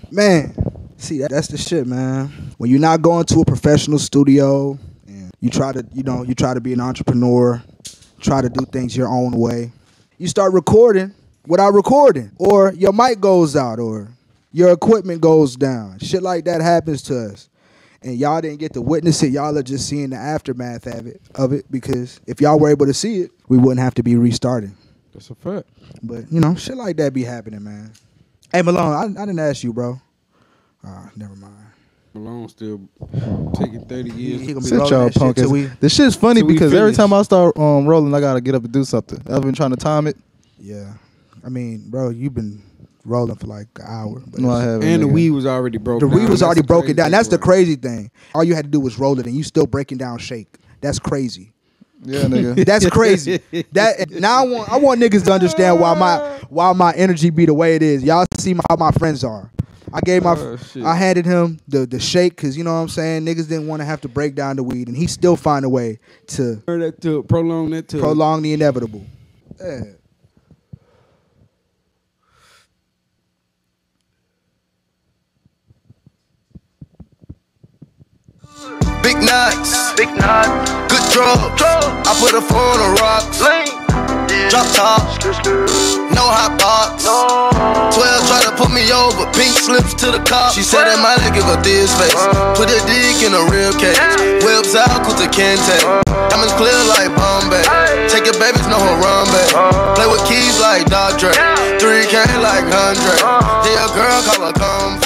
Man, see, that's the shit, man. When you're not going to a professional studio and you try to be an entrepreneur, try to do things your own way, you start recording without recording, or your mic goes out, or your equipment goes down. Shit like that happens to us. And y'all didn't get to witness it. Y'all are just seeing the aftermath of it because if y'all were able to see it, we wouldn't have to be restarting. That's a fact. But, shit like that be happening, man. Hey, Malone, I didn't ask you, bro. Never mind. Malone still taking 30 years. He gonna be Sit rolling y'all that shit punk till ass. we... This shit's funny till we because every finish. time I start rolling, I gotta get up and do something. I've been trying to time it. Yeah. I mean, bro, you've been rolling for like an hour. But No, I haven't. And the nigga. weed was already broken. the weed was already broken down. That's the crazy crazy thing. All you had to do was roll it, and you still breaking down shake. That's crazy. Yeah, nigga. That's crazy. Now I want niggas to understand why my energy be the way it is. Y'all see how my friends are. I gave I handed him the shake because you know what I'm saying. Niggas didn't want to have to break down the weed, and he still find a way to prolong the inevitable. Yeah. Big nuts, good drugs. I put a phone on rocks. Drop top, no hot box. 12 try to put me over, pink slips to the cop. She said that my nigga got this face. Put a dick in a real case. Whips out with the Kente. Diamonds clear like Bombay. Take your babies, know her run back. Play with keys like Dr. 3K like 100. Yeah, a girl call her come.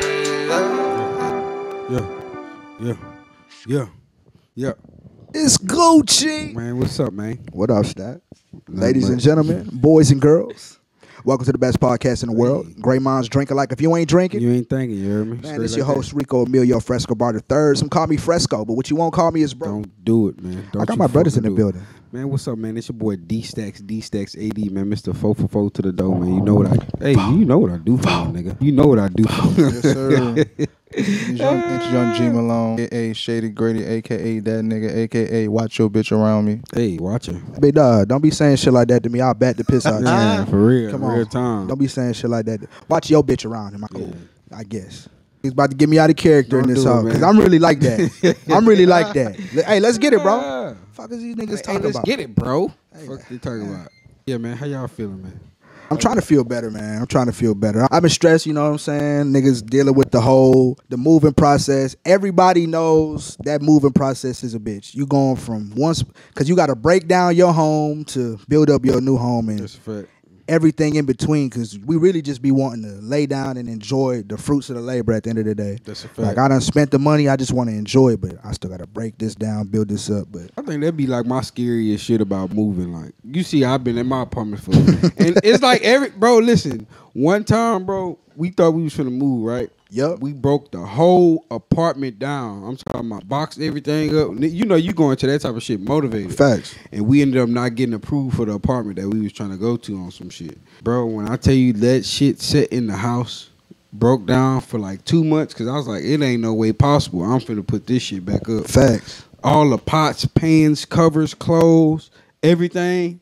Yeah. It's Gucci. Man, what's up, man? What up, Stat? Ladies and gentlemen, boys and girls, welcome to the best podcast in the world. Great minds drink alike. If you ain't drinking, You ain't thinking, you heard me? man, it's your host, RIco Emilio Fresco Bar III. Some call me Fresco, but what you won't call me is bro. Don't do it, man. I got my brothers in the building. Man, what's up, man? It's your boy D-Stacks AD, man. Mr. 444 to the door, man. You know what you know what I do for you, nigga. You know what I do for you. Yes, sir. It's young G Malone, a.k.a. Shady Grady, a.k.a. that nigga, a.k.a. watch your bitch around me. Hey, watch her. Big dog, don't be saying shit like that to me. I'll bat the piss out of you. Yeah, for real. Come real on. time. Don't be saying shit like that. Watch your bitch around him. I guess. He's about to get me out of character in this house. Because I'm really like that. I'm really like that. Hey, let's get it, bro. Fuck is these niggas talking let's about? get it, bro. Hey, Fuck they talking about. Yeah, man. How y'all feeling, man? I'm trying to feel better, man. I'm trying to feel better. I've been stressed, you know what I'm saying? Niggas dealing with the moving process. Everybody knows that moving process is a bitch. You going from because you got to break down your home to build up your new home and That's a fact. everything in between, because we really just be wanting to lay down and enjoy the fruits of the labor at the end of the day. That's a fact. Like, I done spent the money, I just want to enjoy it, but I still got to break this down, build this up. But I think that'd be like my scariest shit about moving. Like, you see, I've been in my apartment for, and it's like bro, listen, one time, bro, we thought we was finna move, right? Yep. We broke the whole apartment down. I'm talking about boxed everything up. You know, you going to that type of shit motivated. Facts. And we ended up not getting approved for the apartment that we was trying to go to on some shit. Bro, when I tell you that shit set in the house, broke down for like 2 months, because I was like, it ain't no way possible. I'm finna put this shit back up. Facts. All the pots, pans, covers, clothes, everything.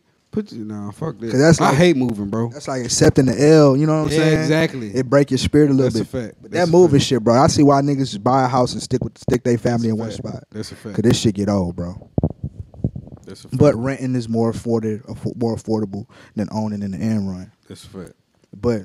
Fuck that. 'Cause that's I like- hate moving, bro. That's like accepting the L, you know what I'm Yeah, saying? exactly. It break your spirit a little That's bit. a fact. But That's that a moving fact. shit, bro. I see why niggas just buy a house and stick their family in one That's a fact. spot. That's a fact. Cause this shit get old, bro. That's a fact. But renting is more affordable than owning in the end run. That's a fact. But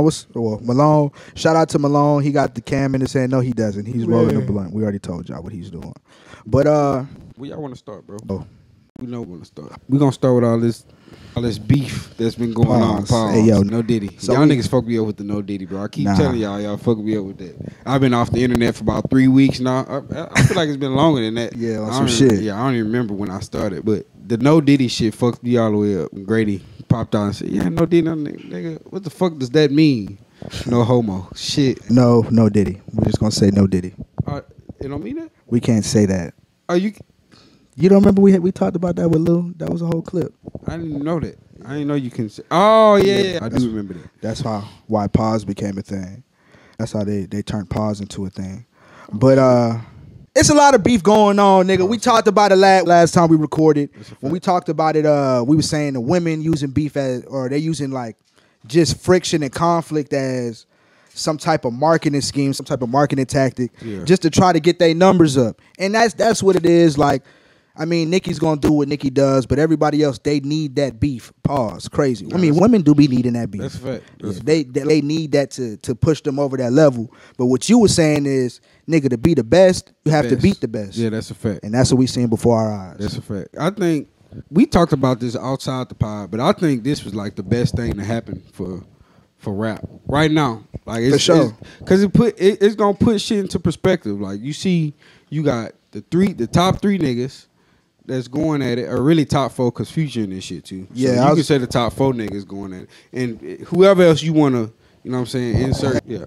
Malone, shout out to Malone. He got the cam in his hand. No, he doesn't. He's rolling a blunt. We already told y'all what he's doing. But Where y'all want to start, bro? Oh. We know where to start. We gonna start with all this beef that's been going on. Pause. Hey, yo. No Diddy. So y'all we- niggas fuck me up with the No Diddy, bro. I keep Nah. telling y'all fuck me up with that. I've been off the internet for about 3 weeks now. I feel like it's been longer than that. Yeah, on I some don't shit. even- Yeah, I don't even remember when I started, but the No Diddy shit fucked me all the way up. And Grady popped out and said, "Yeah, No Diddy, nigga. What the fuck does that mean? No homo. Shit. no Diddy. We're just gonna say no Diddy. It don't mean that. We can't say that. Are you? You don't remember we talked about that with Lou? That was a whole clip. I didn't even know that. I didn't know you can say. Oh yeah. I do remember that. That's why pause became a thing. That's how they turned pause into a thing. But it's a lot of beef going on, nigga. We talked about it last time we recorded. When we talked about it, we were saying the women using beef or they using like just friction and conflict as some type of marketing scheme, some type of marketing tactic, Yeah. just to try to get their numbers up. And that's what it is. Like, I mean, Nicki's gonna do what Nicki does, but everybody else, they need that beef. Pause. Crazy. I mean, women do be needing that beef. That's a fact. Yeah, they need that to push them over that level. But what you were saying is, nigga, to be the best, you have to beat the best. Yeah, that's a fact. And that's what we seen before our eyes. That's a fact. I think we talked about this outside the pod, but I think this was like the best thing to happen for rap right now. Like, it's, for sure, because it's gonna put shit into perspective. Like, you see, you got the top three niggas that's going at it, are really top four, because Future in this shit too. So Yeah, you can say the top four niggas going at it, and whoever else you wanna, you know what I'm saying, insert. Yeah,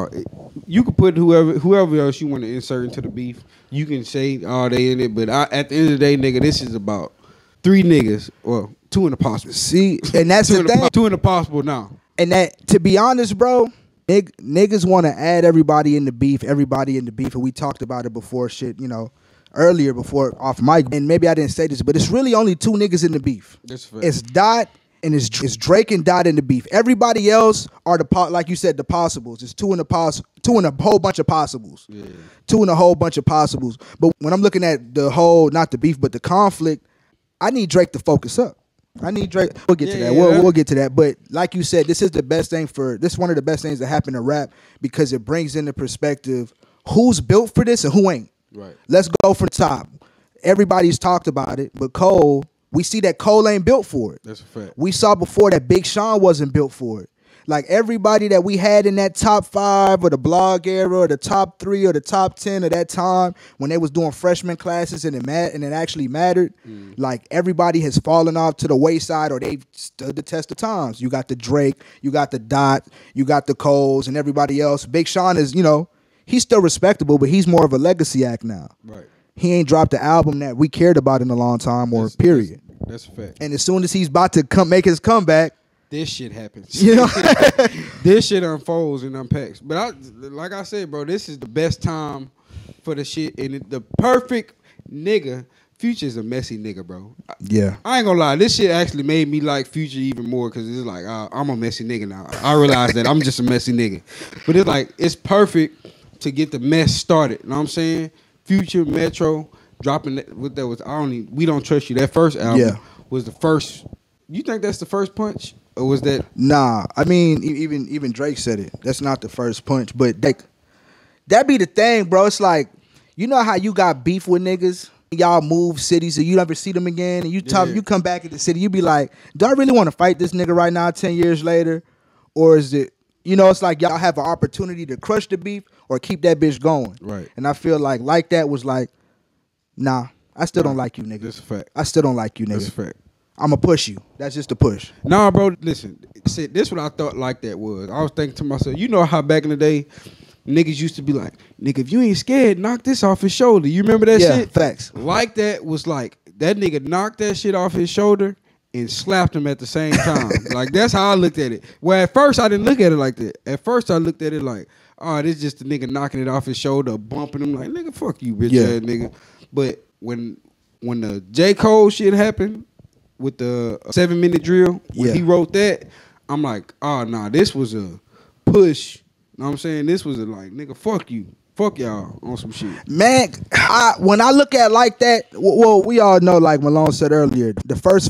you can put whoever else you want to insert into the beef. You can say, they in it, but at the end of the day, nigga, this is about three niggas, or two in the possible. see, and that's the thing. Two in the possible now. And that, to be honest, bro, niggas want to add everybody in the beef, and we talked about it before, shit, you know, earlier before off mic. And maybe I didn't say this, but it's really only two niggas in the beef. That's fair. It's Dot and it's Drake and Dot in the beef. Everybody else are like you said, the possibles. It's two in a whole bunch of possibles. Yeah. Two in a whole bunch of possibles. But when I'm looking at the whole, not the beef, but the conflict, I need Drake to focus up. I need Drake. We'll get to that. We'll get to that. But like you said, this is one of the best things that happen to rap, because it brings into perspective who's built for this and who ain't. Right. Let's go from the top. Everybody's talked about it, but Cole, we see that Cole ain't built for it. That's a fact. We saw before that Big Sean wasn't built for it. Like, everybody that we had in that top 5 or the blog era or the top 3 or the top 10 of that time when they was doing freshman classes and it actually mattered, like, everybody has fallen off to the wayside, or they've stood the test of times. You got the Drake, you got the Dot, you got the Coles, and everybody else. Big Sean is, you know, he's still respectable, but he's more of a legacy act now. Right. He ain't dropped the album that we cared about in a long time, or period. That's a fact. And as soon as he's about to make his comeback, this shit happens. you know, this shit unfolds and unpacks. But like I said, bro, this is the best time for the shit. And the perfect nigga. Future's a messy nigga, bro. Yeah. I ain't gonna lie. This shit actually made me like Future even more, because it's like, I'm a messy nigga now. I realize that I'm just a messy nigga. But it's like, it's perfect to get the mess started. You know what I'm saying? Future, Metro, dropping what that was. We Don't Trust You. That first album was the first. You think that's the first punch? Or was that? Nah, I mean, even Drake said it. That's not the first punch, but like, that be the thing, bro. It's like, you know how you got beef with niggas? Y'all move cities, and you never see them again, and you come back at the city, you be like, do I really want to fight this nigga right now 10 years later? Or is it, you know, it's like y'all have an opportunity to crush the beef or keep that bitch going. Right. And I feel like that was like, nah, I still don't like you, nigga. That's a fact. I still don't like you, nigga. That's a fact. I'm going to push you. That's just a push. Nah, bro, listen. See, this what I thought like that was. I was thinking to myself, you know how back in the day, niggas used to be like, nigga, if you ain't scared, knock this off his shoulder. You remember that shit? Yeah, facts. Like that was like, that nigga knocked that shit off his shoulder and slapped him at the same time. Like, that's how I looked at it. Well, at first, I didn't look at it like that. At first, I looked at it like, oh, this is just the nigga knocking it off his shoulder, bumping him like, nigga, fuck you, bitch ass nigga. But when the J. Cole shit happened, with the 7-minute drill, when he wrote that, I'm like, oh, nah, this was a push. You know what I'm saying? This was a like, nigga, fuck you. Fuck y'all on some shit. Man, when I look at it like that, well, we all know, like Malone said earlier, the first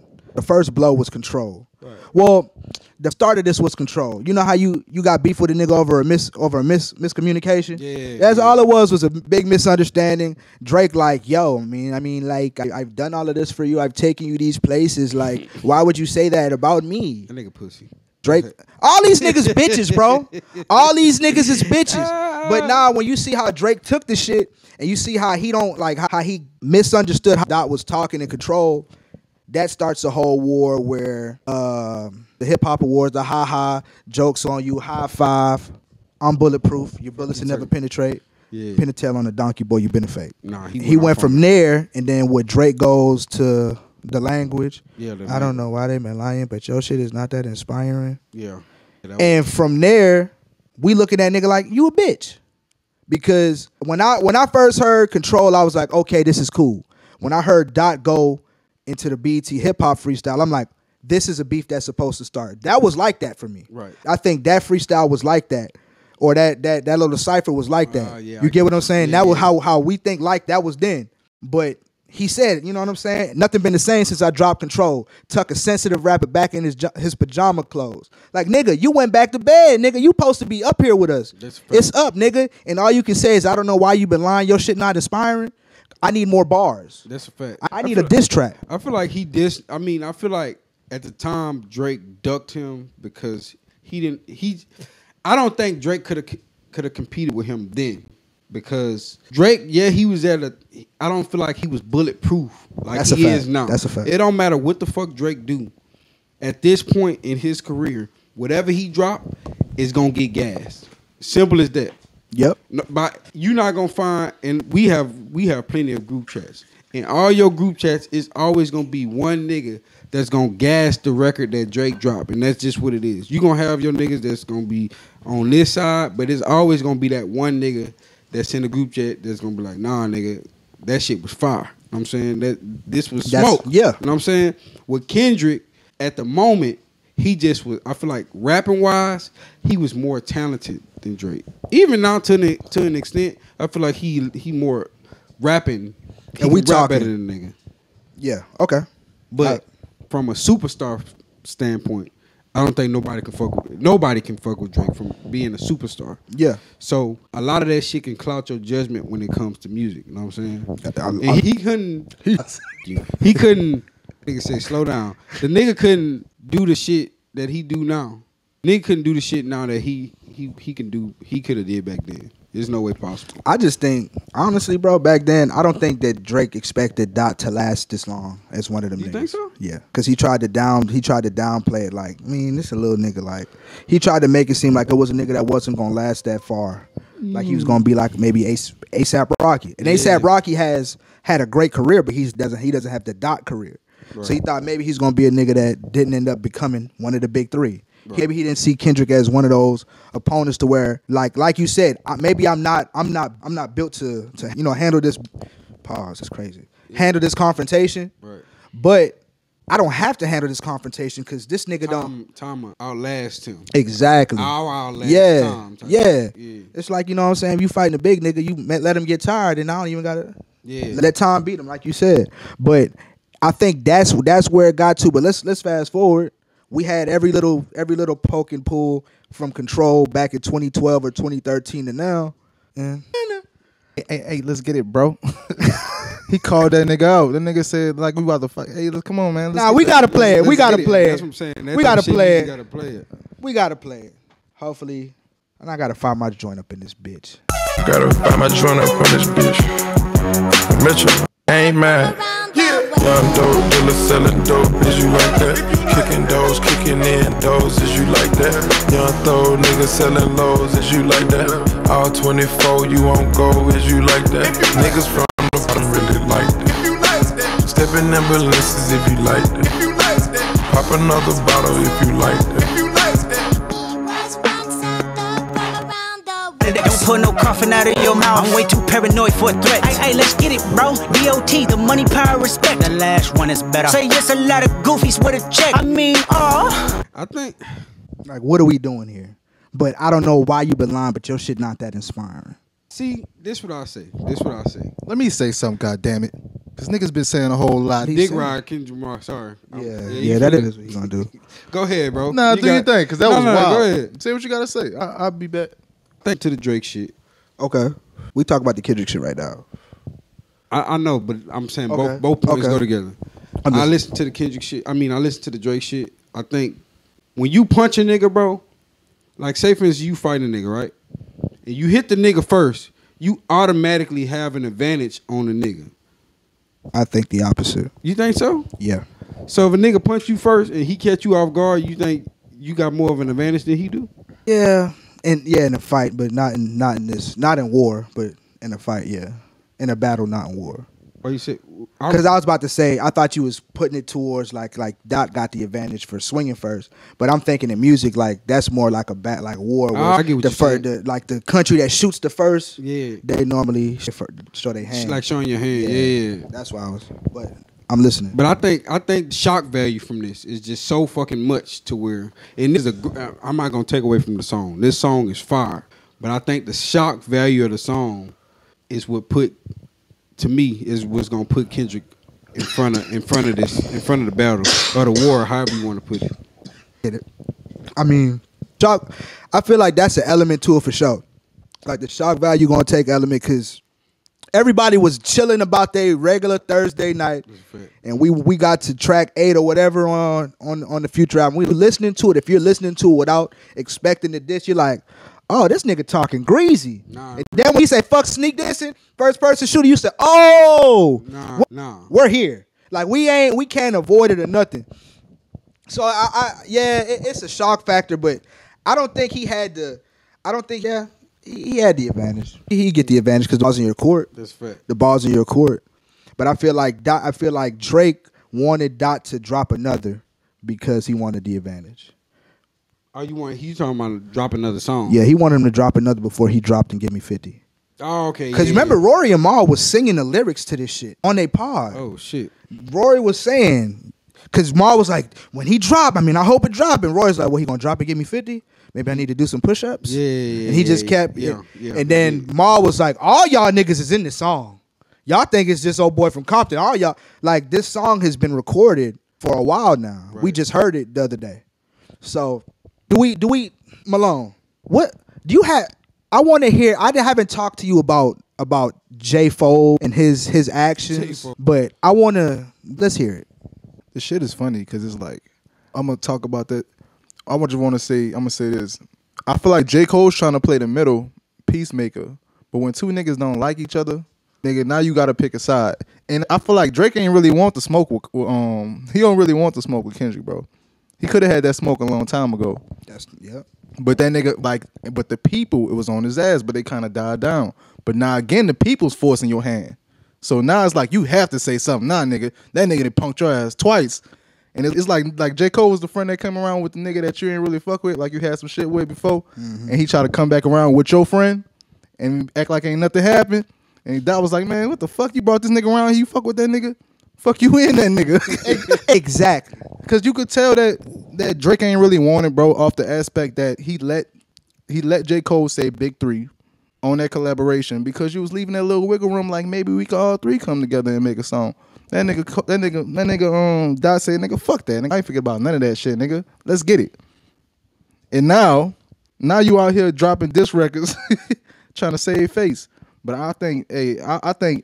blow was Control. Right. Well, the start of this was Control. You know how you got beef with a nigga over a miscommunication? Yeah. That's all it was a big misunderstanding. Drake like, yo, I mean, like, I've done all of this for you. I've taken you these places. Like, why would you say that about me? That nigga pussy. Drake, all these niggas bitches, bro. All these niggas is bitches. But now when you see how Drake took the shit and you see how he don't like how he misunderstood how Dot was talking in Control, that starts a whole war where the hip hop awards, the ha jokes on you, high five, I'm bulletproof, your bullets will never penetrate. Yeah. Pin a tail on the donkey, boy, you been a fake. Nah, he went from there, and then what Drake goes to the language. Yeah, I don't know why they been lying, but your shit is not that inspiring. Yeah. And from there, we look at that nigga like, you a bitch. Because when I first heard Control, I was like, okay, this is cool. When I heard Dot go into the BET hip hop freestyle, I'm like, this is a beef that's supposed to start. That was like that for me. Right. I think that freestyle was like that. Or that little cipher was like that. Yeah, you get what I'm saying? Yeah, that was how we think like that was then. But he said, you know what I'm saying? Nothing been the same since I dropped control. Tuck a sensitive rapper back in his pajama clothes. Like, nigga, you went back to bed, nigga. You supposed to be up here with us. It's up, nigga. And all you can say is, I don't know why you been lying. Your shit not inspiring. I need more bars. That's a fact. I need a diss track. I feel like he dissed. I mean, I feel like at the time Drake ducked him because he didn't. I don't think Drake could have competed with him then, because Drake, yeah, he was at a. I don't feel like he was bulletproof like he is now. That's a fact. It don't matter what the fuck Drake do. At this point in his career, whatever he drop is gonna get gassed. Simple as that. Yep. No, but you're not gonna find, and we have plenty of group chats. In all your group chats, it's always gonna be one nigga that's gonna gas the record that Drake dropped, and that's just what it is. You gonna have your niggas that's gonna be on this side, but it's always gonna be that one nigga that's in the group chat that's gonna be like, nah, nigga, that shit was fire. You know what I'm saying? That this was smoke. Yeah. You know what I'm saying? With Kendrick, at the moment, he just was. I feel like rapping wise, he was more talented than Drake. Even now, to an extent, I feel like he more rapping. He And we can rap talking better than the nigga. Yeah. Okay. But from a superstar standpoint, I don't think nobody can fuck with Drake from being a superstar. Yeah. So a lot of that shit can cloud your judgment when it comes to music. You know what I'm saying? And he couldn't. He couldn't. Nigga say, slow down. The nigga couldn't do the shit that he do now. Nigga couldn't do the shit now that he can do. He could have did back then. There's no way possible. I just think, honestly, bro, back then, I don't think that Drake expected Dot to last this long as one of them niggas. You think so? Yeah, because he tried to downplay it. Like, I mean, this a little nigga. Like, he tried to make it seem like it was a nigga that wasn't gonna last that far. Like he was gonna be like maybe ASAP Rocky. And ASAP Rocky has had a great career, but he doesn't have the Dot career. Right. So he thought maybe he's gonna be a nigga that didn't end up becoming one of the big three. Right. Maybe he didn't see Kendrick as one of those opponents to where, like you said, maybe I'm not built to handle this. Pause. It's crazy. Yeah. Handle this confrontation. Right. But I don't have to handle this confrontation because this nigga Time outlast him. Exactly. I'll outlast Tom. Yeah. It's like, you know what I'm saying, if you fighting a big nigga, you let him get tired, and I don't even gotta let Tom beat him, like you said. But I think that's where it got to. But let's fast forward. We had every little poke and pull from Control back in 2012 or 2013 to now. And hey, let's get it, bro. He called that nigga out. That nigga said, like, we about to fight. Hey, come on, man. We gotta play it. We gotta play it. That's what I'm saying. We gotta play it. We gotta play it. We gotta play it. Hopefully. And I gotta find my joint up in this bitch. Gotta find my joint up on this bitch. Mitchell, ain't mad. Young dope dealer selling dope, is you like that? Kicking doors, kicking in doors, is you like that? Young throw nigga selling lows, is you like that? All 24, you won't go, is you like that? Niggas from the bottom really like that. Step in ambulances if you like that. Pop another bottle if you like that. Don't put no coughing out of your mouth. I'm way too paranoid for a threat. Hey, let's get it, bro. DOT, the money, power, respect. The last one is better. Say yes, a lot of goofies with a check. I mean, I think, like, what are we doing here? But I don't know why you been lying, but your shit not that inspiring. see, this what I say. Let me say something, goddammit. Because niggas been saying a whole lot. Dick ride Kendrick Lamar, sorry. Yeah, that is what you gonna do. Go ahead, bro. Nah, do your thing, because that was wild. Go ahead. Say what you gotta say. I'll be back. Think to the Drake shit. Okay. We talk about the Kendrick shit right now. I know, but I'm saying both points go together. I listen to the Kendrick shit. I listen to the Drake shit. I think when you punch a nigga, bro, like say for instance you fight a nigga, right? And you hit the nigga first, you automatically have an advantage on the nigga. I think the opposite. You think so? Yeah. So if a nigga punch you first and he catch you off guard, you think you got more of an advantage than he do? Yeah. In a fight, but not in war, but in a fight, yeah. In a battle, not in war. What you say? Because I was about to say, I thought you was putting it towards like Dot got the advantage for swinging first, but I'm thinking in music like that's more like a like war. I get what you're saying. Like the country that shoots the first, yeah, they normally show their hand. It's like showing your hand, yeah. That's why I was. But I'm listening. But I think shock value from this is just so fucking much to where, and this is I'm not gonna take away from the song. This song is fire, but I think the shock value of the song is what to me is what's gonna put Kendrick in front of the battle or the war, however you want to put it. Get it? I mean, shock. I feel like that's an element to it for sure. Like the shock value gonna take element because everybody was chilling about their regular Thursday night, and we got to track 8 or whatever on the Future album. We were listening to it. If you're listening to it without expecting the diss, you're like, oh, this nigga talking greasy. Nah, and then when he say fuck sneak dissing, first person shooter, you say, oh, we're here. Like we can't avoid it or nothing. So it's a shock factor, but I don't think he had the. I don't think he had the advantage. He get the advantage because the ball's in your court. That's fact. The ball's in your court. But I feel like Drake wanted Dot to drop another because he wanted the advantage. Oh, you talking about drop another song? Yeah, he wanted him to drop another before he dropped and Give Me 50. Oh, okay. Because remember, Rory and Mal was singing the lyrics to this shit on their pod. Oh, shit. Rory was saying, because Mal was like, when he drop, I hope it drop. And Rory's like, well, he gonna drop and give me 50? Maybe I need to do some push-ups. Yeah. And he just kept. Yeah. And then Mal was like, all y'all niggas is in this song. Y'all think it's just old boy from Compton. All y'all, like, this song has been recorded for a while now. Right. We just heard it the other day. So, do we, Malone, what do you have? I want to hear. I haven't talked to you about J. Fold and his actions, but I want to. Let's hear it. The shit is funny because it's like, I'm gonna talk about that. I'm gonna say this. I feel like J. Cole's trying to play the middle peacemaker, but when two niggas don't like each other, nigga, now you gotta pick a side. And I feel like Drake ain't really want the smoke with, he don't really want the smoke with Kendrick, bro. He could have had that smoke a long time ago. But that nigga, but the people, it was on his ass, but they kind of died down. But now again, the people's forcing your hand. So now it's like you have to say something. Nah, nigga, that nigga done punked your ass twice. And it's like J. Cole was the friend that came around with the nigga that you ain't really fuck with, like you had some shit with before. Mm-hmm. And he tried to come back around with your friend and act like ain't nothing happened. And that was like, man, what the fuck? You brought this nigga around here, you fuck with that nigga? Fuck you in that nigga. Exactly. Because you could tell that Drake ain't really wanted, bro, off the aspect that he let J. Cole say Big 3 on that collaboration because you was leaving that little wiggle room like maybe we could all three come together and make a song. That nigga, Dot said, nigga, fuck that. Nigga, I ain't forget about none of that shit, nigga. Let's get it. And now you out here dropping diss records trying to save face. But I think that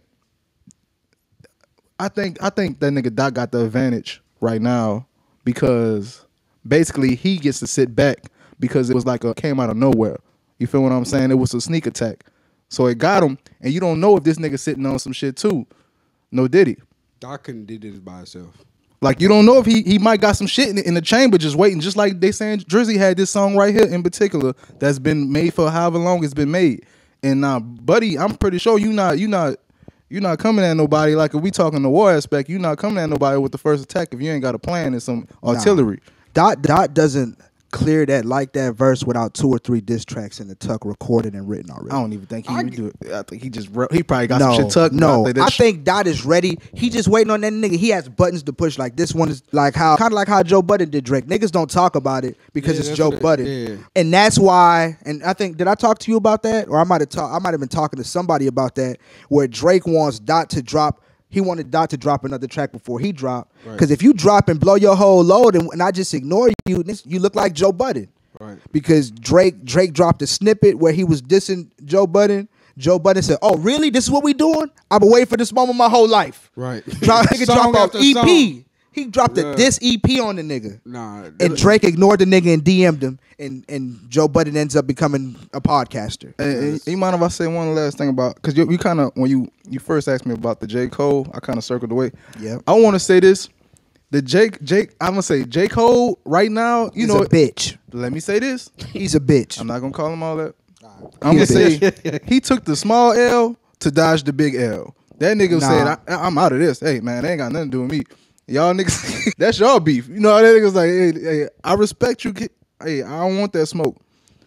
nigga Dot got the advantage right now because basically he gets to sit back because it was like came out of nowhere. You feel what I'm saying? It was a sneak attack. So it got him, and you don't know if this nigga sitting on some shit too. No diddy. Doc couldn't did this by himself. Like you don't know if he might got some shit in the chamber just waiting, just like they saying Drizzy had this song right here in particular that's been made for however long it's been made. And buddy, I'm pretty sure you not coming at nobody like if we talking the war aspect. You not coming at nobody with the first attack if you ain't got a plan and some artillery. Dot doesn't clear that verse without 2 or 3 diss tracks in the tuck recorded and written already. I don't even think he would do it. I think he probably got some shit tucked. No, I think Dot is ready. He just waiting on that nigga. He has buttons to push. Like this one is like how Joe Budden did Drake. Niggas don't talk about it because it's Joe Budden, and that's why. And I think did I talk to you about that, or I might have been talking to somebody about that, where Drake wants Dot to drop. He wanted Dot to drop another track before he dropped. Because if you drop and blow your whole load and I just ignore you, you look like Joe Budden. Right. Because Drake dropped a snippet where he was dissing Joe Budden. Joe Budden said, "Oh, really? This is what we doing? I've been waiting for this moment my whole life." Right. Nigga dropped an EP. Song. He dropped a diss EP on the nigga. And Drake ignored the nigga and DM'd him, and Joe Budden ends up becoming a podcaster. And you mind if I say one last thing about, because you kind of, when you first asked me about the J. Cole, I kind of circled away. Yeah. I want to say this. The I'm going to say J. Cole right now, He's a bitch. Let me say this. He's a bitch. I'm not going to call him all that. I'm going to say he took the small L to dodge the big L. That nigga said, I'm out of this. Hey, man, they ain't got nothing to do with me. Y'all niggas, that's y'all beef. You know, that niggas like, hey, I respect you. Hey, I don't want that smoke.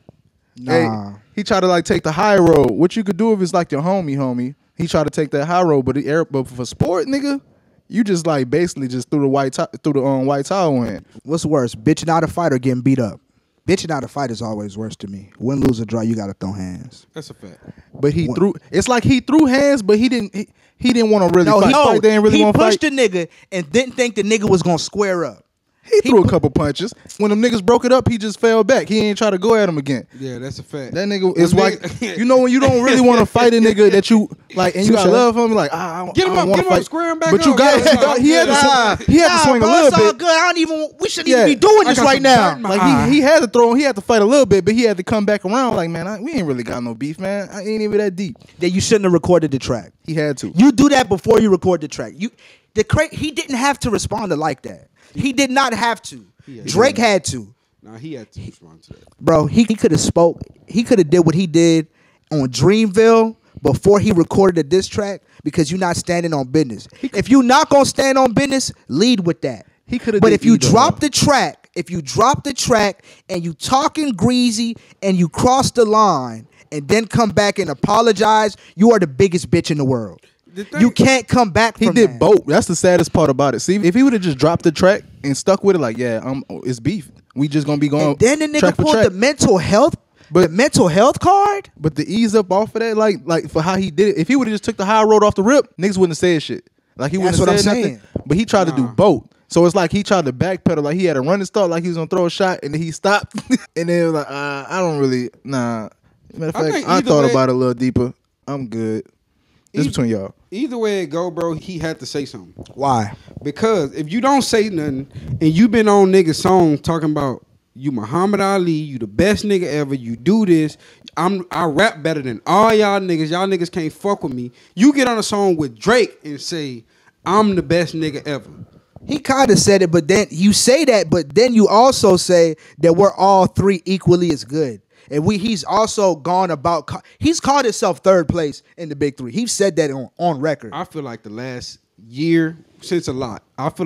Hey, he tried to like take the high road. What you could do if it's like your homie. He tried to take that high road, but for sport, nigga, You just like basically just threw the white towel in. What's worse, bitching out a fight or getting beat up? Bitching out a fight is always worse to me. Win, lose, or draw, you gotta throw hands. That's a fact. But he threw. It's like he threw hands, but he didn't. He didn't want to really fight. They didn't really want to fight. He pushed the nigga and didn't think the nigga was gonna square up. He threw a couple punches. When them niggas broke it up, he just fell back. He ain't try to go at him again. Yeah, that's a fact. That nigga is like, you know, when you don't really want to fight a nigga that you like, and you gotta love him, like, get him up, square him back up. But you got, he had to swing a little bit. Good. I don't even. We shouldn't even be doing this right now. Like he had to throw. He had to fight a little bit, but he had to come back around. Like, man, we ain't really got no beef, man. I ain't even that deep. Then you shouldn't have recorded the track. He had to. You do that before you record the track. He didn't have to respond to like that. He did not have to. Drake had to. Nah, he had to respond to that. Bro, he could have spoke. He could have did what he did on Dreamville before he recorded a diss track because you're not standing on business. If you're not gonna stand on business, lead with that. He could have. But if you drop the track, and you talking greasy and you cross the line and then come back and apologize, you are the biggest bitch in the world. You can't come back from that. He did both. That's the saddest part about it. See, if he would have just dropped the track and stuck with it, like, it's beef. We just gonna be going. And then the nigga pulled the mental health card. But the ease up off of that, like for how he did it, if he would have just took the high road off the rip, niggas wouldn't have said shit. Like he wouldn't have said nothing. But he tried to do both. So it's like he tried to backpedal, like he had a running start, like he was gonna throw a shot, and then he stopped, and then it was like, I don't really, nah. Matter of fact, I thought about it a little deeper. I'm good. This between y'all. Either way it go, bro, he had to say something. Why? Because if you don't say nothing and you been on niggas' song talking about you Muhammad Ali, you the best nigga ever, you do this, I rap better than all y'all niggas can't fuck with me. You get on a song with Drake and say, I'm the best nigga ever. He kind of said it, but then you say that, but then you also say that we're all three equally as good. And he's also gone about. He's called himself third place in the big three. He said that on record. I feel like the last year, since a lot,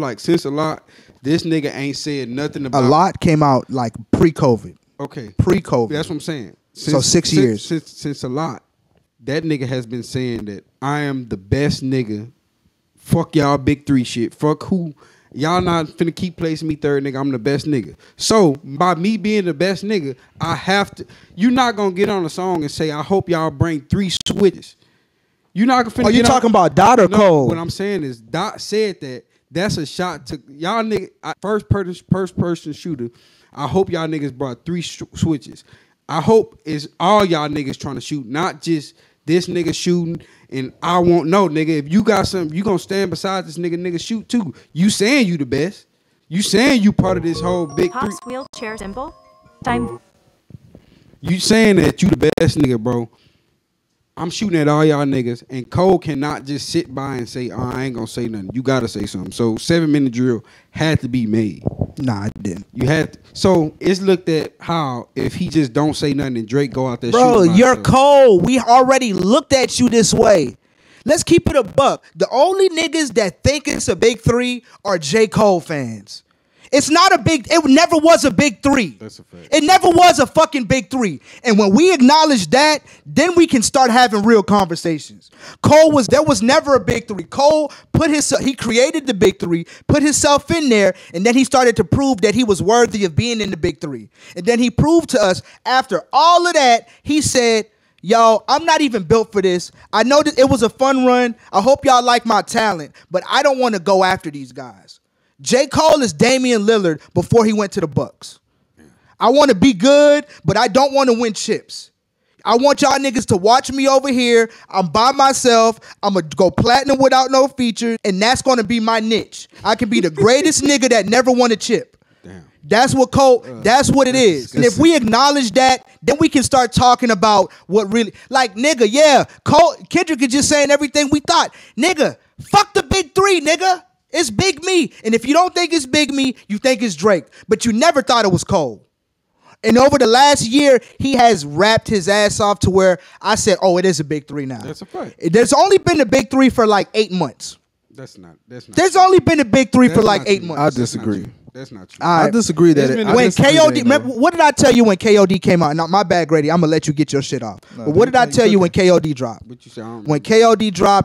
this nigga ain't said nothing about. A lot came out like pre-COVID. Okay, pre-COVID. That's what I'm saying. So 6 years since a lot, that nigga has been saying that I am the best nigga. Fuck y'all big three shit. Fuck who. Y'all not finna keep placing me third, nigga. I'm the best nigga. So, by me being the best nigga, I have to... You're not gonna get on a song and say, I hope y'all bring 3 switches. You're not gonna... Are you talking about Dot or Cole? What I'm saying is, Dot said that. That's a shot to... Y'all nigga... First person shooter. I hope y'all niggas brought 3 switches. I hope it's all y'all niggas trying to shoot, not just this nigga shooting... And I won't know, nigga. If you got something, you gonna stand beside this nigga shoot too. You saying you the best. You saying you part of this whole big three. Wheelchair symbol. Time. You saying that you the best nigga, bro. I'm shooting at all y'all niggas. And Cole cannot just sit by and say, I ain't gonna say nothing. You gotta say something. So 7-minute drill had to be made. Nah, it didn't. You had to. So it's looked at how if he just don't say nothing and Drake go out there shooting. Bro, you're Cole. We already looked at you this way. Let's keep it a buck. The only niggas that think it's a big three are J. Cole fans. It's not a big, it never was a big three. That's a fact. It never was a fucking big three. And when we acknowledge that, then we can start having real conversations. There was never a big three. Cole he created the big three, put himself in there, and then he started to prove that he was worthy of being in the big three. And then he proved to us, after all of that, he said, yo, I'm not even built for this. I know that it was a fun run. I hope y'all like my talent, but I don't want to go after these guys. J. Cole is Damian Lillard before he went to the Bucks. I want to be good, but I don't want to win chips. I want y'all niggas to watch me over here. I'm by myself. I'm going to go platinum without no features, and that's going to be my niche. I can be the greatest nigga that never won a chip. Damn. That's what Cole, that's what it is. And if we acknowledge that, then we can start talking about what really, like, nigga, yeah, Kendrick is just saying everything we thought. Nigga, fuck the big three, nigga. It's Big Me. And if you don't think it's Big Me, you think it's Drake. But you never thought it was Cole. And over the last year, he has rapped his ass off to where I said, oh, it is a big three now. That's a fact. There's only been a big three for like 8 months. That's not There's only been a big three for like 8 months. I disagree. That's not true. I disagree that when KOD, remember, what did I tell you when KOD came out? Now, my bad, Grady. I'm gonna let you get your shit off. But what did I tell you when KOD dropped? What you say? When KOD dropped,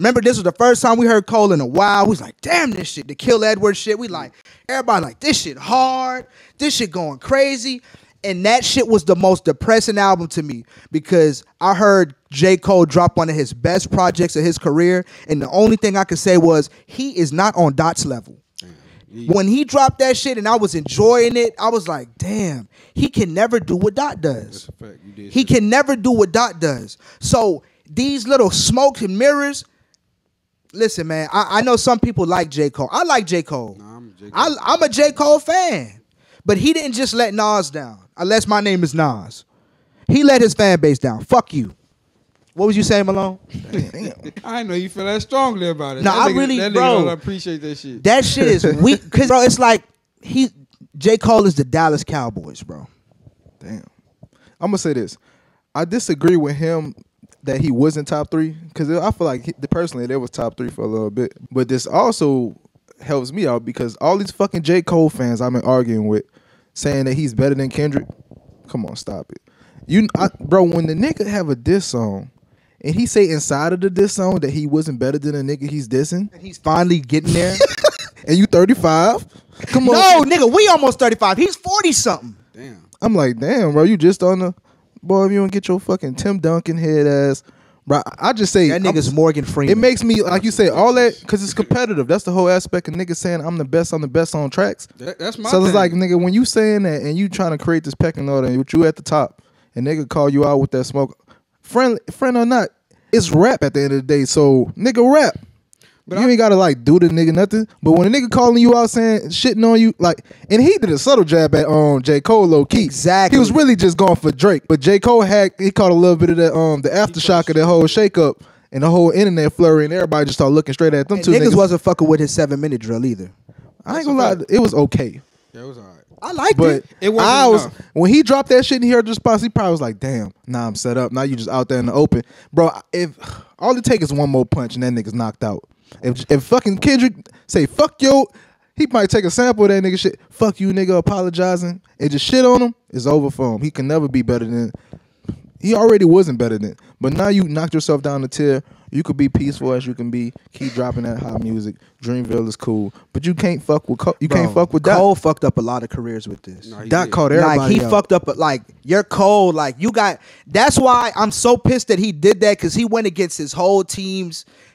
Remember, this was the first time we heard Cole in a while. We was like, damn, this shit, the Kill Edward shit. We like, everybody like, this shit hard. This shit going crazy. And that shit was the most depressing album to me because I heard J. Cole drop one of his best projects of his career. And the only thing I could say was he is not on Dot's level. When he dropped that shit and I was enjoying it, I was like, damn, he can never do what Dot does. That's a fact. He can never do what Dot does. So these little smoke and mirrors, listen, man, I know some people like J. Cole. I like J. Cole. Nah, I'm a J. Cole fan. But he didn't just let Nas down. Unless my name is Nas. He let his fan base down. Fuck you. What was you saying, Malone? Damn. I know you feel that strongly about it. No, that I really, that bro. Nigga don't appreciate that shit. That shit is weak. Because, bro, it's like J. Cole is the Dallas Cowboys, bro. Damn. I'm gonna say this. I disagree with him that he wasn't top 3 because I feel like personally they was top 3 for a little bit. But this also helps me out because all these fucking J. Cole fans I've been arguing with saying that he's better than Kendrick. Come on, stop it. Bro, when the nigga have a diss song and he say inside of the diss song that he wasn't better than a nigga he's dissing, And he's finally getting there. and you 35, come on. No, nigga, we almost 35. He's 40-something. Damn. I'm like, damn, bro, you just on the boy. If you don't get your fucking Tim Duncan head ass, bro. I just say That nigga's Morgan Freeman. It makes me like you say all that because it's competitive. That's the whole aspect of niggas saying I'm the best on tracks. That's my So it's thing. like, nigga, when you saying that and you trying to create this pecking order and you at the top and nigga call you out with that smoke, friend or not, it's rap at the end of the day. So nigga rap. But you ain't gotta like do the nigga nothing. But when a nigga calling you out saying shitting on you, like, and he did a subtle jab at J. Cole low key. Exactly. He was really just going for Drake. But J. Cole he caught a little bit of that the aftershock of that whole shake up and the whole internet flurry and everybody just started looking straight at them And two niggas niggas. wasn't fucking with his 7-minute drill either. I ain't gonna lie, it was okay. Yeah, it was all right. I liked But it. It wasn't enough. when he dropped that shit and he heard the response, he probably was like, damn, nah, I'm set up. Now you just out there in the open. Bro, if all it takes is one more punch and that nigga's knocked out. If fucking Kendrick say fuck yo, he might take a sample of that nigga shit. Fuck you, nigga, apologizing and just shit on him. It's over for him. He can never be better than. He already wasn't better than. But now you knocked yourself down the tier. You could be peaceful as you can be. Keep dropping that hot music. Dreamville is cool, but you can't fuck with can't fuck with Dot. Cole fucked up a lot of careers with this. No, he Dot did. caught everybody. Like he out. fucked up, like you're cold. Like you got. That's why I'm so pissed that he did that because he went against his whole team.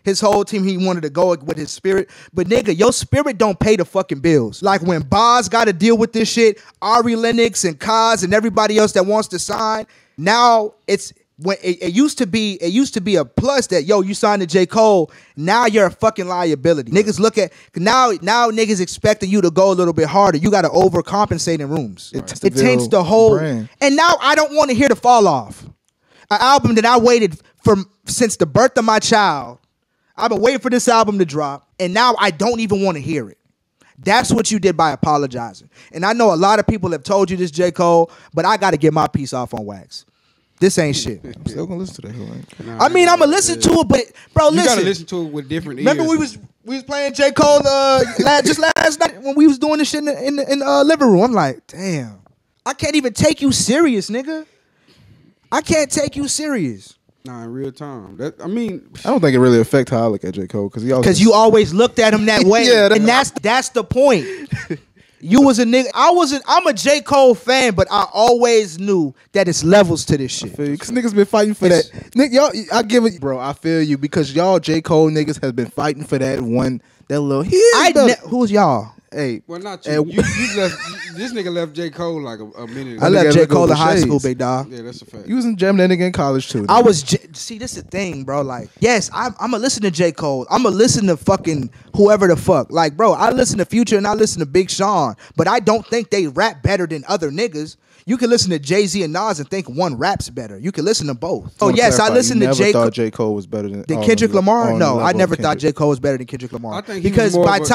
He wanted to go with his spirit, but nigga, your spirit don't pay the fucking bills. Like when Boz got to deal with this shit, Ari Lennox and Kaz and everybody else that wants to sign. Now it's. When it used to be a plus that you signed to J. Cole. Now you're a fucking liability. Niggas look at now niggas expecting you to go a little bit harder. You got to overcompensate in rooms. It taints the whole brand. And now I don't want to hear the fall off. An album that I waited for since the birth of my child. I've been waiting for this album to drop, and now I don't even want to hear it. That's what you did by apologizing. And I know a lot of people have told you this, J. Cole, but I got to get my piece off on wax. This ain't shit. I'm still gonna listen to that. Who Nah, I mean, I'm gonna listen to it, but bro, You listen. gotta listen to it with different Remember ears. we was playing J. Cole just last night when we was doing this shit in the living room. I'm like, damn, I can't even take you serious, nigga. I can't take you serious. Nah, in real time. I don't think it really affect how I look at J. Cole because You always looked at him that way. Yeah, and that's the point. You was a nigga. I'm a J. Cole fan, but I always knew that it's levels to this shit. Because niggas been fighting for that. Nick, y'all, I give it, bro. I feel you because y'all J. Cole niggas has been fighting for that little. Who's y'all? Hey, Well, not you. Hey, You left. This nigga left J. Cole like a minute ago. I left nigga J. let go Cole with in high shades. school, big dog. Yeah, that's a fact. you was in jamming that nigga in college too. I nigga. was see. This is the thing, bro. Like, yes, I'm gonna listen to J. Cole. I'm gonna listen to fucking whoever the fuck. Like, bro, I listen to Future and I listen to Big Sean, but I don't think they rap better than other niggas. You can listen to Jay-Z and Nas and think one raps better. You can listen to both. Oh wanna yes, I clarify, listened you to never J. thought J. Cole was better than Kendrick Lamar. on the No, level I of never thought Kendrick. J. Cole was better than Kendrick Lamar. I think he was because more by of a-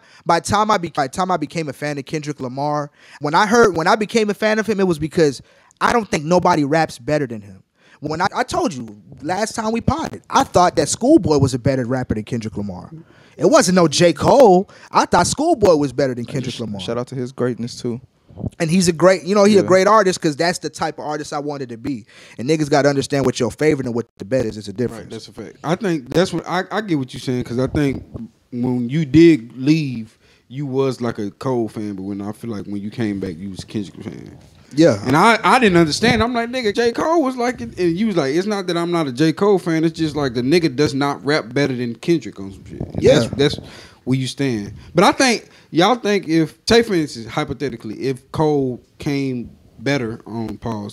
time I became a fan of Kendrick Lamar, when I became a fan of him, it was because I don't think nobody raps better than him. When I told you last time we potted, I thought that Schoolboy was a better rapper than Kendrick Lamar. It wasn't no J. Cole. I thought Schoolboy was better than Kendrick Lamar. Shout out to his greatness too. And he's a great, he a great artist because that's the type of artist I wanted to be. And niggas got to understand what your favorite and what the bet is. It's a difference. Right, that's a fact. I think that's what I get what you're saying because I think when you did leave, you was like a Cole fan, but when I feel like when you came back, you was a Kendrick fan. Yeah. And I didn't understand. I'm like, nigga, J. Cole was like, and you was like, it's not that I'm not a J. Cole fan. It's just like the nigga does not rap better than Kendrick on some shit. And Yeah. That's where you stand. But I think, y'all think if, say for instance, hypothetically, if Cole came better on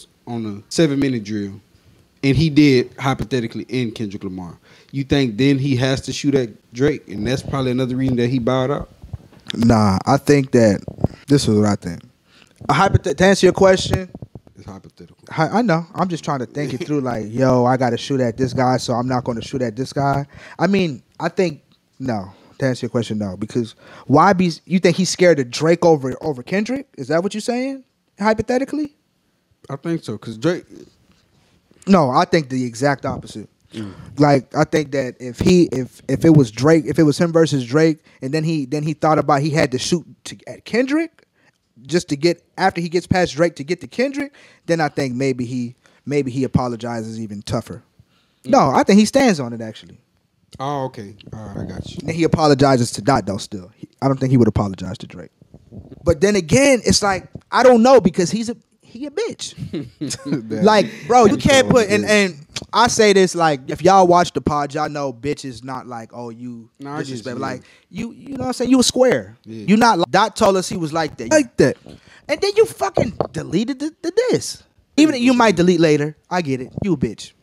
a 7-minute drill, and he did hypothetically in Kendrick Lamar, you think then he has to shoot at Drake, and that's probably another reason that he bowed out? Nah, I think that this is what I think. To answer your question, It's hypothetical. I know. I'm just trying to think it through. Like, yo, I got to shoot at this guy, so I'm not going to shoot at this guy. I mean, I think no. To answer your question, no, because why be? You think he's scared of Drake over Kendrick? Is that what you're saying? Hypothetically? I think so, because Drake. No, I think the exact opposite. Like, I think that if it was Drake, if it was him versus Drake, and then he thought about he had to shoot at Kendrick just to get after he gets past Drake to get to Kendrick, then I think maybe he apologizes even tougher. No, I think he stands on it actually. Oh, okay. All right, I got you. And he apologizes to Dot though. Still, I don't think he would apologize to Drake. But then again, it's like I don't know because he a bitch. Like, bro, you can't put and I say this like if y'all watch the pod, y'all know bitch is not like you disrespect. Like you know what I'm saying? You a square. Yeah. You not like Dot told us he was like that. Like that. And then you fucking deleted the diss. Even you might delete later. I get it. You a bitch.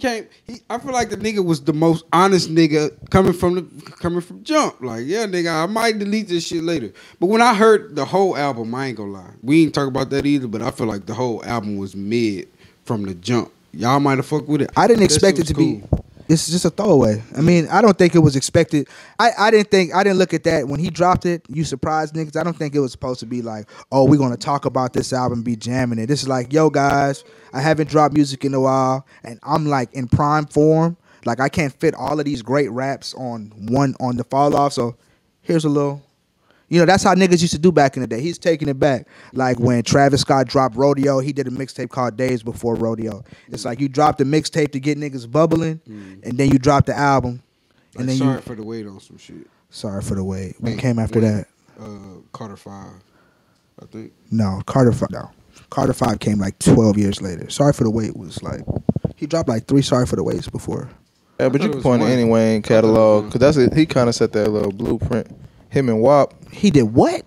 I feel like the nigga was the most honest nigga coming from jump. Like, yeah, nigga, I might delete this shit later. But when I heard the whole album, I ain't gonna lie. We ain't talk about that either, but I feel like the whole album was mid from the jump. Y'all might have fucked with it. I didn't expect it to be. It's just a throwaway. I mean, I don't think it was expected. I didn't look at that when he dropped it. You surprised niggas. I don't think it was supposed to be like, oh, we're gonna talk about this album, be jamming it. This is like, yo, guys, I haven't dropped music in a while, and I'm like in prime form. Like I can't fit all of these great raps on the fall off. So here's a little. That's how niggas used to do back in the day. He's taking it back. Like when Travis Scott dropped Rodeo, he did a mixtape called Days Before Rodeo. It's like you dropped the mixtape to get niggas bubbling, and then you drop the album. Like and then Sorry for the Wait on some shit. Sorry for the Wait. What came after that? Carter 5, I think. No, Carter 5. No. Carter 5 came like 12 years later. Sorry for the Wait was like, he dropped like 3 Sorry for the Waits before. Yeah, but you can point to any Wayne catalog, because he kind of set that little blueprint. Him and WAP. He did what?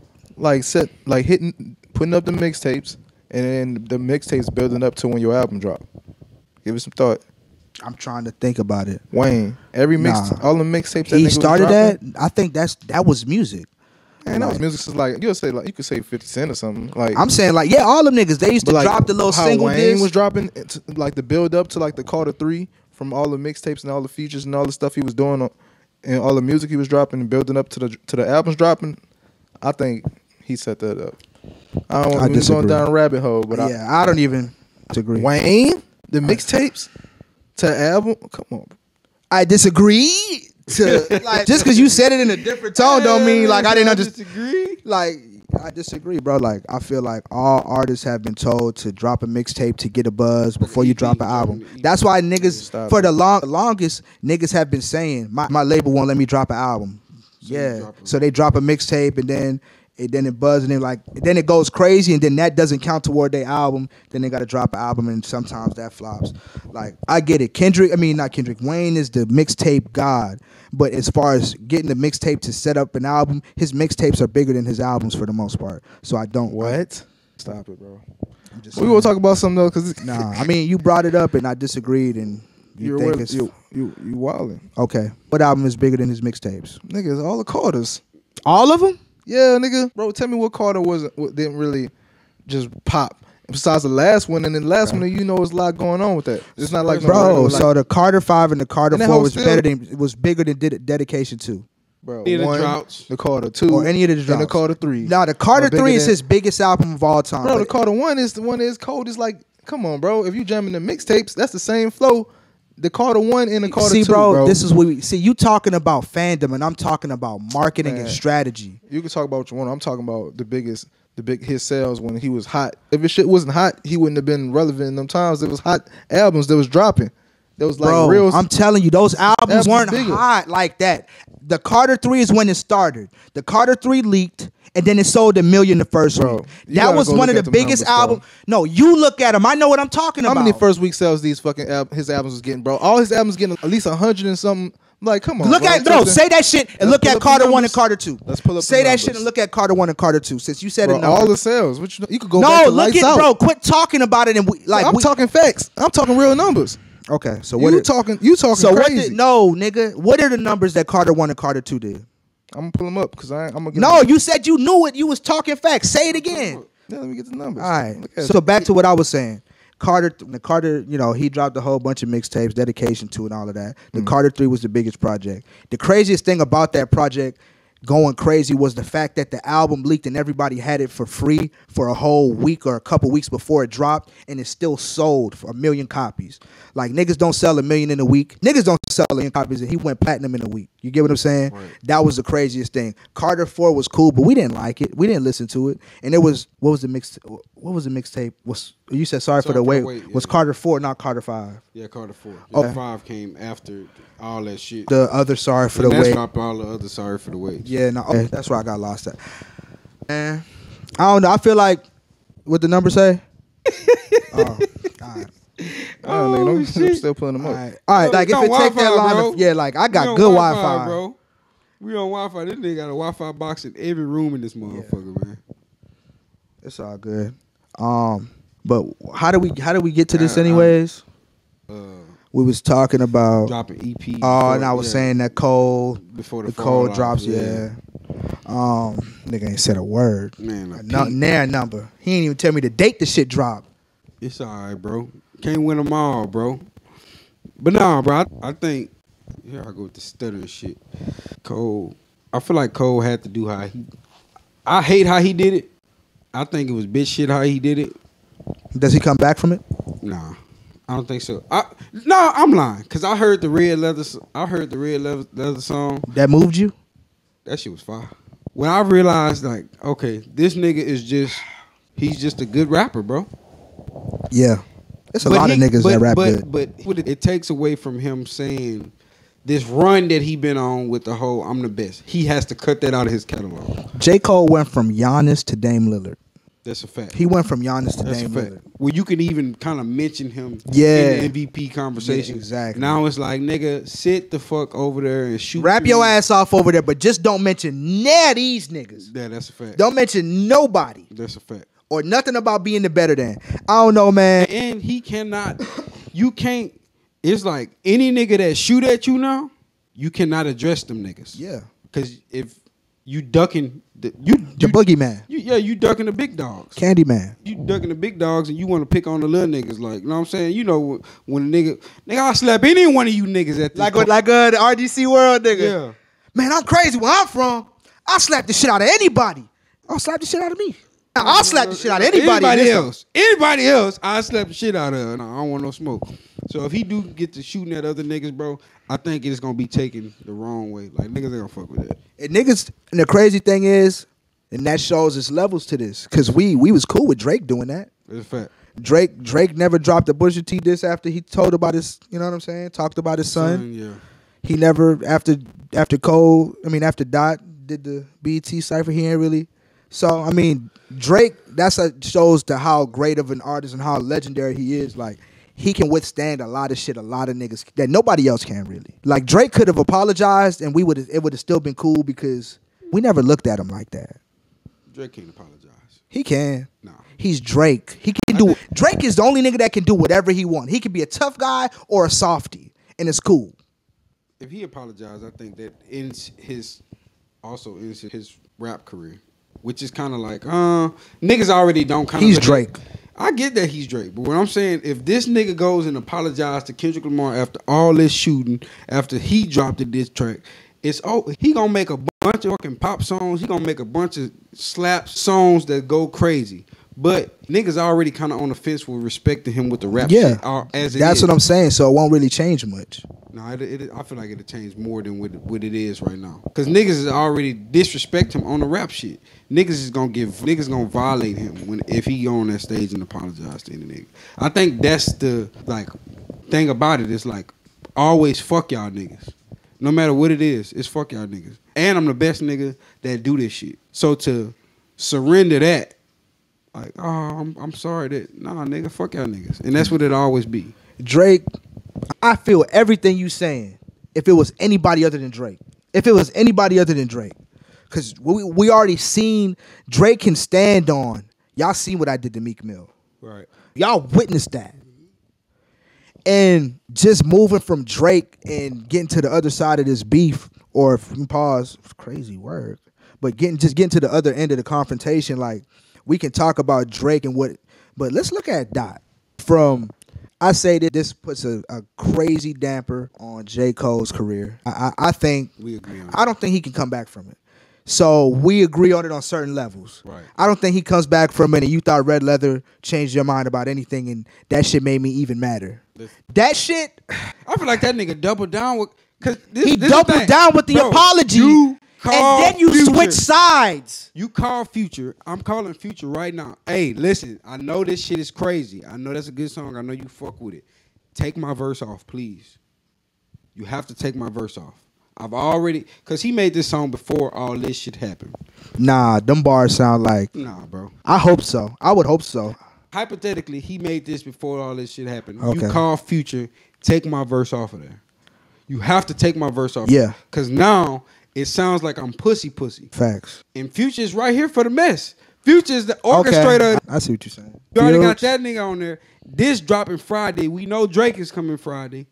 Putting up the mixtapes, and then the mixtapes building up to when your album drop. Give it some thought. I'm trying to think about it. Wayne, all the mixtapes that he nigga started was dropping, that. I think that was music. And that was music. Is like you could say 50 Cent or something. Like I'm saying, like all them niggas they used to drop the little how single Wayne disc. was dropping like the build up to like the Carter 3 from all the mixtapes and all the features and all the stuff he was doing and all the music he was dropping and building up to the albums dropping. I think he set that up. I don't want to go down a rabbit hole, but I don't even disagree. Wayne, the mixtapes to the album, come on. I disagree. Like just because you said it in a different tone don't mean like I didn't disagree. Like I disagree, bro. Like I feel like all artists have been told to drop a mixtape to get a buzz before you drop an album. That's why niggas for the longest niggas have been saying my label won't let me drop an album. So they drop a mixtape and then it buzzes and then it goes crazy and then that doesn't count toward their album. Then they got to drop an album and sometimes that flops. Like I get it. Not Kendrick. Wayne is the mixtape god. But as far as getting the mixtape to set up an album, his mixtapes are bigger than his albums for the most part. So I don't. What? Stop it, bro. We will talk about something though, cause nah. I mean, you brought it up and I disagreed, and you wildin'. Okay, what album is bigger than his mixtapes? Nigga, it's all the Carters. All of them? Yeah, nigga. Bro, tell me what Carter didn't really just pop. Besides the last one, and then the last one, there's a lot going on with that. It's not like so the Carter 5 and the Carter 4 was bigger than Dedication 2. Bro, any of the droughts, the Carter 2, or any of the droughts, and the Carter 3. Nah, the Carter 3 is his biggest album of all time. Bro, the Carter 1 is the one that's cold. It's like, come on, bro. If you jamming the mixtapes, that's the same flow. The Carter 1 and the Carter 2, bro. This is what we see. You talking about fandom, and I'm talking about marketing and strategy. You can talk about what you want. I'm talking about the biggest his sales when he was hot. If his shit wasn't hot, he wouldn't have been relevant in them times. There was hot albums that was dropping. There was like Bro, real. I'm telling you, those albums weren't bigger. hot like that. The Carter 3 is when it started. The Carter 3 leaked, and then it sold 1 million the first Bro, week. you That gotta was go one of look the at them biggest numbers, albums. No, you look at them. I know what I'm talking How about. many first week sales these fucking his albums was getting, bro? All his albums getting at least 100 and something. Like, come on. Look bro. at no, say that shit and Let's look pull at up the Carter 1 and numbers. Carter 2. Let's pull up Say the that shit numbers. and look at Carter 1 and Carter 2. Since you said Bro, it, all the sales. What you could go back no, to look Lights at Out. bro. Quit talking about it and I'm talking facts. I'm talking real numbers. Okay, so You what? talking So what? crazy. No, nigga. What are the numbers that Carter 1 and Carter 2 did? I'm gonna pull them up because I'm gonna get No, them. you said you knew it. You was talking facts. Say it again. Yeah, let me get the numbers. All right. Look at So it. back to what I was saying. Carter, you know, he dropped a whole bunch of mixtapes, dedication to and all of that. The Carter 3 was the biggest project. The craziest thing about that project going crazy was the fact that the album leaked and everybody had it for free for a whole week or a couple weeks before it dropped, and it still sold for 1 million copies. Like, niggas don't sell 1 million in a week. Niggas don't sell 1 million copies, and he went platinum in a week. You get what I'm saying? Right. That was the craziest thing. Carter 4 was cool, but we didn't like it. We didn't listen to it. And it was, what was the mixtape? You said Sorry for the Wait. Yeah. Was Carter 4, not Carter 5. Yeah, Carter 4. Okay. 5 came after all that shit. The other Sorry for And the that's Wait. dropped all the other Sorry for the Wait. Yeah, no, okay, that's where I got lost at. Man, I don't know. I feel like, what the number say? Oh, all right. Oh, nigga, I'm still pulling them All up. right. All right, Bro, like we if on it take that Wi-Fi, line, bro. of, yeah, like I We got on good Wi-Fi. bro. We on Wi-Fi. This nigga got a Wi-Fi box in every room in this motherfucker, man. It's all good. But how do we get to this anyways? We was talking about Dropping EP. Oh, and I was saying that Cole before the the Cole fall drops, off, yeah. Nigga ain't said a word. Man, Near number. He ain't even tell me the date the shit dropped. it's all right, bro. Can't win them all, bro. But nah, bro, I think here I go with the stuttering shit. Cole, I feel like Cole had to do how he. I hate how he did it. I think it was bitch shit how he did it. Does he come back from it? Nah, I don't think so. I'm lying because I heard the Red Leather. I heard the Red Leather song. That moved you? That shit was fire. When I realized, like, okay, this nigga is he's just a good rapper, bro. Yeah. There's a lot of niggas that rap good. But it takes away from him saying this run that he been on with the whole I'm the best. He has to cut that out of his catalog. J. Cole went from Giannis to Dame Lillard. That's a fact. He went from Giannis to That's Dame a fact. Lillard. Well, you can even kind of mention him Yeah. in the MVP conversation. Yeah, exactly. Now it's like, nigga, sit the fuck over there and shoot. Rap you. your ass off over there, but just don't mention none of these niggas. Yeah, that's a fact. Don't mention nobody. That's a fact. Or nothing about being the better than. I don't know, man. And he cannot, you can't, it's like any nigga that shoot at you now, you cannot address them niggas. Yeah. Because if you ducking, The boogeyman. you ducking the big dogs. Candyman. You ducking the big dogs and you want to pick on the little niggas. Like, you know what I'm saying? You know, when a nigga, I'll slap any one of you niggas at this Like point. the RDC World nigga. Yeah. Man, I'm crazy. Where I'm from, I'll slap the shit out of anybody. I'll slap the shit out of me. I'll slap the shit out of anybody. Anybody else, I slap the shit out of. No, I don't want no smoke. So if he do get to shooting at other niggas, bro, I think it's gonna be taken the wrong way. Like, niggas ain't gonna fuck with that. And niggas, and the crazy thing is, and that shows its levels to this, because we was cool with Drake doing that. It's a fact. Drake never dropped a Pusha T diss after he told about his, you know what I'm saying, talked about his son. Yeah. He never, after Dot did the BET cypher, he ain't really. So, I mean, Drake, shows to how great of an artist and how legendary he is. Like, he can withstand a lot of shit, a lot of niggas that nobody else can really. Like, Drake could have apologized and it would have still been cool because we never looked at him like that. Drake can't apologize. He can. No. He's Drake. He can do. Drake is the only nigga that can do whatever he wants. He can be a tough guy or a softie, and it's cool. If he apologized, I think that ends his rap career, which is kind of like, niggas already don't kind of. He's Drake. I get that he's Drake, but what I'm saying, if this nigga goes and apologizes to Kendrick Lamar after all this shooting, after he dropped the diss track, he gonna make a bunch of fucking pop songs. He gonna make a bunch of slap songs that go crazy. But niggas already kind of on the fence with respecting him with the rap Yeah, shit. As that's what I'm saying. So it won't really change much. No, I feel like it'll change more than what it is right now. Cause niggas is already disrespect him on the rap shit. Niggas gonna violate him if he go on that stage and apologize to any nigga. I think that's the thing about it. Is like always fuck y'all niggas. No matter what it is, it's fuck y'all niggas. And I'm the best nigga that do this shit. So to surrender that, like, oh, I'm sorry that nah nigga, fuck y'all niggas. And that's what it always be. Drake, I feel everything you saying. If it was anybody other than Drake, because we already seen Drake can stand on. Y'all seen what I did to Meek Mill, Right. Y'all witnessed that, and just moving from Drake and getting to the other side of this beef, or pause, crazy word, but getting to the other end of the confrontation. Like we can talk about Drake and what, but let's look at Dot from. I say that this puts a crazy damper on J. Cole's career. I think We agree on it. I don't think he can come back from it. So we agree on it on certain levels. Right. I don't think he comes back from it and you thought Red Leather changed your mind about anything and that shit made me even madder. That shit, I feel like that nigga doubled down with cause he doubled down with the apology. And then you switch sides. You call Future. I'm calling Future right now. Hey, listen, I know this shit is crazy. I know that's a good song. I know you fuck with it. Take my verse off, please. You have to take my verse off. I've already, because he made this song before all this shit happened. Nah, them bars sound like. Nah, bro. I hope so. I would hope so. Hypothetically, he made this before all this shit happened. Okay. You call Future, take my verse off of there. You have to take my verse off. Yeah. Because now it sounds like I'm pussy. Facts. And Future's right here for the mess. Future's the orchestrator. Okay. I see what you're saying. You already got that nigga on there. This dropping Friday. We know Drake is coming Friday.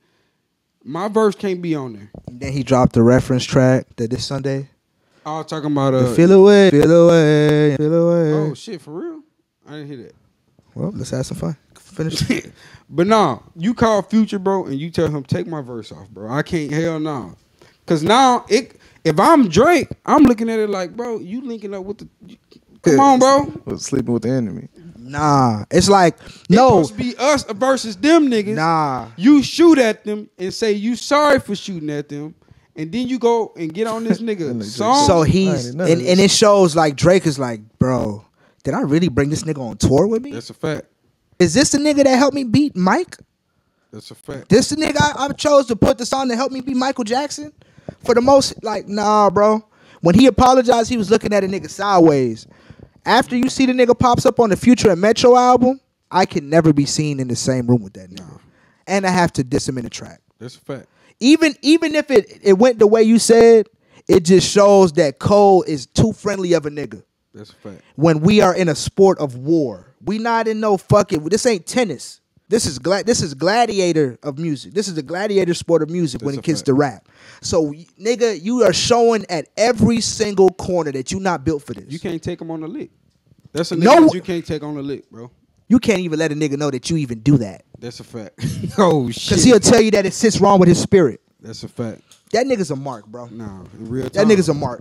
My verse can't be on there. And then he dropped the reference track that this Sunday. I was talking about Feel away, feel away, feel away. Oh shit, for real? I didn't hear that. Well, let's have some fun. Finish it. But nah, you call Future, bro, and you tell him take my verse off, bro. I can't. Hell no. Cause now if I'm Drake, I'm looking at it like, bro, you linking up with the. Come on, bro. Was sleeping with the enemy. Nah, it's like no. It's supposed to be us versus them niggas. Nah. You shoot at them and say you sorry for shooting at them, and then you go and get on this nigga song. So he's and it shows like Drake is like, bro, did I really bring this nigga on tour with me? That's a fact. Is this the nigga that helped me beat Mike? That's a fact. This the nigga I chose to put the song that helped me beat Michael Jackson? For the most, like, nah, bro. When he apologized, he was looking at a nigga sideways. After you see the nigga pops up on the Future and Metro album, I can never be seen in the same room with that nigga. And I have to diss him in the track. That's a fact. Even if it went the way you said, it just shows that Cole is too friendly of a nigga. That's a fact. When we are in a sport of war. We not in no fucking, this ain't tennis. This is gladiator of music. This is the gladiator sport of music when it gets to rap. So, nigga, you are showing at every single corner that you not built for this. You can't take him on the lick. That's a nigga that you can't take on the lick, bro. You can't even let a nigga know that you even do that. That's a fact. Oh, shit. Because he'll tell you that it sits wrong with his spirit. That's a fact. That nigga's a mark, bro. Nah, in real That time. nigga's a mark.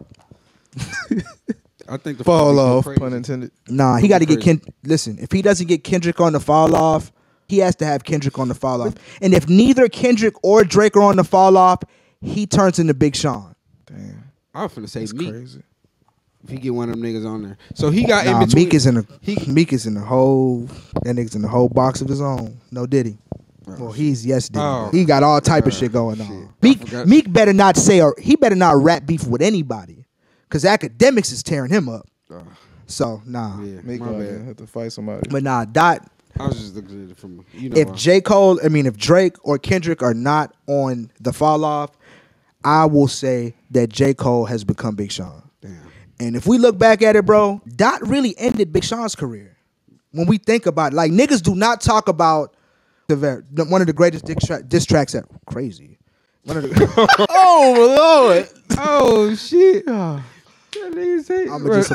I think the Fall off, crazy. pun intended. Nah, he got to get listen, if he doesn't get Kendrick on the fall off, he has to have Kendrick on the fall off. And if neither Kendrick or Drake are on the fall off, he turns into Big Sean. Damn, I was finna say that's Meek. crazy. If he get one of them niggas on there. So he got in Nah, between. Meek is in the whole that nigga's in the whole box of his own. No Diddy. Well, he's yes Diddy. Oh. He got all type of shit going on. Meek better not say or he better not rap beef with anybody. Cause academics is tearing him up. So nah. Yeah, Make my bad. have to fight somebody. But nah, Dot. I was just looking at it from If Drake or Kendrick are not on the fall off, I will say that J. Cole has become Big Sean. Damn. And if we look back at it, bro, Dot really ended Big Sean's career. When we think about it, like niggas do not talk about one of the greatest diss tracks ever. Crazy. One of the Oh Lord! Oh shit! I'ma just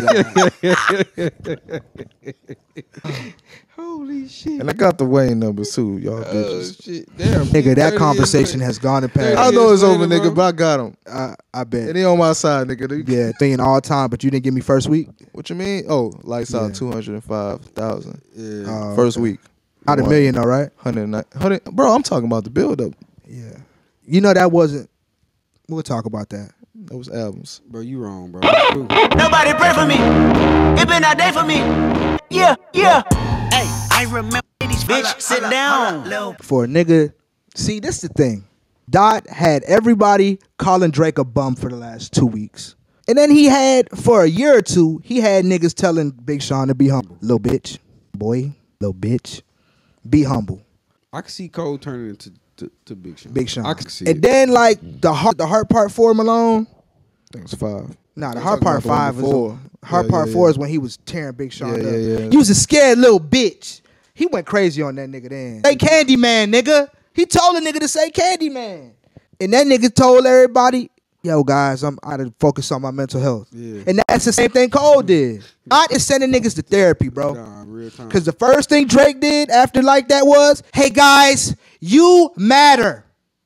apologize. Holy shit. And I got the Wayne numbers too, y'all bitches. Shit. Damn, Nigga, that conversation has gone and I passed. know it's over, later, nigga, bro. but I got him. I bet. And he on my side, nigga. Yeah, thing all time, but you didn't give me first week. What you mean? Oh, lights Yeah. out 205,000. Yeah. First week. Out of million though, right? 100. Bro, I'm talking about the build up. Yeah. You know that wasn't. We'll talk about that. Those albums. Bro, you wrong, bro. Nobody pray for me. It been a day for me. Yeah, yeah. Hey, I remember these bitch. Sit down. For a nigga, see, this the thing. Dot had everybody calling Drake a bum for the last 2 weeks. And then he had, for a year or two, he had niggas telling Big Sean to be humble. Little bitch. Boy, little bitch. Be humble. I can see Cole turning into to Big Sean. Big Sean. I can see and it. then, like, the heart part 4 Malone. I think it's 5. Nah, the I'm hard talking part about the one 5 before. is hard Yeah, part yeah, 4 yeah. is when he was tearing Big Sean up. Yeah. You was a scared little bitch. He went crazy on that nigga then. Say Candyman, nigga. He told a nigga to say Candyman. And that nigga told everybody, yo, guys, I'm out of focus on my mental health. Yeah. And that's the same thing Cole did. I is sending niggas to therapy, bro. Nah, real time. Because the first thing Drake did after like that was, hey, guys, you matter.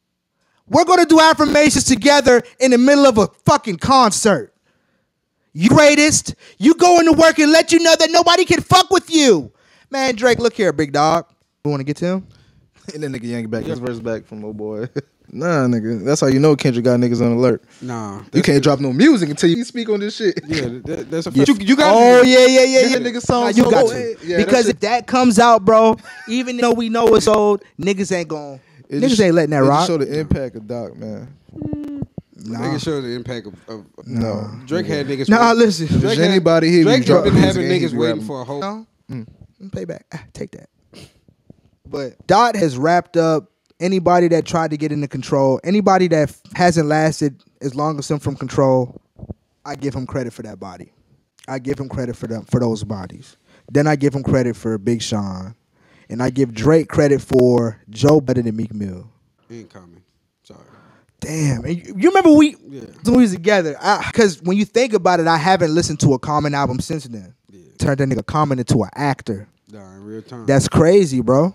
We're going to do affirmations together in the middle of a fucking concert. You greatest. You go into work and let you know that nobody can fuck with you. Man, Drake, look here, big dog. You want to get to him? And then nigga yanked back his verse back from old boy. Nah, nigga. That's how you know Kendrick got niggas on alert. Nah. You can't drop no music until you speak on this shit. Yeah, that's a Yeah. fact. You got Oh, to. yeah. Get that nigga song Nah, you so got old. to. Yeah, because that if that comes out, bro, even though we know it's old, niggas ain't going. It Niggas just- ain't letting that it just rock. show the impact of Doc, man. Nah. Nigga show the impact of No. Drake had niggas. Nah, waiting. listen. If there's Drake had- anybody here, Drake you drop been music having and he niggas grab waiting them. for a whole. No. Payback. Take that. But Dot has wrapped up anybody that tried to get into control, anybody that hasn't lasted as long as him from control. I give him credit for that body. I give him credit for those bodies. Then I give him credit for Big Sean, and I give Drake credit for Joe better than Meek Mill. Ain't coming. Sorry. Damn, and you remember when Yeah. we was together? Because when you think about it, I haven't listened to a Common album since then. Yeah. Turned that nigga Common into an actor. Nah, in real time. That's crazy, bro.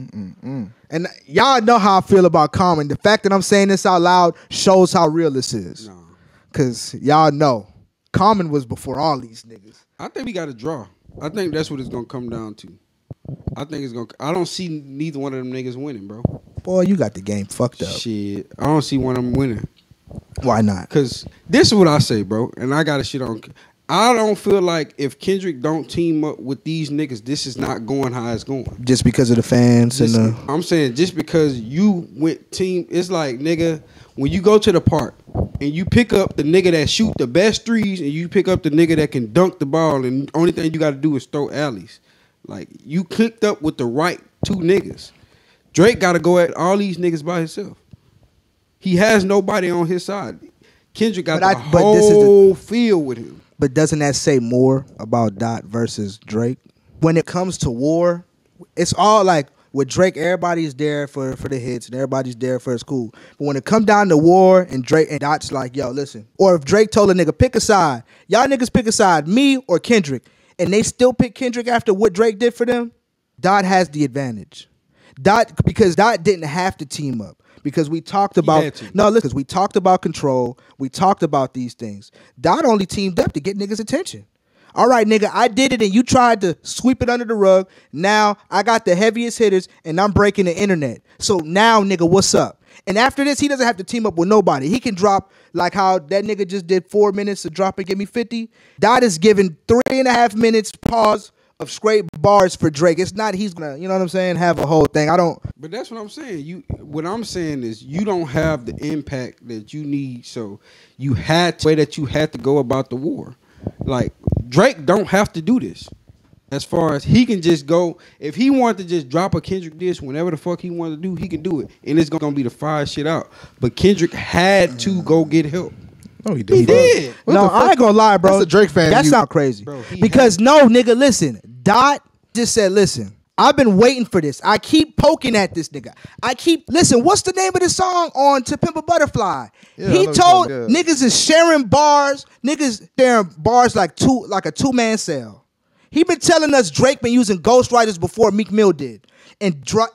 And y'all know how I feel about Common. The fact that I'm saying this out loud shows how real this is. Nah. Because y'all know, Common was before all these niggas. I think we got to draw. I think that's what it's gonna come down to. I think it's gonna. I don't see neither one of them niggas winning, bro. Boy, you got the game fucked up. Shit, I don't see one of them winning. Why not? Cause this is what I say, bro, and I got to shit on. I don't feel like if Kendrick don't team up with these niggas, this is not going how it's going. Just because of the fans and the... I'm saying just because you went team, it's like, nigga, when you go to the park and you pick up the nigga that shoot the best threes and you pick up the nigga that can dunk the ball and only thing you got to do is throw alleys. Like, you clicked up with the right two niggas. Drake got to go at all these niggas by himself. He has nobody on his side. Kendrick got the whole field with him. But doesn't that say more about Dot versus Drake? When it comes to war, it's all like with Drake, everybody's there for the hits and everybody's there for his cool. But when it come down to war and Drake and Dot's like, yo, listen. Or if Drake told a nigga, pick a side. Y'all niggas pick a side, me or Kendrick. And they still pick Kendrick after what Drake did for them, Dot has the advantage. Because Dot didn't have to team up. Because we talked about because we talked about control, we talked about these things. Dot only teamed up to get niggas' attention. All right, nigga, I did it and you tried to sweep it under the rug. Now I got the heaviest hitters and I'm breaking the internet. So now, nigga, what's up? And after this, he doesn't have to team up with nobody. He can drop like how that nigga just did 4 minutes to drop and give me 50. Dot is giving 3.5 minutes pause of straight bars for Drake. It's not he's gonna, you know what I'm saying, have a whole thing. I don't. But that's what I'm saying. What I'm saying is you don't have the impact that you need. So you had to way that you had to go about the war. Like, Drake don't have to do this. As far as he can just go, if he wanted to just drop a Kendrick diss whenever the fuck he wanted to do, he can do it. And it's gonna be the fire shit out. But Kendrick had to go get help. No, he did. He did. No, I ain't gonna lie, bro. That's a Drake fan. That You- sound crazy. Bro, Because no, nigga, listen. Dot just said, listen, I've been waiting for this. I keep poking at this nigga. Listen, what's the name of the song on To Pimp a Butterfly? Yeah, He told yeah. niggas is sharing bars, like a two-man cell. He been telling us Drake been using ghostwriters before Meek Mill did. And Drake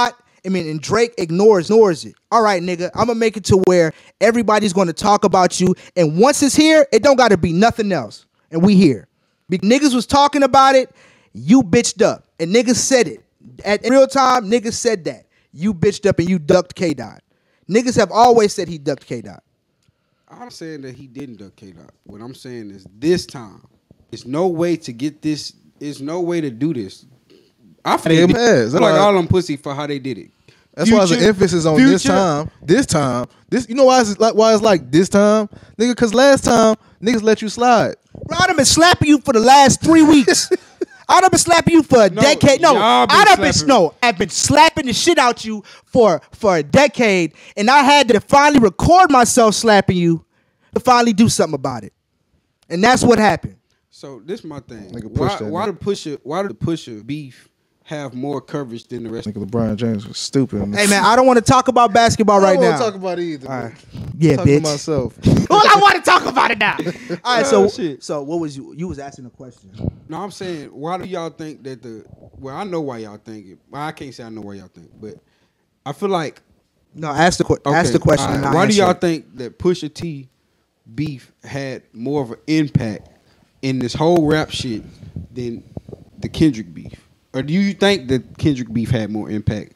ignores it. All right, nigga, I'm gonna make it to where everybody's gonna talk about you. And once it's here, it don't gotta be nothing else. And we here. Niggas was talking about it, you bitched up. And niggas said it. In real time, niggas said that. You bitched up and you ducked K-Dot. Niggas have always said he ducked K-Dot. I'm saying that he didn't duck K-Dot. What I'm saying is this time, there's no way to get this. There's no way to do this. I feel like all them pussy for how they did it. That's why there's an emphasis on this time. You know why it's like this time? Nigga, because last time, niggas let you slide. Bro, I've been slapping you for the last 3 weeks. I've been slapping you for a decade. I've been slapping the shit out you for a decade, and I had to finally record myself slapping you to finally do something about it. And that's what happened. So this is my thing. Why the Pusha beef have more coverage than the rest? Nigga, LeBron James was stupid. Hey man, I don't want to talk about basketball right now. I don't want to talk about it either. All right. Yeah, I'm bitch. myself. Well, I want to talk about it now. All right, so what was you was asking a question? No, I'm saying, why do y'all think that I know why y'all think it. Well, I can't say I know why y'all think, but I feel like. No, ask the question. Right. Why do y'all think that Pusha T beef had more of an impact in this whole rap shit than the Kendrick beef? Or do you think that Kendrick beef had more impact?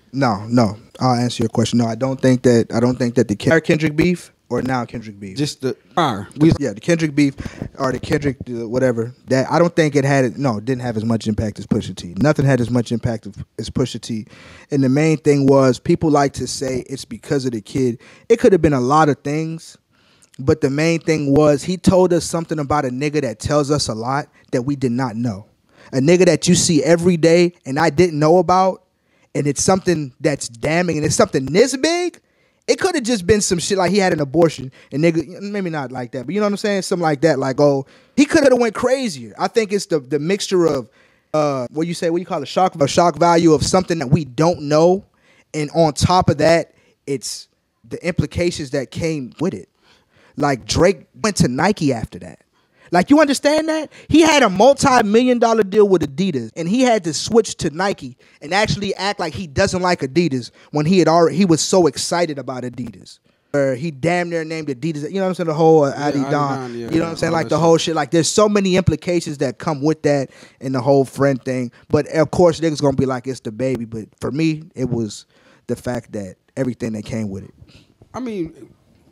No. I'll answer your question. No, I don't think that the Kendrick beef or now Kendrick beef. Just the the Kendrick beef or the Kendrick whatever. That I don't think it didn't have as much impact as Pusha T. Nothing had as much impact as Pusha T. And the main thing was people like to say it's because of the kid. It could have been a lot of things. But the main thing was he told us something about a nigga that tells us a lot that we did not know. A nigga that you see every day and I didn't know about, and it's something that's damning and it's something this big. It could have just been some shit like he had an abortion and nigga, maybe not like that, but you know what I'm saying? Something like that. Like, oh, he could have went crazier. I think it's the mixture of what you call a shock value of something that we don't know. And on top of that, it's the implications that came with it. Like Drake went to Nike after that. Like, you understand that? He had a multi-million-dollar deal with Adidas, and he had to switch to Nike and actually act like he doesn't like Adidas when he was so excited about Adidas. He damn near named Adidas. You know what I'm saying? The whole Adidon. You know what I'm saying? Like the whole shit. Like, there's so many implications that come with that and the whole friend thing. But of course, niggas gonna be like, it's the baby. But for me, it was the fact that everything that came with it. I mean,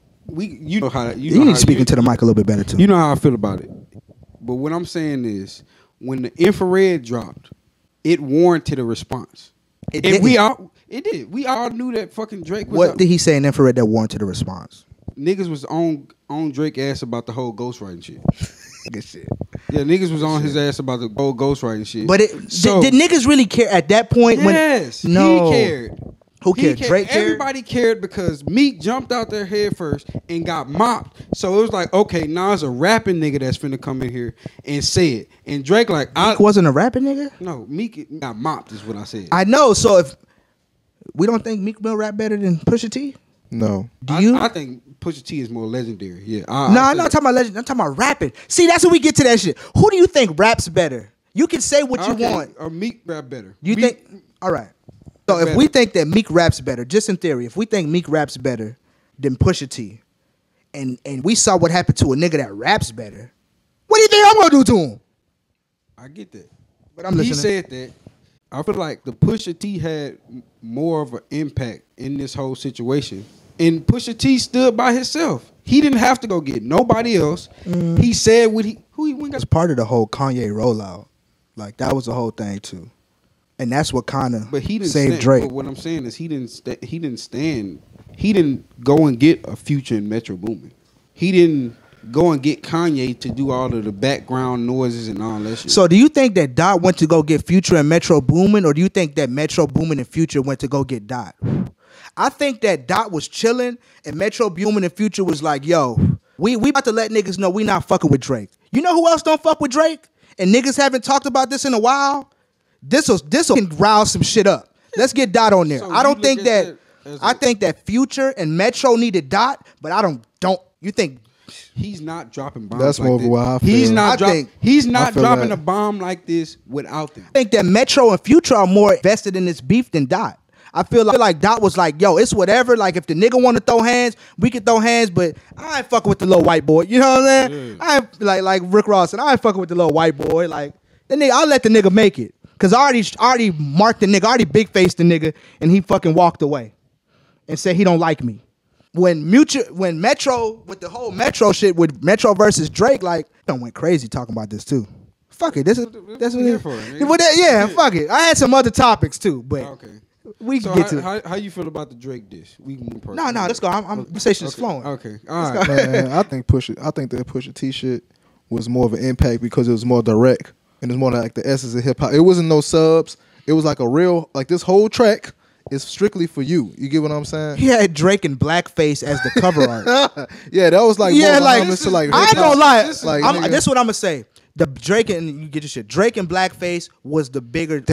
you know how you need to speak into the mic a little bit better too. You know how I feel about it. But what I'm saying is, when the infrared dropped, it warranted a response. It did. We all knew that fucking Drake was. What did he say in infrared that warranted a response? Niggas was on Drake ass about the whole ghostwriting shit. Good shit. Yeah, niggas was on his ass about the whole ghostwriting shit. But did niggas really care at that point? Yes, he cared. Who cared? Drake cared? Everybody cared because Meek jumped out there head first and got mopped. So it was like, okay, now it's a rapping nigga that's finna come in here and say it. And Drake Meek wasn't a rapping nigga? No, Meek got mopped is what I said. I know. So if we don't think Meek will rap better than Pusha T? No. Do you? I think Pusha T is more legendary. Yeah. I'm not talking about legend. I'm talking about rapping. See, that's when we get to that shit. Who do you think raps better? You can say what you want. Or Meek rap better. You think? All right. So if we think that Meek raps better, just in theory, if we think Meek raps better than Pusha T, and we saw what happened to a nigga that raps better, what do you think I'm gonna do to him? I get that. But I'm listening. He said that. I feel like the Pusha T had more of an impact in this whole situation. And Pusha T stood by himself. He didn't have to go get nobody else. He said who he went. It's part of the whole Kanye rollout. Like, that was the whole thing too. And that's what kind of saved Drake. But what I'm saying is he didn't go and get a Future in Metro Boomin. He didn't go and get Kanye to do all of the background noises and all that shit. So do you think that Dot went to go get Future and Metro Boomin, or do you think that Metro Boomin and Future went to go get Dot? I think that Dot was chilling and Metro Boomin and Future was like, yo, we about to let niggas know we not fucking with Drake. You know who else don't fuck with Drake? And niggas haven't talked about this in a while? this can rouse some shit up. Let's get Dot on there. So I don't think that. I think that Future and Metro needed Dot, but I don't. You think he's not dropping bombs? That's like more of this. what I feel. He's not dropping that. a bomb like this without them. I think that Metro and Future are more invested in this beef than Dot. I feel like Dot was like, yo, it's whatever. Like, if the nigga want to throw hands, we can throw hands, but I ain't fucking with the little white boy. You know what I'm saying? I ain't like Rick Ross said, I ain't fucking with the little white boy. Like, the nigga, I'll let the nigga make it. Cause I already marked the nigga, already big faced the nigga, and he fucking walked away and said he don't like me. When Metro, with the whole Metro shit, with Metro versus Drake, like, I went crazy talking about this too. Fuck it. That's what we're here for. Yeah, fuck it. I had some other topics too, but okay. We can get to it. How you feel about the Drake diss? We can move No, let's go. Conversation is flowing. Okay, all right. Man, I think that Pusha T shit was more of an impact because it was more direct and it was more like the essence of hip hop. It wasn't no subs. It was like a real, like, this whole track is strictly for you. You get what I'm saying? He had Drake in blackface as the cover art. Yeah, that was like, yeah, more like, to like I ain't gonna lie. This Like, is what I'm gonna say. The Drake and you get your shit. Drake and blackface was the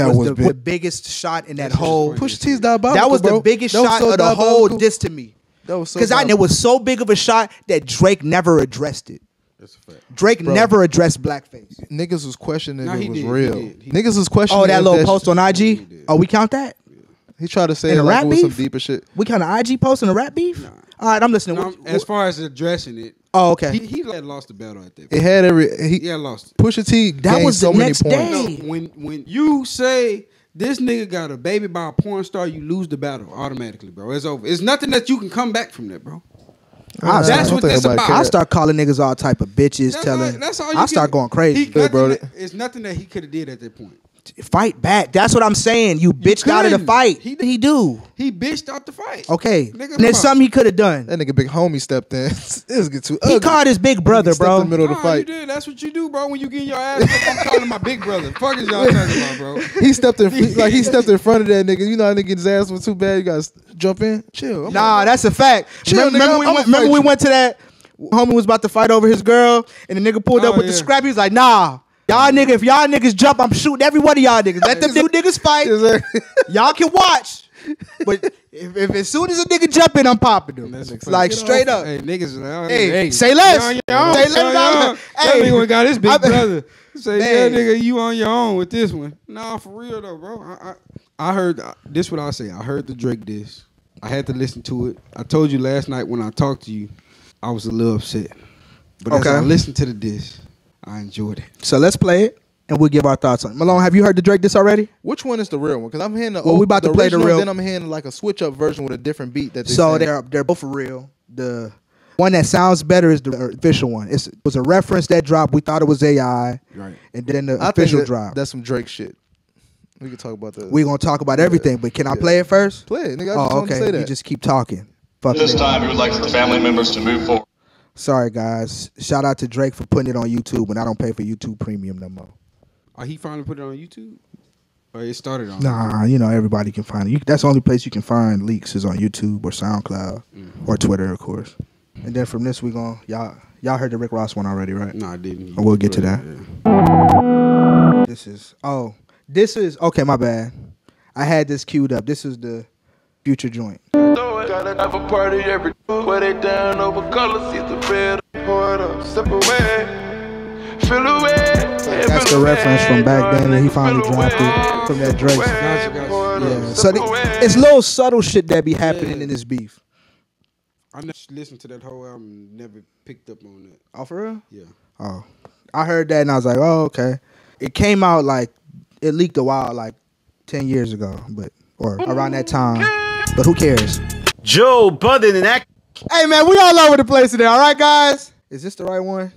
biggest shot in that whole. Pusha T's diabolical. That was the biggest shot of the whole diss to me. That was so. Because it was so big of a shot that Drake never addressed it. That's a fact. Drake never addressed blackface. Niggas was questioning if it was did, real. He did. Niggas was questioning. Oh, that little post on IG. Oh, we count that. He tried to say in it a like rap it was some beef? deeper shit. We count an IG post and a rap beef. Nah. All right, I'm listening. No, as far as addressing it, oh, okay. He had lost the battle at that point. It had He had lost it. Pusha T That was so the many next points. day. When you say this nigga got a baby by a porn star, you lose the battle automatically, bro. It's over. It's nothing that you can come back from that, bro. That's what this about. I start calling niggas all type of bitches. That's all. I start going crazy. It's nothing that he could have did at that point. Fight back. That's what I'm saying. You bitched out of the fight. He do. He bitched out the fight. Okay. And there's something he could have done. That nigga big homie stepped in. It was get too ugly. He called his big brother, bro. In the middle of the fight. You did. That's what you do, bro. When you get your ass up, I'm calling my big brother. Fuck is y'all talking about, bro? He stepped in front of that nigga. You know how nigga get his ass was too bad. You gotta jump in. Chill. That's a fact. Remember we went to that. Homie was about to fight over his girl, and the nigga pulled up with the scrap. He was like, nah. If y'all niggas jump, I'm shooting every one of y'all niggas. Let them two niggas fight. Y'all can watch. But if as soon as a nigga jump in, I'm popping them. Like, straight up. Hey, niggas. Hey, say less. Say less. Hey, nigga got his big brother. Say, yeah, nigga, you on your own with this one. Nah, for real though, bro. I heard this. What I say. I heard the Drake diss. I had to listen to it. I told you last night when I talked to you, I was a little upset. But as I listened to the diss, I enjoyed it. So let's play it, and we'll give our thoughts on it. Malone, have you heard the Drake diss already? Which one is the real one? Because I'm hearing we about to play the real. Then I'm hearing like a switch up version with a different beat. They're both real. The one that sounds better is the official one. It was a reference that dropped. We thought it was AI, right? And then the official drop. That's some Drake shit. We can talk about that. We're gonna talk about everything, but can I play it first? Play it, nigga. I just want to say that. You just keep talking. Fuck this time, we would like for the family members to move forward. Sorry, guys. Shout out to Drake for putting it on YouTube, and I don't pay for YouTube Premium no more. Are he finally put it on YouTube? Or it started on? Nah, everybody can find it. That's the only place you can find leaks is on YouTube or SoundCloud or Twitter, of course. And then from this, y'all heard the Rick Ross one already, right? No, I didn't. We'll get to that. Yeah. This is okay. My bad. I had this queued up. This is the Future joint. Gotta have a party every where they down over colors, see the red, pour it up, step away, feel away. That's the reference from back then that he finally dropped it from that Drake. Yeah. So it's little subtle shit that be happening in this beef. I never listened to that whole album, never picked up on that. Oh, for real? Yeah. Oh, I heard that and I was like, oh, okay. It came out it leaked a while, 10 years ago, or around that time. But who cares? Joe Budden and that. Hey, man, we all over the place today, all right, guys? Is this the right one?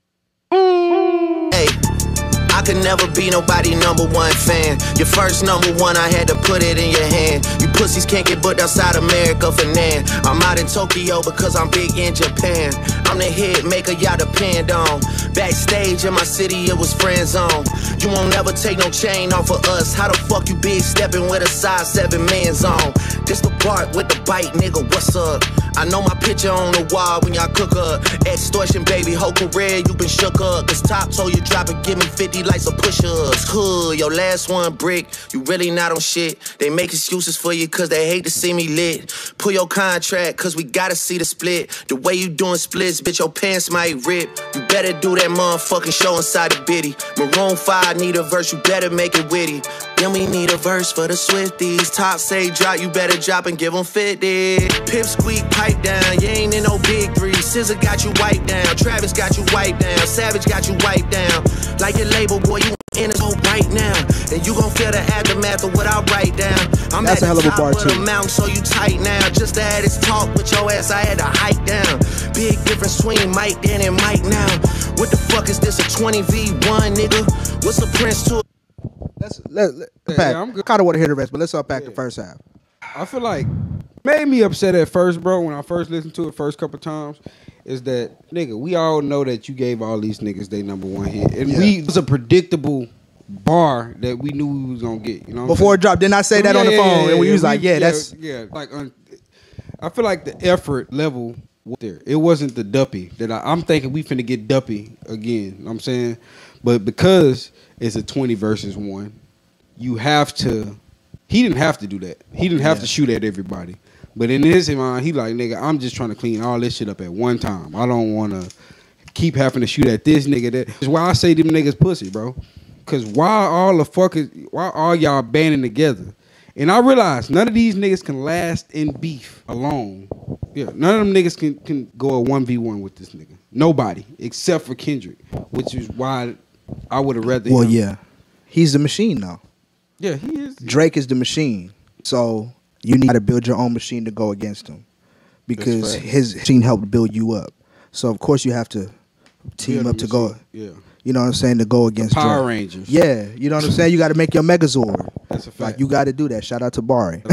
Hey, I could never be nobody number one fan. Your first number one, I had to put it in your hand. You pussies can't get booked outside America for nan. I'm out in Tokyo because I'm big in Japan. I'm the hit maker y'all depend on. Backstage in my city, it was friend zone. You won't never take no chain off of us. How the fuck you big stepping with a size 7 man's on? This the part with the bite, nigga, what's up? I know my picture on the wall when y'all cook up. Extortion, baby, whole career, you been shook up. Cause Top told you drop it, give me 50 like some push-ups. Cool, your last one brick, you really not on shit. They make excuses for you cause they hate to see me lit. Pull your contract cause we gotta see the split. The way you doing splits, bitch, your pants might rip. You better do that motherfucking show inside the bitty. Maroon 5 need a verse, you better make it witty. Then we need a verse for the Swifties. Top say drop, you better drop and give them 50. Pip squeak, pipe down, you ain't in no big three. SZA got you wiped down, Travis got you wiped down, Savage got you wiped down. Like your label, boy, you in it right now. And you gon' feel the aftermath of what I write down. I'm That's at a hell the of a top bar, of the too. mountain, so you tight now. Just to have this talk with your ass, I had to hike down. Big difference between Mike then and Mike now. What the fuck is this, a 20v1, nigga? What's a Prince to Let's unpack. I'm good. Kind of want to hear the rest, but let's unpack the first half. I feel like made me upset at first, bro, when I first listened to it first couple times, is that, nigga, we all know that you gave all these niggas their number one hit. And it was a predictable bar that we knew we was going to get. You know what Before it dropped, didn't I say that on the phone? And we was like, that's... Yeah, like, I feel like the effort level was there. It wasn't the duppy that I'm thinking we finna get duppy again. You know what I'm saying? But because it's a 20 versus 1, you have to... He didn't have to do that. He didn't have to shoot at everybody. But in his mind, he like, nigga, I'm just trying to clean all this shit up at one time. I don't want to keep having to shoot at this nigga. That's why I say them niggas pussy, bro. Because why all y'all banding together? And I realize none of these niggas can last in beef alone. Yeah, none of them niggas can go a 1v1 with this nigga. Nobody, except for Kendrick, which is why I would have rather Well, him. yeah. He's the machine, though. Yeah, he is. Drake is the machine. So you need to build your own machine to go against him. Because his machine helped build you up. So, of course, you have to team up to go. Yeah. You know what I'm saying? To go against Power Drake. Rangers. Yeah. You know what I'm saying? You got to make your Megazord. That's a fact. Like, you got to do that. Shout out to Barry.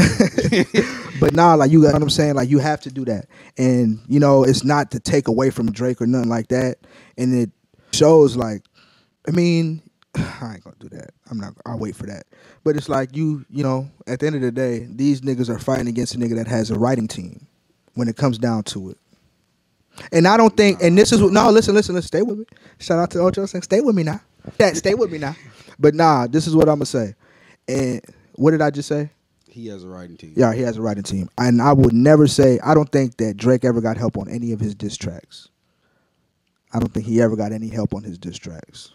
But nah, like, you got what I'm saying? Like, you have to do that. And, you know, it's not to take away from Drake or nothing like that. And it shows, like, I mean, I ain't gonna do that. I'll wait for that. But it's like you know, at the end of the day, these niggas are fighting against a nigga that has a writing team when it comes down to it. And I don't think, and this is what, no, listen, stay with me. Shout out to Ocho saying, stay with me now. Stay with me now. But nah, this is what I'm gonna say. And what did I just say? He has a writing team. Yeah, he has a writing team. And I would never say, I don't think that Drake ever got help on any of his diss tracks. I don't think he ever got any help on his diss tracks.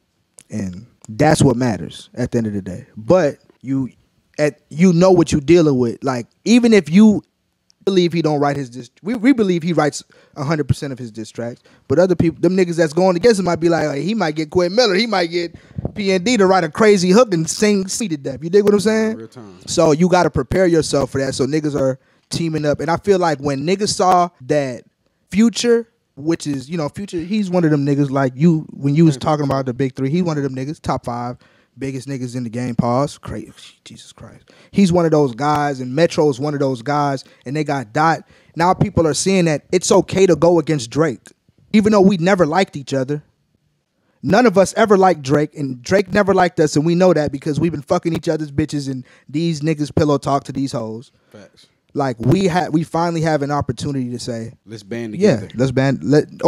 And that's what matters at the end of the day. But you know what you're dealing with. Like, even if you believe he don't write his diss, we believe he writes 100% of his diss tracks. But other people, them niggas that's going against him might be like, hey, he might get Quentin Miller, he might get PND to write a crazy hook and sing "See to Death." You dig what I'm saying? Real time. So you got to prepare yourself for that. So niggas are teaming up, and I feel like when niggas saw that Future, which is, you know, Future, he's one of them niggas like you, when you was talking about the big three, he's one of them niggas, top 5 biggest niggas in the game, pause, crazy, Jesus Christ. He's one of those guys, and Metro is one of those guys, and they got Dot. Now people are seeing that it's okay to go against Drake, even though we never liked each other. None of us ever liked Drake, and Drake never liked us, and we know that because we've been fucking each other's bitches, and these niggas pillow talk to these hoes. Facts. Like, we finally have an opportunity to say, let's band together. Yeah, let's band.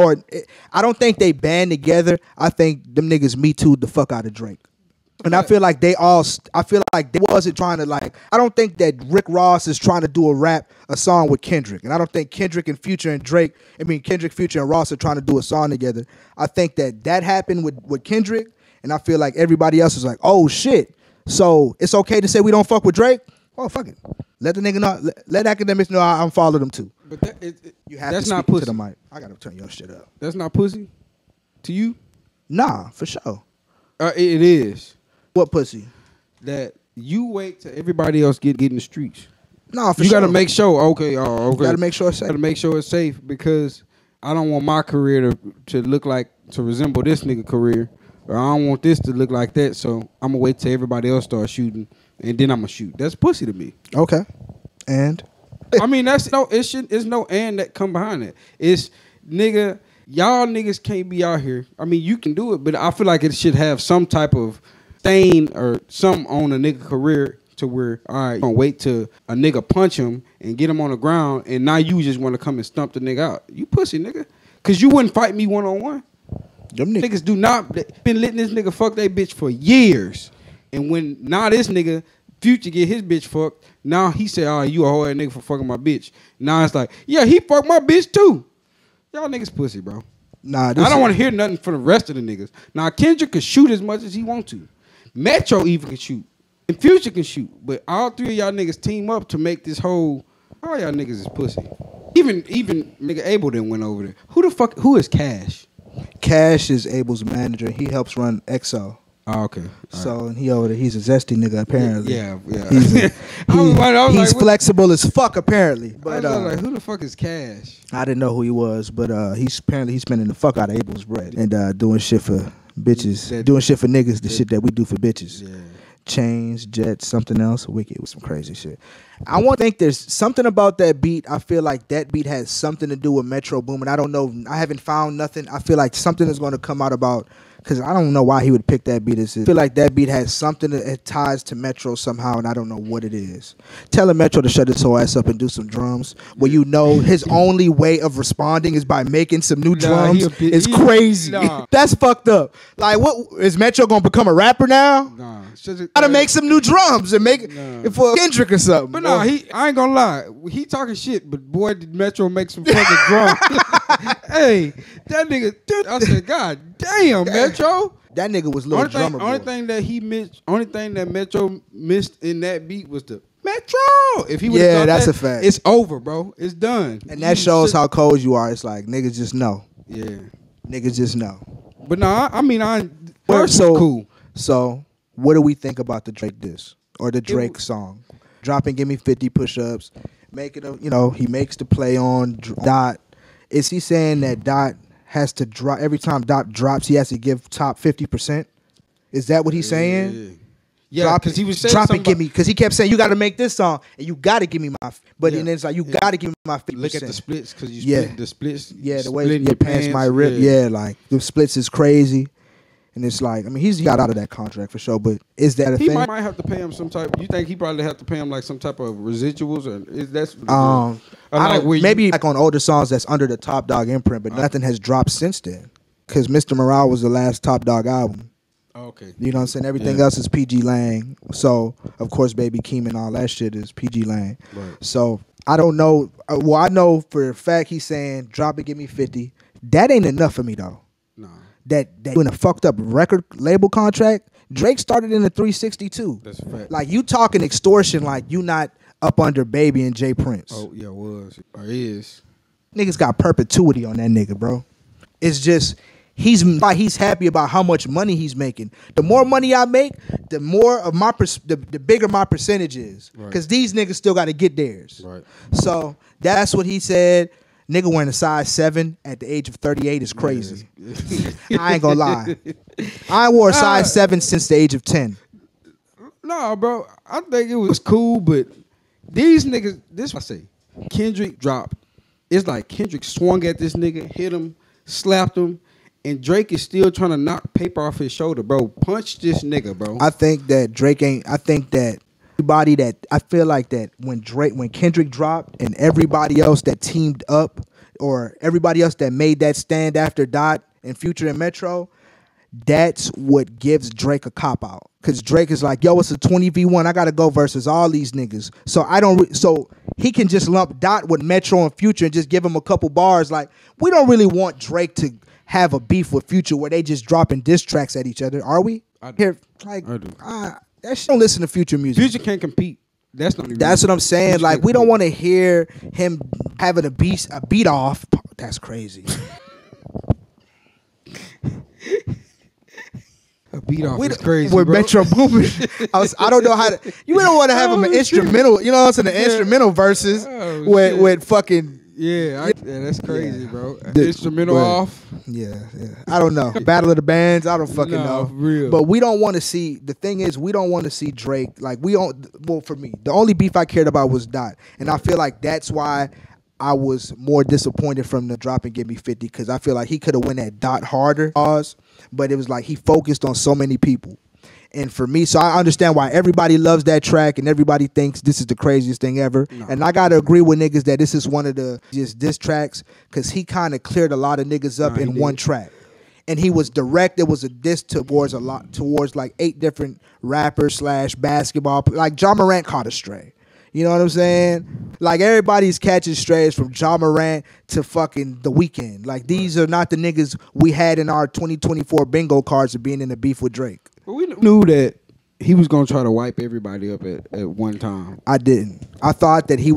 I don't think they band together. I think them niggas Me Too'd the fuck out of Drake. And I feel like they wasn't trying to, like, I don't think that Rick Ross is trying to do a song with Kendrick. And I don't think Kendrick, Future, and Ross are trying to do a song together. I think that happened with Kendrick. And I feel like everybody else is like, oh shit. So it's okay to say we don't fuck with Drake? Oh, fuck it. Let the nigga know. Let academics know I'm following them too. But you have that's to not speak pussy. to the mic. I gotta turn your shit up. That's not pussy to you? Nah, for sure. It is. What pussy? That you wait till everybody else get in the streets. Nah, for you sure. gotta make sure. Okay. You gotta make sure it's safe. Gotta make sure it's safe, because I don't want my career to resemble this nigga career, or I don't want this to look like that. So I'm gonna wait till everybody else starts shooting, and then I'm gonna shoot. That's pussy to me. Okay. And I mean, that's no. It's no and that come behind it. It's nigga. Y'all niggas can't be out here. I mean, you can do it, but I feel like it should have some type of stain or something on a nigga career to where, all right, you gonna wait till a nigga punch him and get him on the ground, and now you just want to come and stump the nigga out. You pussy, nigga. Because you wouldn't fight me one-on-one. Them niggas do not, been letting this nigga fuck that bitch for years. And when now this nigga, Future get his bitch fucked, now he say, oh, you a whole ass nigga for fucking my bitch. Now it's like, yeah, he fucked my bitch too. Y'all niggas pussy, bro. Nah, I don't want to hear nothing from the rest of the niggas. Now, Kendrick can shoot as much as he want to. Metro even can shoot. And Future can shoot. But all three of y'all niggas team up to make this whole, all y'all niggas is pussy. Even nigga Abel didn't went over there. Who is Cash? Cash is Abel's manager. He helps run EXO. Oh, okay. So he over there, he's a zesty nigga apparently. Yeah. He's flexible as fuck apparently. But I was like, who the fuck is Cash? I didn't know who he was, but he's spending the fuck out of Abel's bread and doing shit for bitches, doing shit for niggas, the shit that we do for bitches. Yeah. Chains, Jets, something else, Wicked with some crazy shit. I want to think there's something about that beat. I feel like that beat has something to do with Metro Boomin. I don't know. I haven't found nothing. I feel like something is going to come out about, because I don't know why he would pick that beat. I feel like that beat has something that ties to Metro somehow, and I don't know what it is. Telling Metro to shut his whole ass up and do some drums, where you know his only way of responding is by making some new drums, is crazy. That's fucked up. Like, what is Metro gonna become a rapper now? Nah, gotta make some new drums and make it for Kendrick or something. But no, I ain't gonna lie, he talking shit, but boy, did Metro make some fucking drums. Hey, that nigga, dude, I said, God damn, Metro. That nigga was little drummer. Only thing that Metro missed in that beat was the Metro. If he would have done that's a fact. It's over, bro. It's done. And that shows how cold you are. It's like niggas just know. Yeah, niggas just know. But no, I mean, cool. So, what do we think about the Drake diss or the Drake song? Dropping, give me 50 push-ups, making a, he makes the play on Dot. Is he saying that Dot has to drop every time Dot drops? He has to give top 50%. Is that what he's saying? Yeah, because he was saying drop and give me, because he kept saying you got to make this song and you got to give me my. But then it's like you got to give me my 50%. Look at the splits, because you split the splits. Yeah, the way your pants might rip. Yeah, like the splits is crazy. And it's like, I mean, he's got out of that contract for sure, but is that a thing? He might have to pay him some type. You think he probably have to pay him like some type of residuals, or is that? I don't. Maybe like on older songs that's under the Top Dog imprint, but nothing has dropped since then. Because Mr. Morale was the last Top Dog album. Okay. You know what I'm saying? Everything else is PG Lang. So of course, Baby Keem and all that shit is PG Lang. Right. So I don't know. Well, I know for a fact he's saying drop it, give me 50. That ain't enough for me though. No. That in a fucked up record label contract, Drake started in the 362. That's a fact. Like you talking extortion, like you not up under Baby and Jay Prince. Oh yeah, was or is. Niggas got perpetuity on that nigga, bro. It's just he's happy about how much money he's making. The more money I make, the more of my the bigger my percentage is. Because these niggas still got to get theirs. Right. So that's what he said. Nigga wearing a size 7 at the age of 38 is crazy. I ain't gonna lie. I wore a size 7 since the age of 10. No, bro. I think it was cool, but these niggas, this what I say. Kendrick dropped. It's like Kendrick swung at this nigga, hit him, slapped him, and Drake is still trying to knock paper off his shoulder, bro. Punch this nigga, bro. I think that Drake ain't, I think that everybody that, I feel like that when Kendrick dropped and everybody else that teamed up or everybody else that made that stand after Dot and Future and Metro, that's what gives Drake a cop-out. Because Drake is like, yo, it's a 20v1. I got to go versus all these niggas. So so he can just lump Dot with Metro and Future and just give him a couple bars. Like, we don't really want Drake to have a beef with Future where they just dropping diss tracks at each other, are we? I do. That shit don't listen to Future music. Future can't compete. That's what I'm saying. Future like, we don't want to hear him having a beat off. That's crazy. A beat off is crazy, with Metro Boomin. I don't know how to. You don't want to have him an instrumental. You know what I'm saying? The instrumental verses with fucking. Yeah, that's crazy, bro. Instrumental off. Yeah. I don't know. Battle of the Bands. I don't fucking know. Real. But we don't want to see. The thing is, we don't want to see Drake. Like we don't. Well, for me, the only beef I cared about was Dot, and I feel like that's why I was more disappointed from the drop and give me 50, because I feel like he could have went at Dot harder, but it was like he focused on so many people. And for me, so I understand why everybody loves that track and everybody thinks this is the craziest thing ever. No. And I gotta agree with niggas that this is one of the just diss tracks because he kind of cleared a lot of niggas up in one track. And he was direct. It was a diss towards like 8 different rappers / basketball. Like Ja Morant caught a stray. You know what I'm saying? Like everybody's catching strays from Ja Morant to fucking The Weeknd. Like these are not the niggas we had in our 2024 bingo cards of being in a beef with Drake. But we knew that he was gonna try to wipe everybody up at one time. I didn't. I thought that he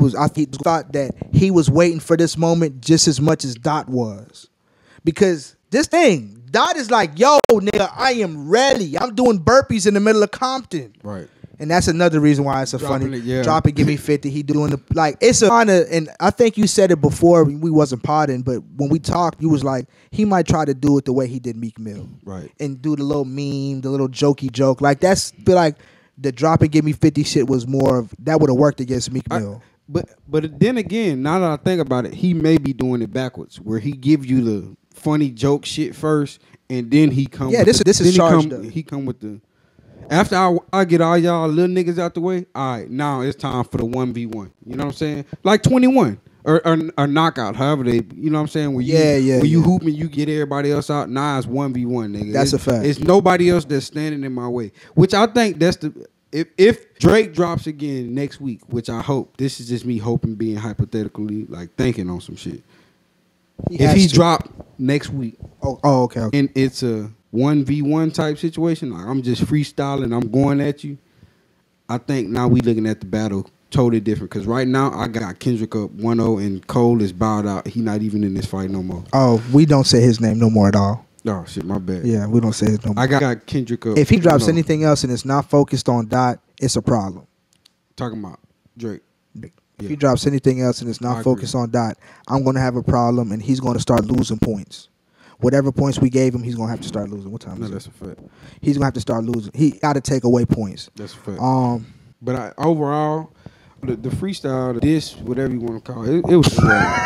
was waiting for this moment just as much as Dot was, because this thing. Dot is like, yo, nigga, I am ready. I'm doing burpees in the middle of Compton. Right. And that's another reason why it's Dropping funny. Drop it, give me 50. He doing the, like, it's a kind of, and I think you said it before, we wasn't potting, but when we talked, you was like, he might try to do it the way he did Meek Mill. Right. And do the little meme, the little jokey joke. Like, that's, feel like the drop it, give me 50 shit was more of, that would have worked against Meek Mill. But then again, now that I think about it, he may be doing it backwards, where he give you the funny joke shit first, and then he come. Yeah, this is charged up. He come with the. After I get all y'all little niggas out the way, all right, now it's time for the 1v1. You know what I'm saying? Like 21 or knockout, however they. You know what I'm saying? When you hoop and you get everybody else out, now it's 1v1, nigga. That's a fact. It's nobody else that's standing in my way, which I think that's the. If Drake drops again next week, which I hope, this is just me hoping, being hypothetically like thinking on some shit. If he drop next week, okay, and it's a 1v1 type situation, like I'm just freestyling, I'm going at you, I think now we looking at the battle totally different. Because right now I got Kendrick up 1-0 and Cole is bowed out. He not even in this fight no more. Oh, we don't say his name no more at all. Oh shit, my bad. Yeah, we don't say his no more. I got Kendrick up. If he drops anything else and it's not focused on Dot, it's a problem. Talking about Drake. If he drops anything else and it's not focused on Dot, I'm going to have a problem, and he's going to start losing points. Whatever points we gave him, he's going to have to start losing. What time is it? That's a fact. He's going to have to start losing. He got to take away points. That's a fact. But overall, the freestyle, the diss, whatever you want to call it, it was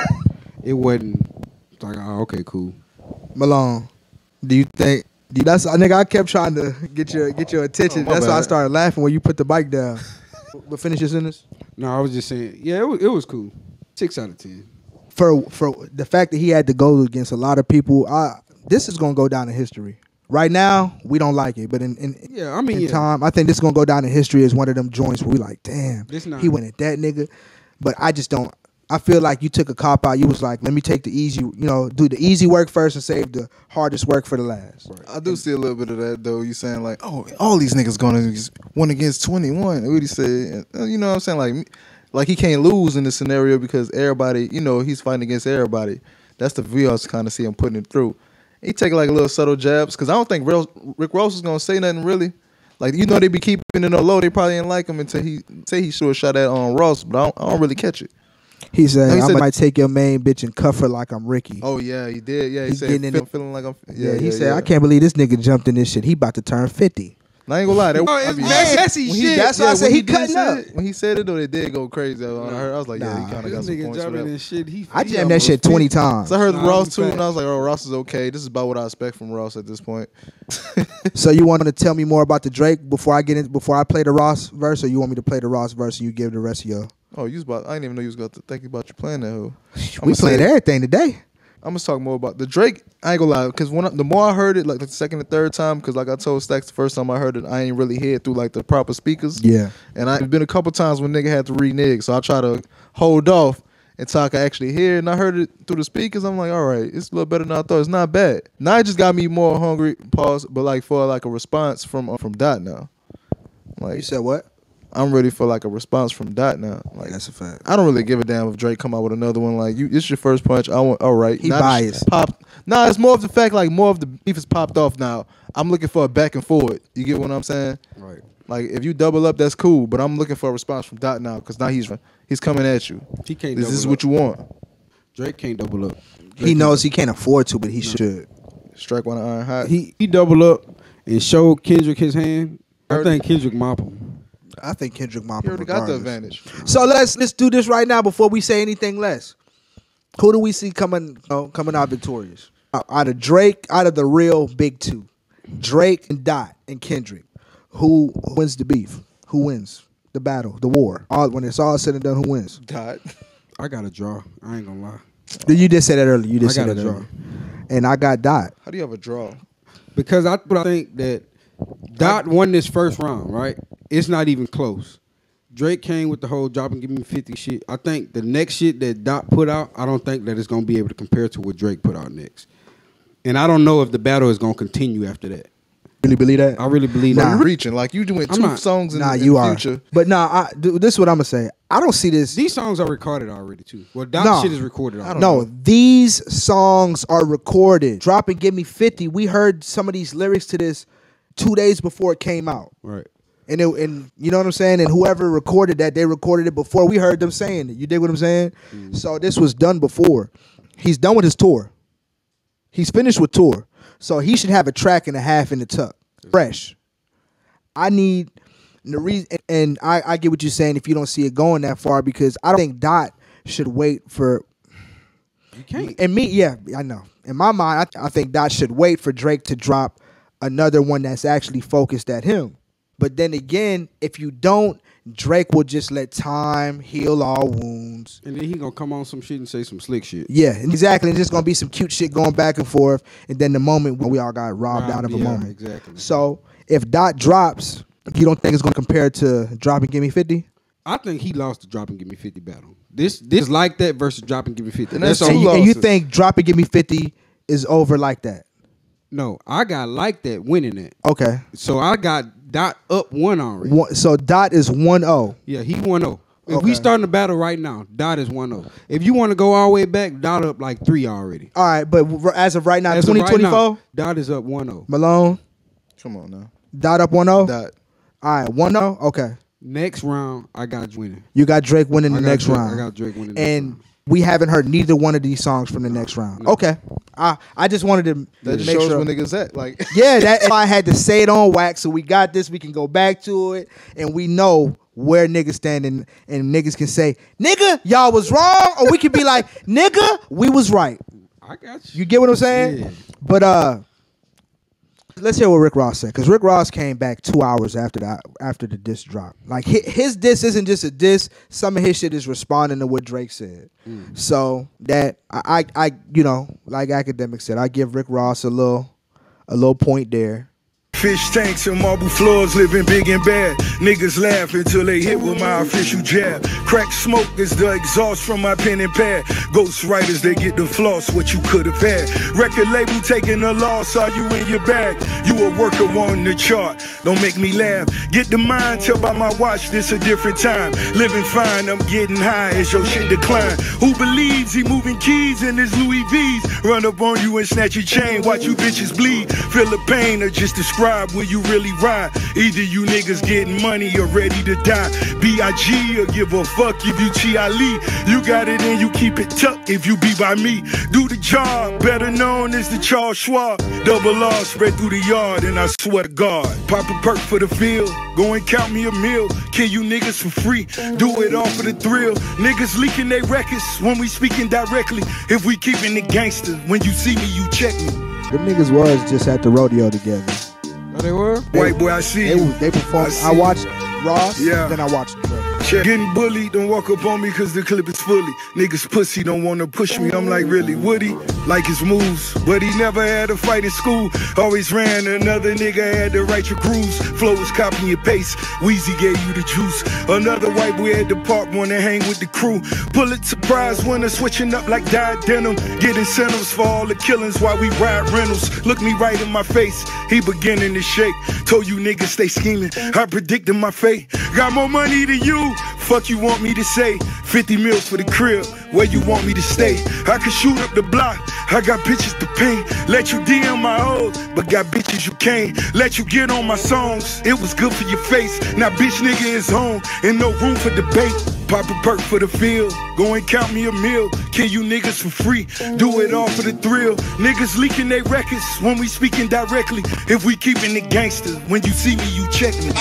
it wasn't like, oh, okay, cool. Malone, do you think that's nigga? I kept trying to get your attention. That's why I started laughing when you put the bike down. But finish your sentence. No, I was just saying, yeah, it was cool. 6 out of 10. For the fact that he had to go against a lot of people, this is gonna go down in history. Right now, we don't like it, but in time, I think this is gonna go down in history as one of them joints where we like, damn, he went at that nigga. But I just don't. I feel like you took a cop out. You was like, let me take the easy, do the easy work first and save the hardest work for the last. Right. I do see a little bit of that though. You saying like, oh, all these niggas going to 1 against 21. What he said, you know what I'm saying? Like he can't lose in this scenario because everybody, he's fighting against everybody. That's the view I was kind of see him putting it through. He take like a little subtle jabs because I don't think Rick Ross is gonna say nothing really. Like they be keeping it on low. They probably didn't like him until he say he should have shot at Ross, but I don't really catch it. He said, I might take your main bitch and cuff her like I'm Ricky. Oh, yeah, he did. Yeah, he said, feeling like I'm... Yeah, he said, I can't believe this nigga jumped in this shit. He about to turn 50. I ain't gonna lie. It's messy shit. That's why I said he cutting up. When he said it, though, it did go crazy. I was like, yeah, he kind of got some points for that. Shit, I jammed that shit 20 times. So I heard Ross, too, and I was like, oh, Ross is okay. This is about what I expect from Ross at this point. So you want to tell me more about the Drake before I play the Ross verse, or you want me to play the Ross verse and you give the rest of your... Oh, I didn't even know you was going to think about you playing that hoe. We played everything today. I'm going to talk more about the Drake. I ain't going to lie, because the more I heard it, like the second and third time, because like I told Stacks the first time I heard it, I ain't really hear it through like the proper speakers. Yeah. And it's been a couple times when nigga had to renege, so I try to hold off until I can actually hear it. And I heard it through the speakers. I'm like, all right, it's a little better than I thought. It's not bad. Now it just got me more hungry, pause, but like for like a response from Dot now. Like, you said what? I'm ready for like a response from Dot now. Like, that's a fact. I don't really give a damn if Drake come out with another one. Like, it's your first punch. All right. He biased. Nah, it's more of the fact like more of the beef is popped off now. I'm looking for a back and forward. You get what I'm saying? Right. Like if you double up, that's cool. But I'm looking for a response from Dot now because now he's coming at you. He can't. This is what you want. Drake can't double up. He knows he can't afford to, but he should. Strike one iron hot. He double up and show Kendrick his hand. I think Kendrick mop him. I think Kendrick mop him. He already got the regardless. advantage. So let's do this right now before we say anything less. Who do we see coming out victorious? Out of Drake, out of the real big two, Drake and Dot and Kendrick. Who wins the beef? Who wins the battle, the war? When it's all said and done, who wins? Dot. I got a draw. I ain't gonna lie. You just said that earlier. You just I said got that a draw. earlier. And I got Dot. How do you have a draw? Because I think that Dot won this first round, right? It's not even close. Drake came with the whole drop and give me 50 shit. I think the next shit that Dot put out, I don't think that it's going to be able to compare to what Drake put out next. And I don't know if the battle is going to continue after that. Really believe that? I really believe Nah, that. you're reaching. Like, you doing two songs in, in you the are. future. But this is what I'm going to say. I don't see this. These songs are recorded already, too. Well, Dot shit is recorded already. No, these songs are recorded. Drop and Give Me 50. We heard some of these lyrics to this 2 days before it came out. Right. And you know what I'm saying? And whoever recorded that, they recorded it before we heard them saying it. You dig what I'm saying? Mm-hmm. So this was done before. He's done with his tour. He's finished with tour. So he should have a track and a half in the tuck. Fresh. I need the reason, and I get what you're saying if you don't see it going that far, because I don't think Dot should wait for. You can't. And me, yeah, I know. In my mind, I think Dot should wait for Drake to drop another one that's actually focused at him. But then again, if you don't, Drake will just let time heal all wounds. And then he gonna come on some shit and say some slick shit. Yeah, exactly. It's just gonna be some cute shit going back and forth. And then the moment when we all got robbed out of a moment. Exactly. So if Dot drops, you don't think it's gonna compare to Drop and Give Me 50? I think he lost the Drop and Give Me 50 battle. This like that versus Drop and Give Me 50. And you think Drop and Give Me 50 is over like that? No, I got like that winning it. Okay. So I got Dot up 1 already. So Dot is 1-0. Yeah, he 1-0. If we starting the battle right now, Dot is 1-0. If you want to go all the way back, Dot up like 3 already. All right, but as of right now, 2024? Dot is up 1-0. Malone? Come on now. Dot up 1-0? Dot. All right, 1-0? Okay. Next round, I got winning. You got Drake winning the next round. I got Drake winning the next round. round. We haven't heard neither one of these songs from the next round. No. Okay. I just wanted to that just make shows sure. where niggas at. Like, yeah, that I had to say it on wax, so we got this. We can go back to it, and we know where niggas stand, and niggas can say, nigga, y'all was wrong, or we can be like, nigga, we was right. I got you. You get what I'm saying? Yeah. But let's hear what Rick Ross said, because Rick Ross came back 2 hours after the diss drop. Like his diss isn't just a diss. Some of his shit is responding to what Drake said. So that I you know, like Academic said, I give Rick Ross a little point there. Fish tanks and marble floors, living big and bad. Niggas laugh until they hit with my official jab. Crack smoke is the exhaust from my pen and pad. Ghost writers, they get the floss, what you could have had. Record label taking a loss, are you in your bag? You a worker on the chart, don't make me laugh. Get the mind, tell by my watch, this a different time. Living fine, I'm getting high as your shit decline. Who believes he moving keys in his Louis V's? Run up on you and snatch your chain, watch you bitches bleed. Feel the pain or just describe where you really ride. Either you niggas getting money or ready to die. B.I.G. or give a fuck if you T.I.Lee. You got it and you keep it tucked if you be by me. Do the job, better known as the Charles Schwab. Double R spread through the yard and I swear to God. Pop a perk for the field, go and count me a meal. Kill you niggas for free, do it all for the thrill. Niggas leaking their records when we speaking directly. If we keeping it gangster, when you see me, you check me. Them niggas was just at the rodeo together. Oh, they were? White boy, I see you. They performed. I watched Ross, then I watched Drake. Getting bullied, don't walk up on me cause the clip is fully. Niggas pussy don't wanna push me, I'm like, really, would he? Like his moves, but he never had a fight in school. Always ran, another nigga had to write your grooves. Flow was copying your pace, Weezy gave you the juice. Another white boy at the park wanna hang with the crew. Pulitzer Prize winner, switching up like dyed denim. Get incentives for all the killings while we ride rentals. Look me right in my face, he beginning to shake. Told you niggas stay scheming, I predicted my fate. Got more money than you, fuck you want me to say. 50 mils for the crib, where you want me to stay. I can shoot up the block, I got bitches to pay. Let you DM my hoes, but got bitches you can't. Let you get on my songs, it was good for your face. Now bitch nigga is home, and no room for debate. Pop a perk for the field, go and count me a meal. Kill you niggas for free, do it all for the thrill. Niggas leaking their records when we speaking directly. If we keeping it gangster, when you see me, you check me.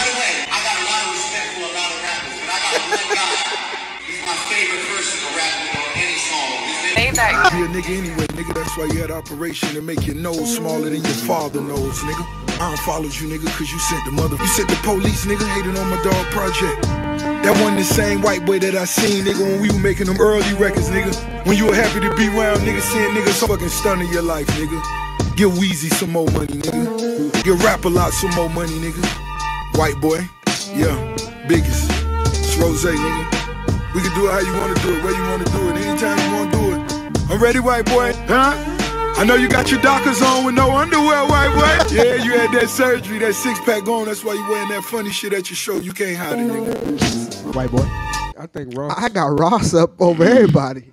Be a nigga anyway, nigga. That's why you had operation to make your nose smaller than your father nose, nigga. I don't follow you, nigga, cause you sent the mother. You sent the police, nigga, hating on my dog project. That wasn't the same white boy that I seen, nigga, when we were making them early records, nigga. When you were happy to be around, nigga, seeing niggas fucking stunning your life, nigga. Give Weezy some more money, nigga. Give Rap a Lot some more money, nigga. White boy, yeah, biggest. It's Rose, nigga. We can do it how you wanna do it, where you wanna do it, anytime you wanna do it. I'm ready, white boy, huh? I know you got your Dockers on with no underwear, white boy. Yeah, you had that surgery, that six-pack on. That's why you wearing that funny shit at your show. You can't hide it, nigga. White boy. I think Ross. I got Ross up over everybody.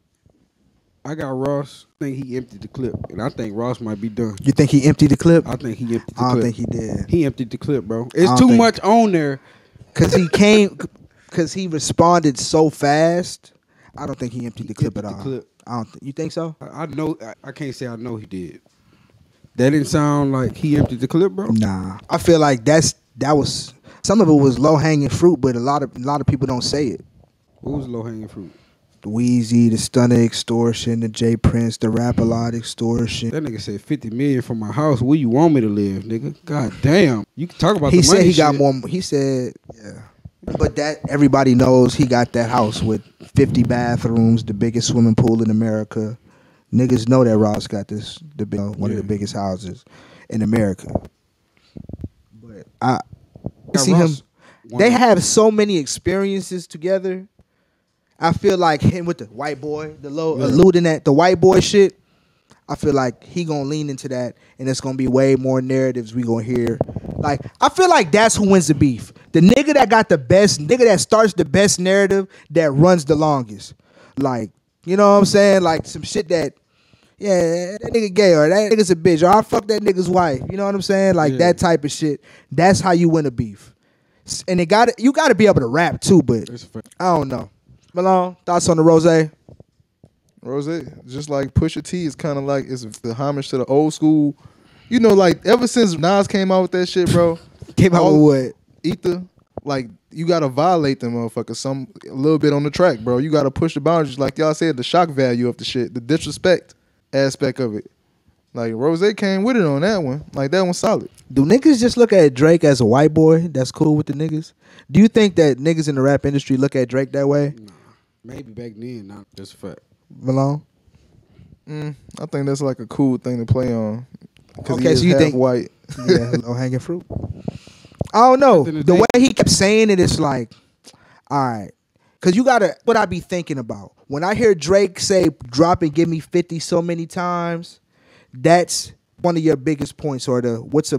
I got Ross. I think he emptied the clip, and I think Ross might be done. You think he emptied the clip? I think he emptied the clip. I don't think he did. He emptied the clip, bro. It's too much on there. Because he responded so fast. I don't think he emptied the clip at all. I don't think. You think so? I know. I can't say I know he did. That didn't sound like he emptied the clip, bro. Nah, I feel like that was some of it was low hanging fruit, but a lot of people don't say it. What was low hanging fruit? The Weezy, the Stunner extortion, the J Prince, the Rap a Lot extortion. That nigga said 50 million for my house. Where you want me to live, nigga? God damn. You can talk about. He the said money he shit. got more. He said, yeah. But that everybody knows he got that house with 50 bathrooms, the biggest swimming pool in America. Niggas know that Ross got one of the biggest houses in America. But I see him. They have so many experiences together. I feel like him with the white boy, alluding at the white boy shit. I feel like he gonna lean into that, and it's gonna be way more narratives we gonna hear. Like, I feel like that's who wins the beef. The nigga that got the best, nigga that starts the best narrative, that runs the longest. Like, you know what I'm saying? Like some shit that, yeah, that nigga gay, or that nigga's a bitch, or I fuck that nigga's wife. You know what I'm saying? Like that type of shit. That's how you win a beef. And you gotta be able to rap too, but I don't know. Malone, thoughts on the Rose? Rose, just like Pusha T, is kind of like it's the homage to the old school. You know, like ever since Nas came out with that shit, bro. Came out with what? Ether. Like you gotta violate them motherfuckers a little bit on the track, bro. You gotta push the boundaries, like y'all said, the shock value of the shit, the disrespect aspect of it. Like Rose came with it on that one. Like that one's solid. Do niggas just look at Drake as a white boy that's cool with the niggas? Do you think that niggas in the rap industry look at Drake that way? Nah, maybe back then, not just a fact. Malone? I think that's like a cool thing to play on. Okay, so you think white? Yeah, low hanging fruit. I don't know. The way he kept saying it, it's like, all right. Because you got to, what I be thinking about. When I hear Drake say, drop and give me 50 so many times, that's one of your biggest points. Or what's a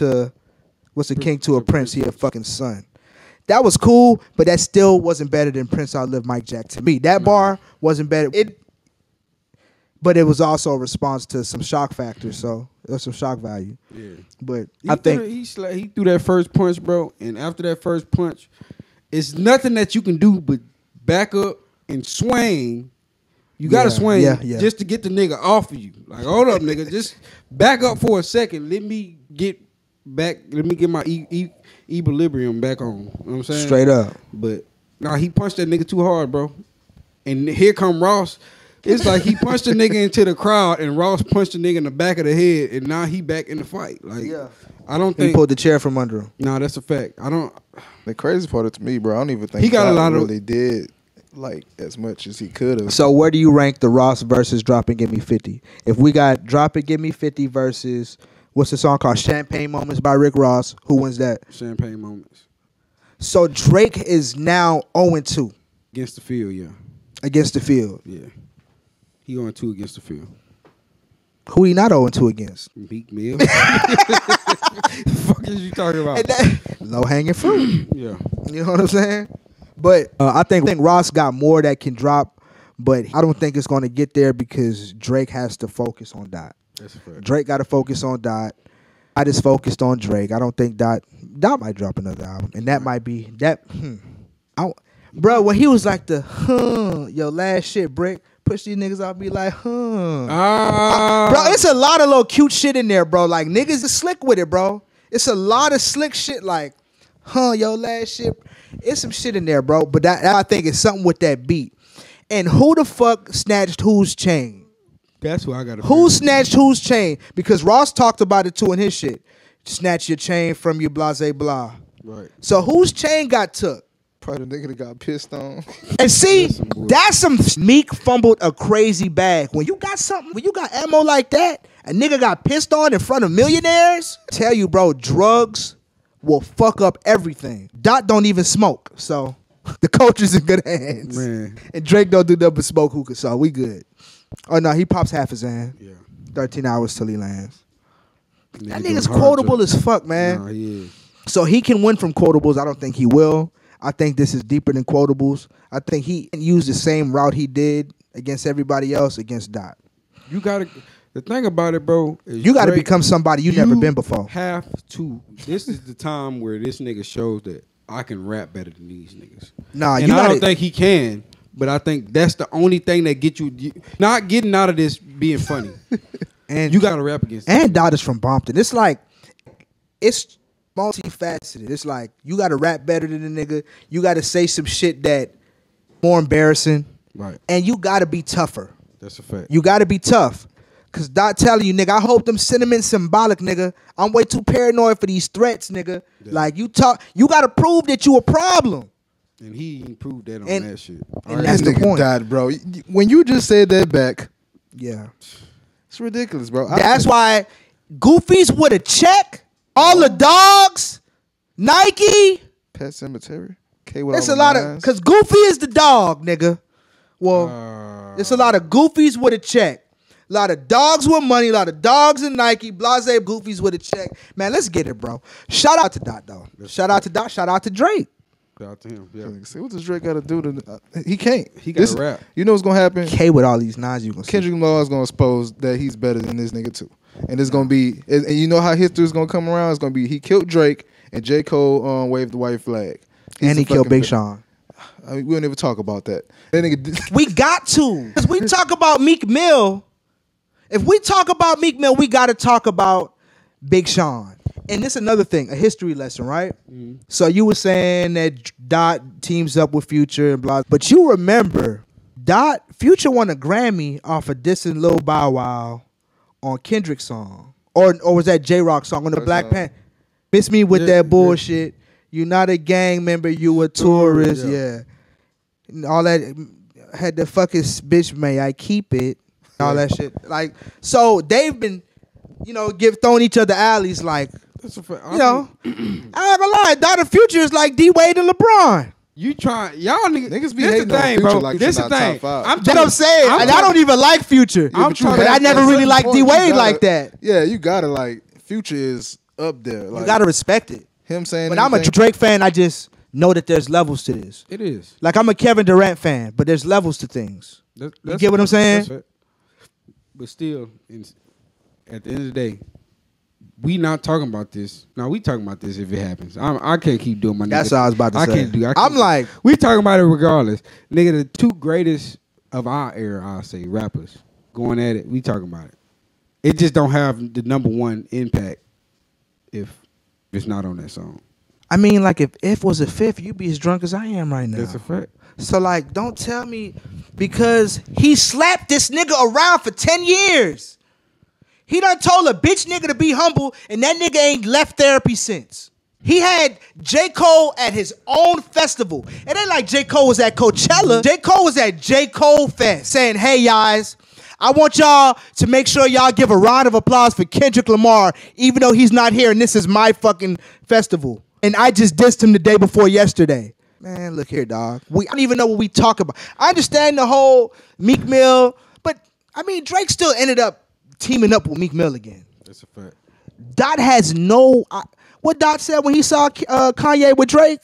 king to a prince? He a fucking son. That was cool, but that still wasn't better than Prince Outlived Mike Jack to me. That bar wasn't better. But it was also a response to some shock factor, so there's some shock value. Yeah. But I think he threw that first punch, bro, and after that first punch, it's nothing that you can do but back up and swing. You gotta swing just to get the nigga off of you. Like, hold up, nigga, just back up for a second. Let me get back. Let me get my equilibrium back on. You know what I'm saying? Straight up. But nah, he punched that nigga too hard, bro. And here come Ross. It's like he punched the nigga into the crowd, and Ross punched the nigga in the back of the head, and now he back in the fight. Like, I don't think he pulled the chair from under him. Nah, that's a fact. I don't. The crazy part of it to me, bro, I don't even think he got a lot of really did like as much as he could have. So where do you rank the Ross versus Drop and Give Me 50? If we got Drop and Give Me 50 versus what's the song called? Champagne Moments by Rick Ross. Who wins that? Champagne Moments. So Drake is now 0-2 against the field. Yeah. Against the field. Yeah. He 0-2 against the field. Who he not 0-2 against? Meek Mill. The fuck is you talking about? Low hanging fruit. Yeah. You know what I'm saying? But I think Ross got more that can drop, but I don't think it's going to get there because Drake has to focus on Dot. That's fair. Drake got to focus on Dot. I just focused on Drake. I don't think Dot might drop another album, and that might be that. Bro, when he was like yo, last shit, Brick. Push these niggas out, be like, bro, it's a lot of little cute shit in there, bro. Like, niggas is slick with it, bro. It's a lot of slick shit, like, yo, last shit. It's some shit in there, bro. But that I think is something with that beat. And who the fuck snatched whose chain? That's who I got to Who snatched whose chain? Because Ross talked about it too in his shit. Snatch your chain from you, blah, blah. Right. So whose chain got took? Probably the nigga that got pissed on. And see, that's some Meek fumbled a crazy bag. When you got something, when you got ammo like that, a nigga got pissed on in front of millionaires. Tell you, bro, drugs will fuck up everything. Dot don't even smoke, so the culture's in good hands. Man. And Drake don't do nothing but smoke hookah, so we good. Oh no, he pops half his hand. Yeah. 13 hours till he lands. That doing nigga's hard quotable drugs. as fuck, man. Nah, he is. So he can win from quotables. I don't think he will. I think this is deeper than quotables. I think he used the same route he did against everybody else against Dot. You gotta. The thing about it, bro, is You got to Drake, become somebody you never been before. Have to. This is the time where this nigga shows that I can rap better than these niggas. Nah, and you I gotta, don't think he can. But I think that's the only thing that get you not getting out of this being funny. And you got to rap against. And Dot is from Bompton. It's like it's multifaceted. It's like you got to rap better than the nigga. You got to say some shit that more embarrassing. Right. And you got to be tougher. That's a fact. You got to be tough. Cause Dot telling you, nigga, I hope them sentiment symbolic, nigga. I'm way too paranoid for these threats, nigga. Yeah. Like you got to prove that you a problem. And he proved that on that shit. And that's the point. Died, bro. When you just said that back, yeah, it's ridiculous, bro. That's why Goofy's with a check, all the dogs, Nike, Pet Cemetery. Okay, with it's all a lot lines. of cause Goofy is the dog, nigga. Well, it's a lot of Goofies with a check. A lot of dogs with money, a lot of dogs in Nike, blase Goofies with a check. Man, let's get it, bro. Shout out to Dot, though. Shout out to Dot. Shout out to Drake. Shout out to him. Yeah. See, what does Drake got to do to? He can't. He got to rap. You know what's gonna happen? K with all these nines you gonna see. Kendrick Lamar is gonna expose that he's better than this nigga too, and it's gonna be. And you know how history is gonna come around. It's gonna be he killed Drake and J. Cole waved the white flag. And he killed Big Sean. I mean, we don't even talk about that. That nigga. We got to. Because we talk about Meek Mill. If we talk about Meek Mill, we got to talk about Big Sean. And this is another thing, a history lesson, right? Mm-hmm. So you were saying that Dot teams up with Future and blah. But you remember, Future won a Grammy off of dissing Lil Bow Wow on Kendrick's song. Or was that J-Rock song on the Black Panther? Miss me with that bullshit. You not a gang member, you a tourist, yeah. And all that, had the fucking bitch, may I keep it? All that shit. Like, so they've been, throwing each other alleys like, I ain't gonna lie, Dot and Future is like D-Wade and LeBron. You try, y'all niggas be hating on Future bro. like This it's the not thing. top 5. That's what I'm saying. And I don't even like Future. But I never really liked D-Wade like that. Yeah, you gotta like, Future is up there. Like, you gotta respect it. Him saying But I'm a Drake fan, I just know that there's levels to this. It is. Like I'm a Kevin Durant fan, but there's levels to things. You get what I'm saying? But still, at the end of the day, we not talking about this. No, we talking about this if it happens. I can't keep doing my nigga. That's what I was about to say. I can't do. I'm like, we talking about it regardless. Nigga, the two greatest of our era, I'll say, rappers going at it. We talking about it. It just don't have the number one impact if it's not on that song. I mean, like if was a fifth, you'd be as drunk as I am right now. That's a fact. So like, don't tell me because he slapped this nigga around for 10 years. He done told a bitch nigga to be humble, and that nigga ain't left therapy since. He had J. Cole at his own festival. It ain't like J. Cole was at Coachella. J. Cole was at J. Cole Fest saying, hey, guys, I want y'all to make sure y'all give a round of applause for Kendrick Lamar, even though he's not here, and this is my fucking festival. And I just dissed him the day before yesterday. Man, look here, dog. I don't even know what we talk about. I understand the whole Meek Mill, but, I mean, Drake still ended up teaming up with Meek Mill again. That's a fact. Dot has no... what Dot said when he saw Kanye with Drake?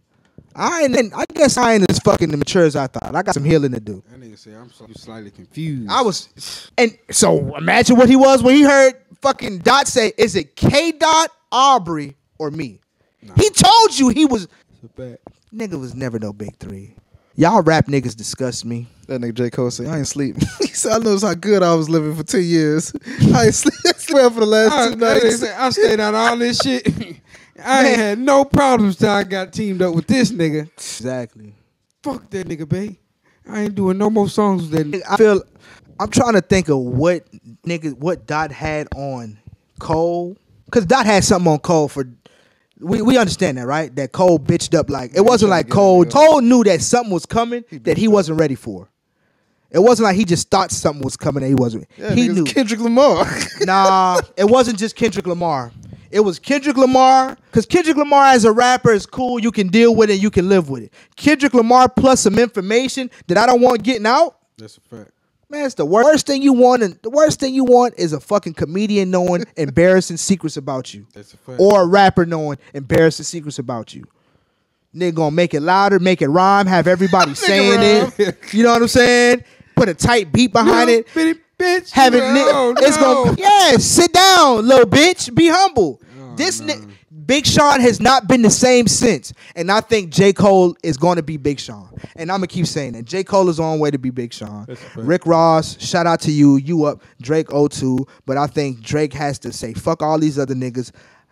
I guess I ain't as fucking mature as I thought. I got some healing to do. That nigga say I'm slightly confused. I was... And so, imagine what he was when he heard fucking Dot say, is it K. Dot, Aubrey, or me? Nah. He told you he was... Nigga was never no big three. Y'all rap niggas disgust me. That nigga J. Cole said, I ain't sleeping. He said, I know how good I was living for 2 years. I ain't slept for the last 2 nights. I stayed out all this shit. I ain't had no problems till I got teamed up with this nigga. Exactly. Fuck that nigga, babe. I ain't doing no more songs that. I'm trying to think of what Dot had on Cole, because Dot had something on Cole for. We understand that, right? That Cole bitched up like it wasn't like Cole. Cole knew that something was coming that he wasn't ready for. It wasn't like he just thought something was coming that he wasn't. Yeah, he knew. Kendrick Lamar. Nah, it wasn't just Kendrick Lamar. It was Kendrick Lamar, because Kendrick Lamar as a rapper is cool. You can deal with it. You can live with it. Kendrick Lamar plus some information that I don't want getting out. That's a fact. Man, it's the worst thing you want. And the worst thing you want is a fucking comedian knowing embarrassing secrets about you. That's a fact. Or a rapper knowing embarrassing secrets about you. Nigga gonna make it louder, make it rhyme, have everybody saying it. You know what I'm saying? Put a tight beat behind it. Bitch, Have it. It's gonna. Sit down, little bitch. Be humble. Big Sean has not been the same since, and I think J. Cole is going to be Big Sean, and I'm gonna keep saying that. J. Cole is on way to be Big Sean. Rick Ross, shout out to you. You up? Drake 02, but I think Drake has to say fuck all these other niggas.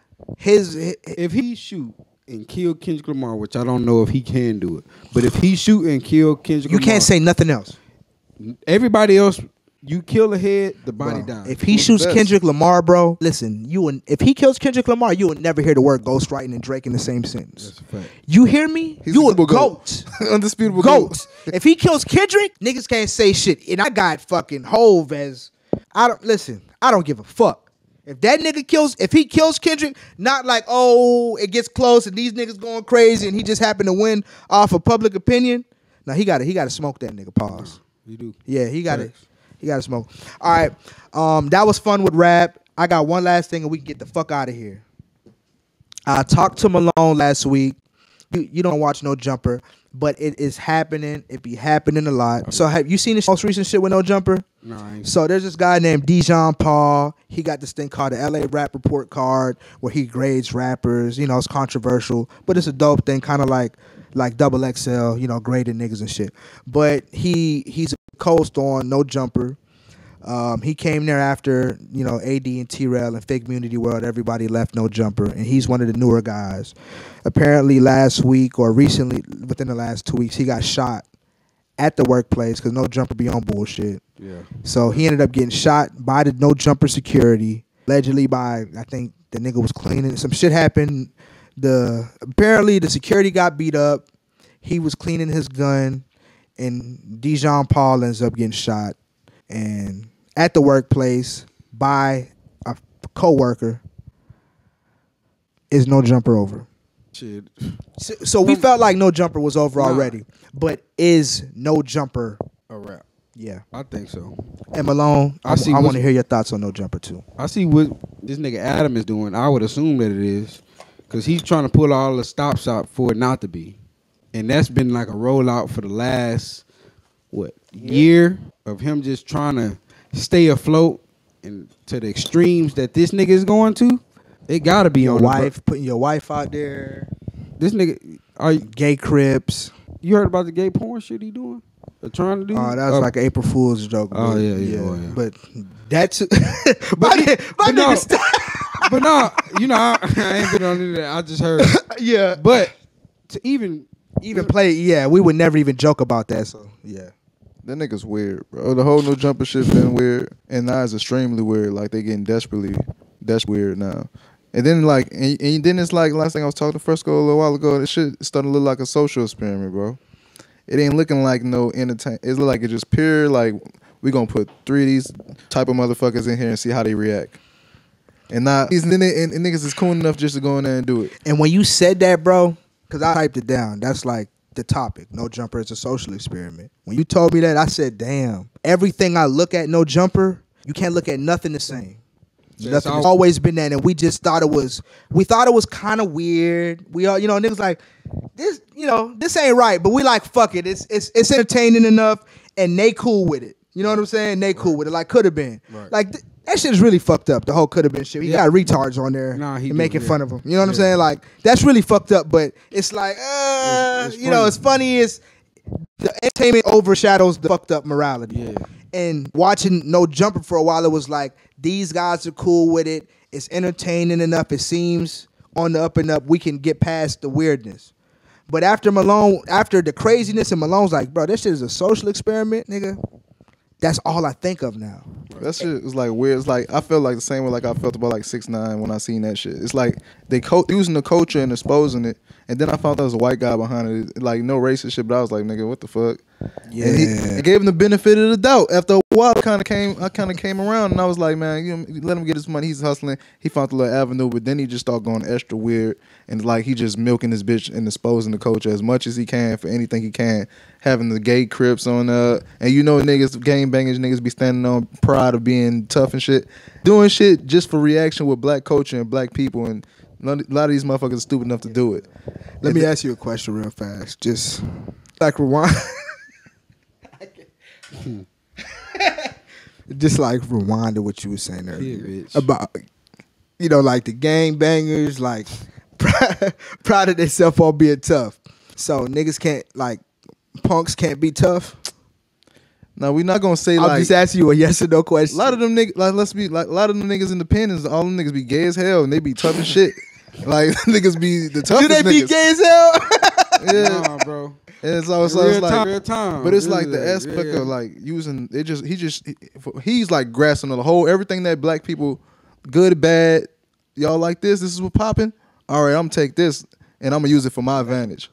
If he shoot and kill Kendrick Lamar, which I don't know if he can do it, but if he shoot and kill Kendrick Lamar, you can't say nothing else. Everybody else. You kill the head, the body dies. If he shoots Kendrick Lamar, bro, listen, if he kills Kendrick Lamar, you will never hear the word ghostwriting and Drake in the same sentence. That's a fact. You hear me? You a goat. Undisputable goat. If he kills Kendrick, niggas can't say shit. And I got fucking Hove as I don't give a fuck. If he kills Kendrick, not like, oh, it gets close and these niggas going crazy and he just happened to win off of public opinion. Now he gotta smoke that nigga. Pause. You do. Yeah, he got it. He got to smoke. All right. That was fun with rap. I got one last thing and we can get the fuck out of here. I talked to Malone last week. You don't watch No Jumper, but it is happening. It be happening a lot. So have you seen the most recent shit with No Jumper? No, I ain't. So there's this guy named Dijon Paul. He got this thing called the LA Rap Report card where he grades rappers. You know, it's controversial, but it's a dope thing, kind of like Double XL, you know, grading niggas and shit. But he's a co-host on No Jumper. He came there after, you know, AD and T-Rail and Fake Community World. Everybody left No Jumper, and he's one of the newer guys. Apparently last week or recently, within the last 2 weeks, he got shot at the workplace because No Jumper be on bullshit. Yeah. So he ended up getting shot by the No Jumper security, allegedly by, I think the nigga was cleaning. Some shit happened. Apparently the security got beat up. He was cleaning his gun, and Dijon Paul ends up getting shot, and at the workplace by a coworker. Is No Jumper over? Shit. So we felt like No Jumper was over already, but is No Jumper a rap? Yeah, I think so. And Malone, I want to hear your thoughts on No Jumper too. I see what this nigga Adam is doing. I would assume that it is. Because he's trying to pull all the stops out for it not to be. And that's been like a rollout for the last, year of him just trying to stay afloat and to the extremes that this nigga is going to. It got to be your on wife, putting your wife out there. This nigga, gay Crips. You heard about the gay porn shit he doing? Or trying to do? Oh, that was like an April Fool's joke. Oh, yeah. But that's... But no, you know, I ain't been on that. I just heard. Yeah. But to even play, we would never even joke about that. So, yeah. That nigga's weird, bro. The whole No Jumper shit been weird. And now it's extremely weird. Like, they getting desperately weird now. And then, like, and then it's like, last thing I was talking to Fresco a little while ago, this shit starting to look like a social experiment, bro. It ain't looking like no entertainment. It look like it's just pure, like, we gonna put 3 of these type of motherfuckers in here and see how they react. And now, and niggas is cool enough just to go in there and do it. And when you said that, bro, because I typed it down, that's like the topic. No Jumper is a social experiment. When you told me that, I said, damn. Everything I look at No Jumper, you can't look at nothing the same. Nothing has always been that, and we just thought it was kind of weird. We all, you know, niggas like, this, you know, this ain't right, but we like, fuck it. It's entertaining enough, and they cool with it. You know what I'm saying? They cool with it. Like, could have been. Right. Like, that shit is really fucked up. The whole could have been shit. He got retards on there making fun of him. You know what I'm saying? Like, that's really fucked up, but it's like, you know, it's funny. It's the entertainment overshadows the fucked up morality. Yeah. And watching No Jumper for a while, it was like, these guys are cool with it. It's entertaining enough. It seems on the up and up. We can get past the weirdness. But after the craziness, and Malone's like, bro, this shit is a social experiment, nigga. That's all I think of now. That shit is like weird. It's like I felt like the same way like I felt about like 6ix9ine when I seen that shit. It's like they using the culture and exposing it, and then I found there was a white guy behind it, like no racist shit. But I was like, nigga, what the fuck? Yeah. And I gave him the benefit of the doubt. After a while, I kind of came around, and I was like, man, you know, let him get his money. He's hustling. He found the little avenue, but then he just started going extra weird, and like he just milking this bitch and exposing the culture as much as he can for anything he can. Having the gay Crips on, and you know niggas, gang bangers, niggas be standing on pride of being tough and shit, doing shit just for reaction with black culture and black people, and a lot of these motherfuckers are stupid enough to do it. Let me ask you a question real fast, just like rewind. Just like rewind to what you were saying earlier about, you know, like the gang bangers, like proud of themselves all being tough. So niggas can't, like, punks can't be tough. No, we're not gonna say I'm like. just asking you a yes or no question. A lot of them niggas, like, a lot of them niggas independents, all them niggas be gay as hell, and they be tough as shit. Like niggas be the toughest. Do they niggas. be gay as hell? Yeah, Nah, bro. And so it's Real like real time. but it's This like is the aspect of like using it. He's like grasping the whole everything that black people, good, bad, y'all like this. This is what popping. All right, I'm gonna take this and I'm gonna use it for my advantage.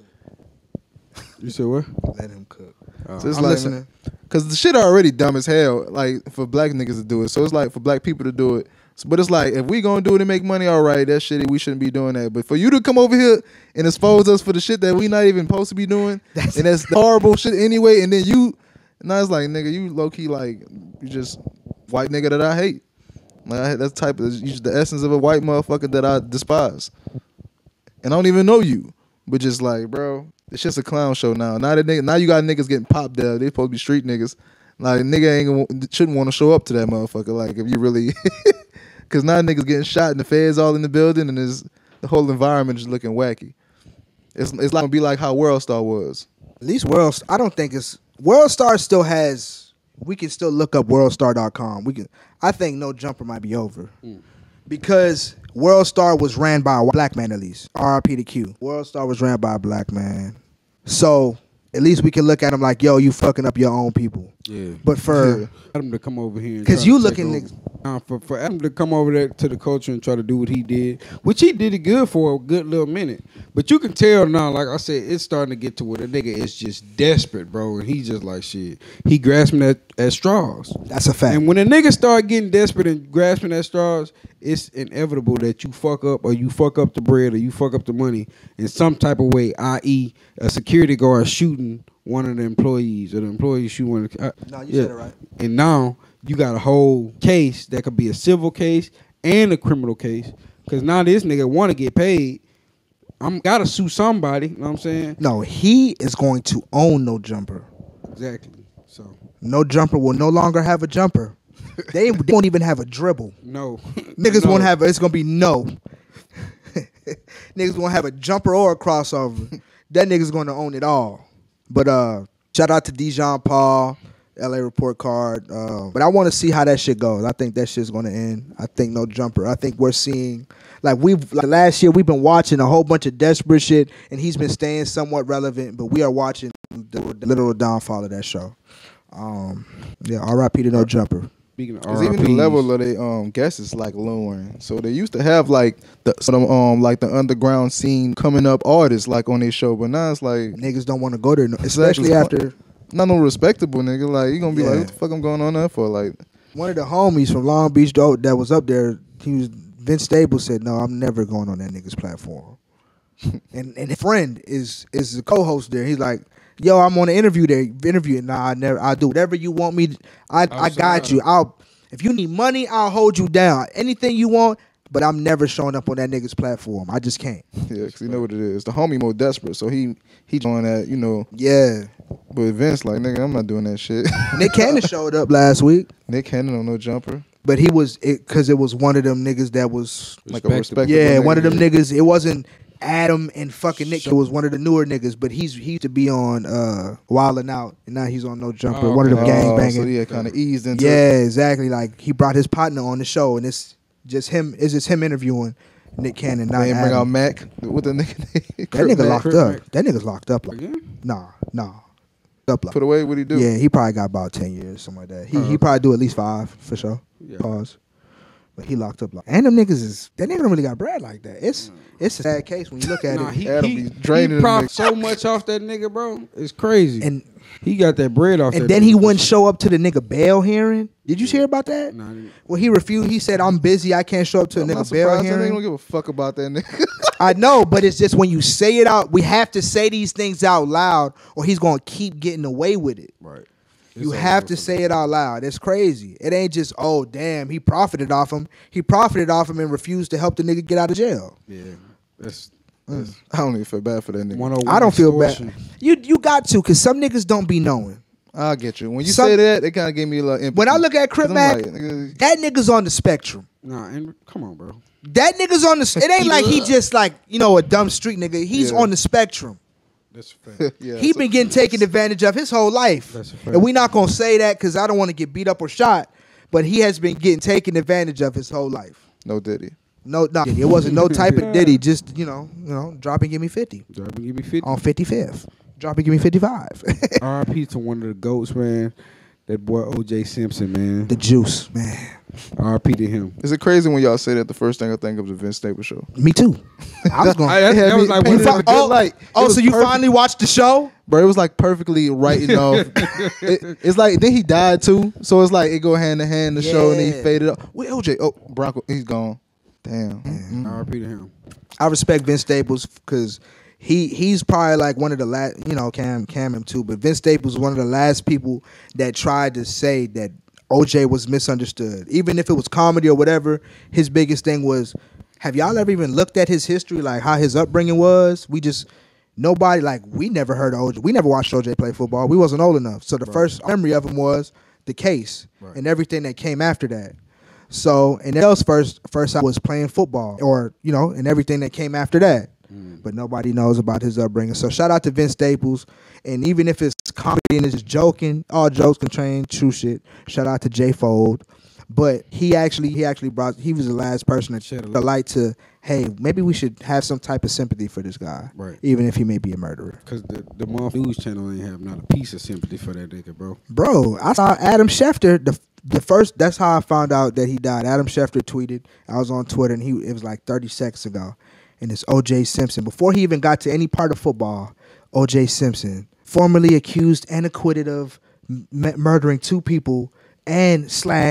You said what? Let him cook. So it's I'm like, listening. Cause the shit already dumb as hell. Like for black niggas to do it. So it's like for black people to do it. But it's like if we gonna do it and make money, all right, that's shitty. We shouldn't be doing that. But for you to come over here and expose us for the shit that we not even supposed to be doing, and that's horrible shit anyway. And then now it's like, nigga, you low key like you just white nigga that I hate. Like that's the essence of a white motherfucker that I despise. And I don't even know you, but just like, bro, it's just a clown show now. Now you got niggas getting popped there. They supposed to be street niggas. Like nigga shouldn't want to show up to that motherfucker. Like if you really. Cause now niggas getting shot and the feds all in the building and the whole environment is looking wacky. It's like gonna be like how World Star was. At least I don't think it's World Star still has. We can still look up worldstar.com. I think No Jumper might be over because World Star was ran by a black man at least. RIP to Q. World Star was ran by a black man, so at least we can look at him like, yo, you fucking up your own people. Yeah. But for Adam to come over here, because you looking. For Adam to come over there to the culture and try to do what he did, which he did it good for a good little minute. But you can tell now, like I said, it's starting to get to where the nigga is just desperate, bro. And he's just like, shit. He grasping at straws. That's a fact. And when a nigga start getting desperate and grasping at straws, it's inevitable that you fuck up or you fuck up the bread or you fuck up the money in some type of way, i.e. a security guard shooting one of the employees or the employee shooting one of the... No, you said it right. And now you got a whole case that could be a civil case and a criminal case. Because now this nigga want to get paid. I'm got to sue somebody. You know what I'm saying? No, he is going to own No Jumper. Exactly. So No Jumper will no longer have a jumper. They won't even have a dribble. No. Niggas No. won't have it's going to be no. Niggas won't have a jumper or a crossover. That nigga's going to own it all. But shout out to Dijon Paul, LA Report Card. But I want to see how that shit goes. I think that shit's going to end. I think No Jumper. I think we're seeing, like last year we've been watching a whole bunch of desperate shit, and he's been staying somewhat relevant. But we are watching the literal downfall of that show. Yeah, R.I.P. to No Jumper. Speaking of Cause even the level of they guests is like lowering. So they used to have like the underground scene coming up artists like on their show, but now it's like niggas don't want to go there, especially after not no respectable nigga. Like you gonna be like, what the fuck I'm going on there for? Like one of the homies from Long Beach that was up there, Vince Staples said, no, I'm never going on that nigga's platform. and a friend is the co-host there. He's like, yo, I'm on an interview there. Nah, I'll do whatever you want me. I got you. If you need money, I'll hold you down. Anything you want, but I'm never showing up on that nigga's platform. I just can't. Yeah, because you know what it is. The homie more desperate, so he doing that, you know. Yeah. But Vince like, nigga, I'm not doing that shit. Nick Cannon showed up last week. Nick Cannon on No Jumper. But he was, because it was one of them niggas that was like a respectable yeah, nigga. one of them niggas. It wasn't Adam and fucking Nick. It was one of the newer niggas, but he used to be on Wildin' Out, and now he's on No Jumper. One of them gang banging. So yeah, kind of eased into yeah, exactly. Like he brought his partner on the show, and it's just him interviewing. Nick Cannon, not They ain't bring Adam. out Mac with the nigga. That nigga locked Crip up. Mac. That nigga's locked up. Like, Again? nah. Up like. Put away. What'd he do? Yeah, he probably got about 10 years, something like that. He probably do at least 5 for sure. Yeah. Pause. But he locked up like. And them niggas that nigga don't really got bread like that. It's a sad case when you look at Nah, it. he draining profit the so much off that nigga, bro. It's crazy. And he got that bread off. And that then nigga. he wouldn't show up to the nigga bail hearing. Did you hear about that? Nah, I didn't. Well, he refused. He said, "I'm busy. I can't show up to a I'm not nigga bail surprised that nigga hearing." don't give a fuck about that nigga. I know, but it's just when you say it out, we have to say these things out loud, or he's gonna keep getting away with it. Right. You have to say it out loud. It's crazy. It ain't just, oh damn, he profited off him. He profited off him and refused to help the nigga get out of jail. Yeah. That's I don't even feel bad for that nigga. 101 I don't feel extortion. bad. You got to, cause some niggas don't be knowing. I'll get you. When you say that, it kind of gave me a little empathy. When I look at Crip 'Cause I'm Mac, like, nigga, that nigga's on the spectrum. Nah, and come on, bro. That nigga's on the. It ain't like he just like a dumb street nigga. He's Yeah. on the spectrum. That's a fact. yeah, He been getting taken advantage of his whole life. That's a fact. And we not gonna say that because I don't want to get beat up or shot. But he has been getting taken advantage of his whole life. no Diddy. No, it wasn't no type of Diddy. Just drop and give me 50 Drop and give me 50. on 55th. Drop and give me 55. R.I.P. to one of the goats, man. That boy O.J. Simpson, man. The juice, man. R.I.P. to him. Is it crazy when y'all say that? The first thing I think of the Vince Staples show. Me too. I was going. That was like one of the Oh, like, so you finally watched the show? Bro, it was like perfectly writing off. It's like then he died too, so it's like it go hand in hand the show, and then he Yeah. faded up. Wait, OJ, Bronco, he's gone. Damn. R.I.P. to him. I respect Vince Staples because he's probably like one of the last, Cam him too, but Vince Staples was one of the last people that tried to say that OJ was misunderstood. Even if it was comedy or whatever, his biggest thing was, have y'all ever even looked at his history, like how his upbringing was? We never heard of OJ. We never watched OJ play football. We wasn't old enough. So the first memory of him was the case and everything that came after that. So, and that was first I was playing football and everything that came after that. But nobody knows about his upbringing. So shout out to Vince Staples. And even if it's comedy and it's just joking, all jokes can train true shit. Shout out to J Fold. But he was the last person that shed a light to, hey, maybe we should have some type of sympathy for this guy. Right. Even if he may be a murderer. Because the motherfucking news channel ain't have not a piece of sympathy for that nigga, bro. Bro, I saw Adam Schefter, the first, that's how I found out that he died. Adam Schefter tweeted, I was on Twitter, and it was like 30 seconds ago. And it's O.J. Simpson. Before he even got to any part of football, O.J. Simpson, formerly accused and acquitted of murdering 2 people and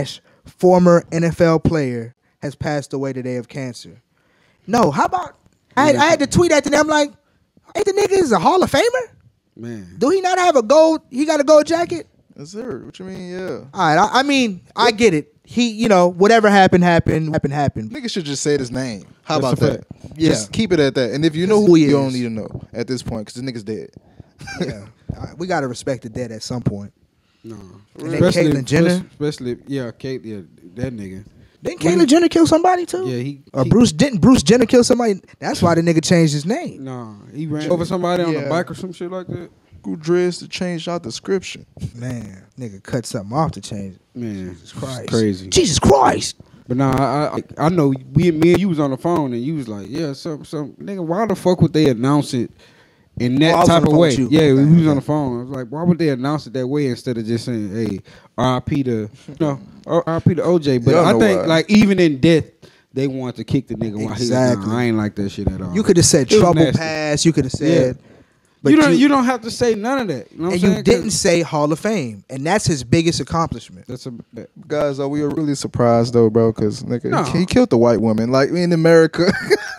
/ former NFL player, has passed away today of cancer. No, how about, I had to tweet at them, I'm like, ain't the nigga is a Hall of Famer? Man. Do he not have he got a gold jacket? Yes, sir. What you mean? Yeah. All right, I mean, I get it. He, whatever happened. Niggas should just say his name. How That's about a that? fact. Yeah. Just keep it at that. And if you know who you don't need to know at this point, because the nigga's dead. Yeah, we gotta respect the dead at some point. No. And then Caitlyn Jenner. Especially, Kate, that nigga. Didn't Caitlyn Jenner kill somebody too? Yeah, Bruce Jenner kill somebody? That's why the nigga changed his name. No, he ran over somebody on a bike or some shit like that. Who dressed to change our description? Man, nigga cut something off to change it. Man, Jesus Christ. Crazy. Jesus Christ. But nah, I know me and you was on the phone and you was like, yeah, some nigga, why the fuck would they announce it in that type of way? Yeah, we was on the phone. I was like, why would they announce it that way instead of just saying, hey, R.I.P. to R.I.P. to OJ? But I think like even in death, they wanted to kick the nigga while he was down. I ain't like that shit at all. You could have said It was trouble nasty. pass. You could have said. Yeah. But you don't have to say none of that. You know what and I'm you saying? didn't say Hall of Fame, and that's his biggest accomplishment. That's Guys, we were really surprised though, bro, because nigga, No. he killed the white woman. Like in America,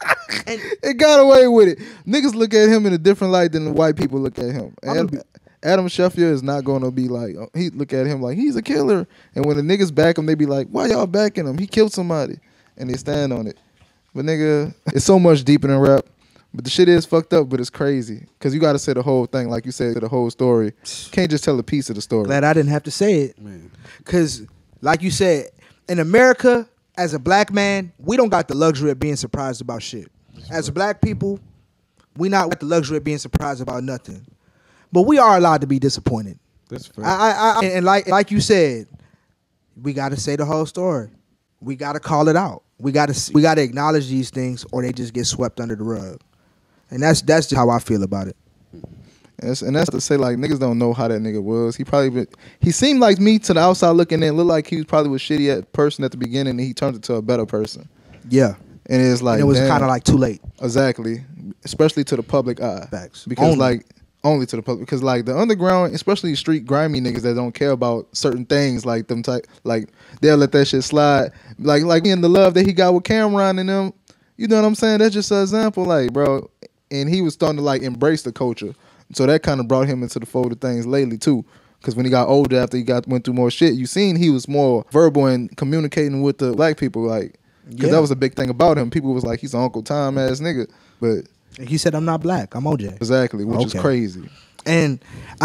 it got away with it. Niggas look at him in a different light than the white people look at him. Adam Schefter is not going to be like, he look at him like he's a killer. And when the niggas back him, they be like, why y'all backing him? He killed somebody. And they stand on it. But nigga, it's so much deeper than rap. But the shit is fucked up, but it's crazy. Because you got to say the whole thing. Like you said, the whole story. Can't just tell a piece of the story. Glad I didn't have to say it. Because, like you said, in America, as a black man, we don't got the luxury of being surprised about shit. As black people, we not got the luxury of being surprised about nothing. But we are allowed to be disappointed. That's fair. And like you said, we got to say the whole story. We got to call it out. We gotta acknowledge these things, or they just get swept under the rug. And that's just how I feel about it. And that's to say, like, niggas don't know how that nigga was. He seemed like me to the outside looking in. Looked like he probably was shitty person at the beginning, and he turned into a better person. Yeah. And it's like, and it was kind of like too late. Exactly. Especially to the public eye. Facts. Because only to the public. Because like the underground, especially street grimy niggas that don't care about certain things, like them type, like they'll let that shit slide. Like in the love that he got with Cameron and them. You know what I'm saying? That's just an example, like, bro. And he was starting to like embrace the culture. So that kind of brought him into the fold of things lately too. Because when he got older, after he went through more shit, you seen he was more verbal and communicating with the black people, like. Because that was a big thing about him. People was like, he's an Uncle Tom ass nigga. But he said, I'm not black. I'm OJ. Exactly, which is crazy. And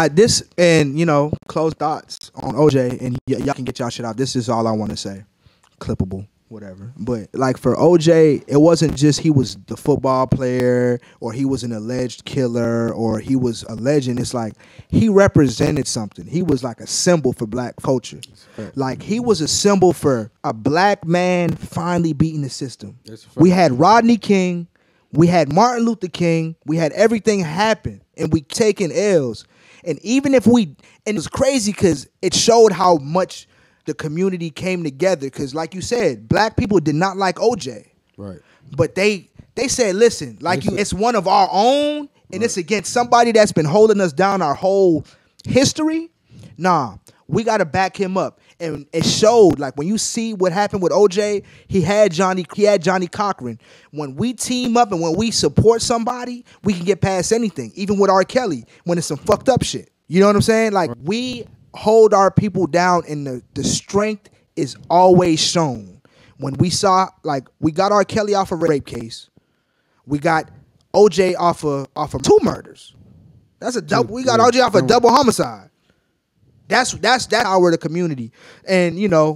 close thoughts on OJ, and y'all can get y'all shit out. This is all I want to say. Clippable, whatever. But like for OJ, it wasn't just he was the football player, or he was an alleged killer, or he was a legend. It's like he represented something. He was like a symbol for black culture. Like he was a symbol for a black man finally beating the system. We had Rodney King, we had Martin Luther King, we had everything happen, and we taking L's. And even if and it was crazy because it showed how much the community came together. Because like you said, black people did not like OJ. Right. But they said, listen, it's one of our own, and it's against somebody that's been holding us down our whole history. Nah, we got to back him up. And it showed, like, when you see what happened with OJ, he had Johnny Cochran. When we team up and when we support somebody, we can get past anything, even with R. Kelly, when it's some fucked up shit. You know what I'm saying? Like, we hold our people down, and the strength is always shown. When we saw, like, we got R. Kelly off a rape case. We got OJ off of 2 murders. That's a double. We got OJ off a double homicide. That's that power of the community, and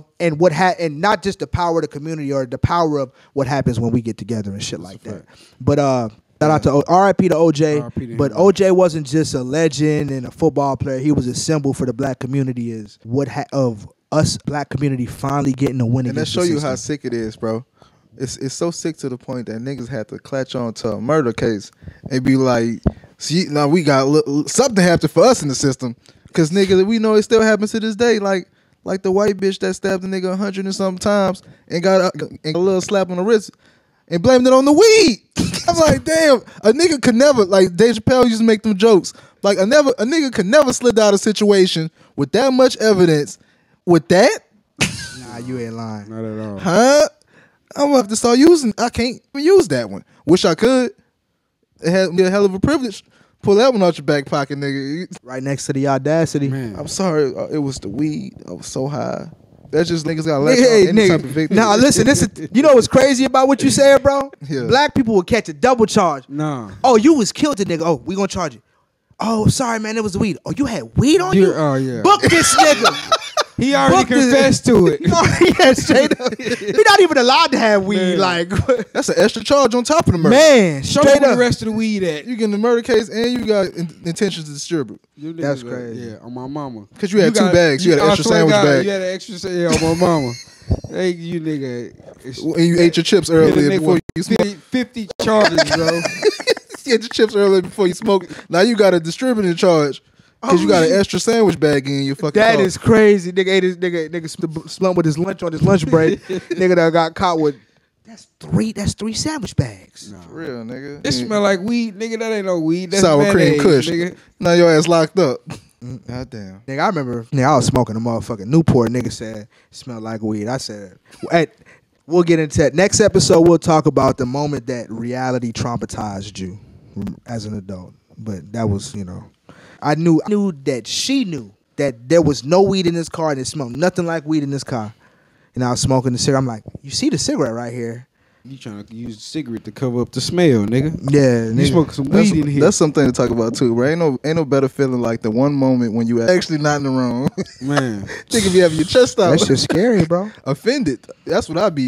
and not just the power of the community or the power of what happens when we get together and shit like that. But shout out to R.I.P. to OJ. But OJ wasn't just a legend and a football player. He was a symbol for the black community. Of us black community finally getting a win. And that show you how sick it is, bro. It's so sick to the point that niggas had to clutch on to a murder case and be like, see, now we got something happened for us in the system. Cause nigga, we know it still happens to this day. Like the white bitch that stabbed a nigga 100 and something times and got a little slap on the wrist and blamed it on the weed. I'm like, damn, a nigga could never, like Dave Chappelle used to make them jokes. Like a nigga could never slid out of a situation with that much evidence. With that, nah, you ain't lying. Not at all. Huh? I'm gonna have to start using. I can't even use that one. Wish I could. It had be a hell of a privilege. Pull that one out your back pocket, nigga. Right next to the audacity. Man. I'm sorry, it was the weed. I was so high. That's just niggas got left any type of victim. Nah, listen, you know what's crazy about what you said, bro? Yeah. Black people will catch a double charge. Nah. Oh, you was killed, the nigga. Oh, we gonna charge you. Oh, sorry, man, it was the weed. Oh, you had weed on you? Oh, yeah. Book this nigga. He already confessed to it. Yeah, straight up. You're not even allowed to have weed. Man. Like, that's an extra charge on top of the murder. Man, show me the rest of the weed at. You getting the murder case and you got intentions to distribute. That's crazy. Yeah, on my mama. Because you had 2 bags. You had an extra sandwich bag. You had an extra sandwich on my mama. Hey, you nigga. And you ate your chips earlier before you smoked. 50 charges, bro. You had your chips earlier before you smoked. Now you got a distributing charge. Because you got an extra sandwich bag in your fucking That car. is crazy. Nigga ate his nigga slumped with his lunch on his lunch break. Nigga that got caught with that's 3 sandwich bags. Nah. For real, nigga. It smell like weed, nigga. That ain't no weed. That's sour cream kush. Nigga. Now your ass locked up. God damn. Nigga, I remember I was smoking a motherfucking Newport. Nigga said it smelled like weed. I said we'll get into that. Next episode we'll talk about the moment that reality traumatized you as an adult. But that was, I knew that she knew that there was no weed in this car and it smelled nothing like weed in this car. And I was smoking the cigarette. I'm like, you see the cigarette right here? You trying to use the cigarette to cover up the smell, nigga. Yeah, you smoking some weed in here. That's something to talk about too, bro. Ain't no better feeling like the one moment when you actually not in the wrong. Man. Think if you have your chest out. That's just scary, bro. Offended. That's what I be.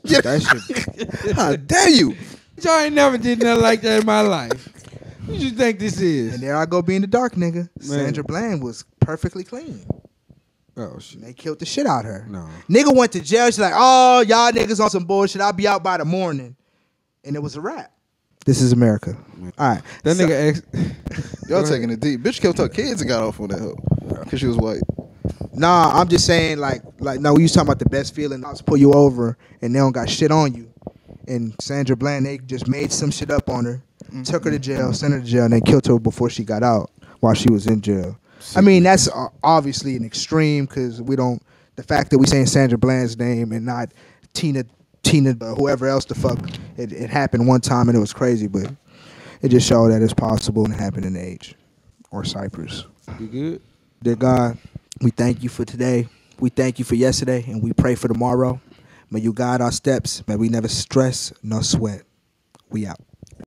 That shit. How dare you? Y'all ain't never did nothing like that in my life. What you think this is? And there I go being the dark nigga. Man. Sandra Bland was perfectly clean. Oh shit. They killed the shit out of her. No. Nigga went to jail. She's like, oh, y'all niggas on some bullshit. I'll be out by the morning. And it was a wrap. This is America. All right. That nigga asked. Y'all taking it deep. Bitch killed her kids and got off on that hoe because she was white. Nah, I'm just saying, like, no, we was talking about the best feeling. Cops pull you over and they don't got shit on you. And Sandra Bland, they just made some shit up on her, took her to jail, sent her to jail, and they killed her before she got out while she was in jail. I mean, that's obviously an extreme because we don't, the fact that we saying Sandra Bland's name and not Tina, whoever else the fuck, it happened one time and it was crazy, but it just showed that it's possible and it happened in Age or Cypress. You good? Dear God, we thank you for today. We thank you for yesterday, and we pray for tomorrow. May you guide our steps. May we never stress nor sweat. We out.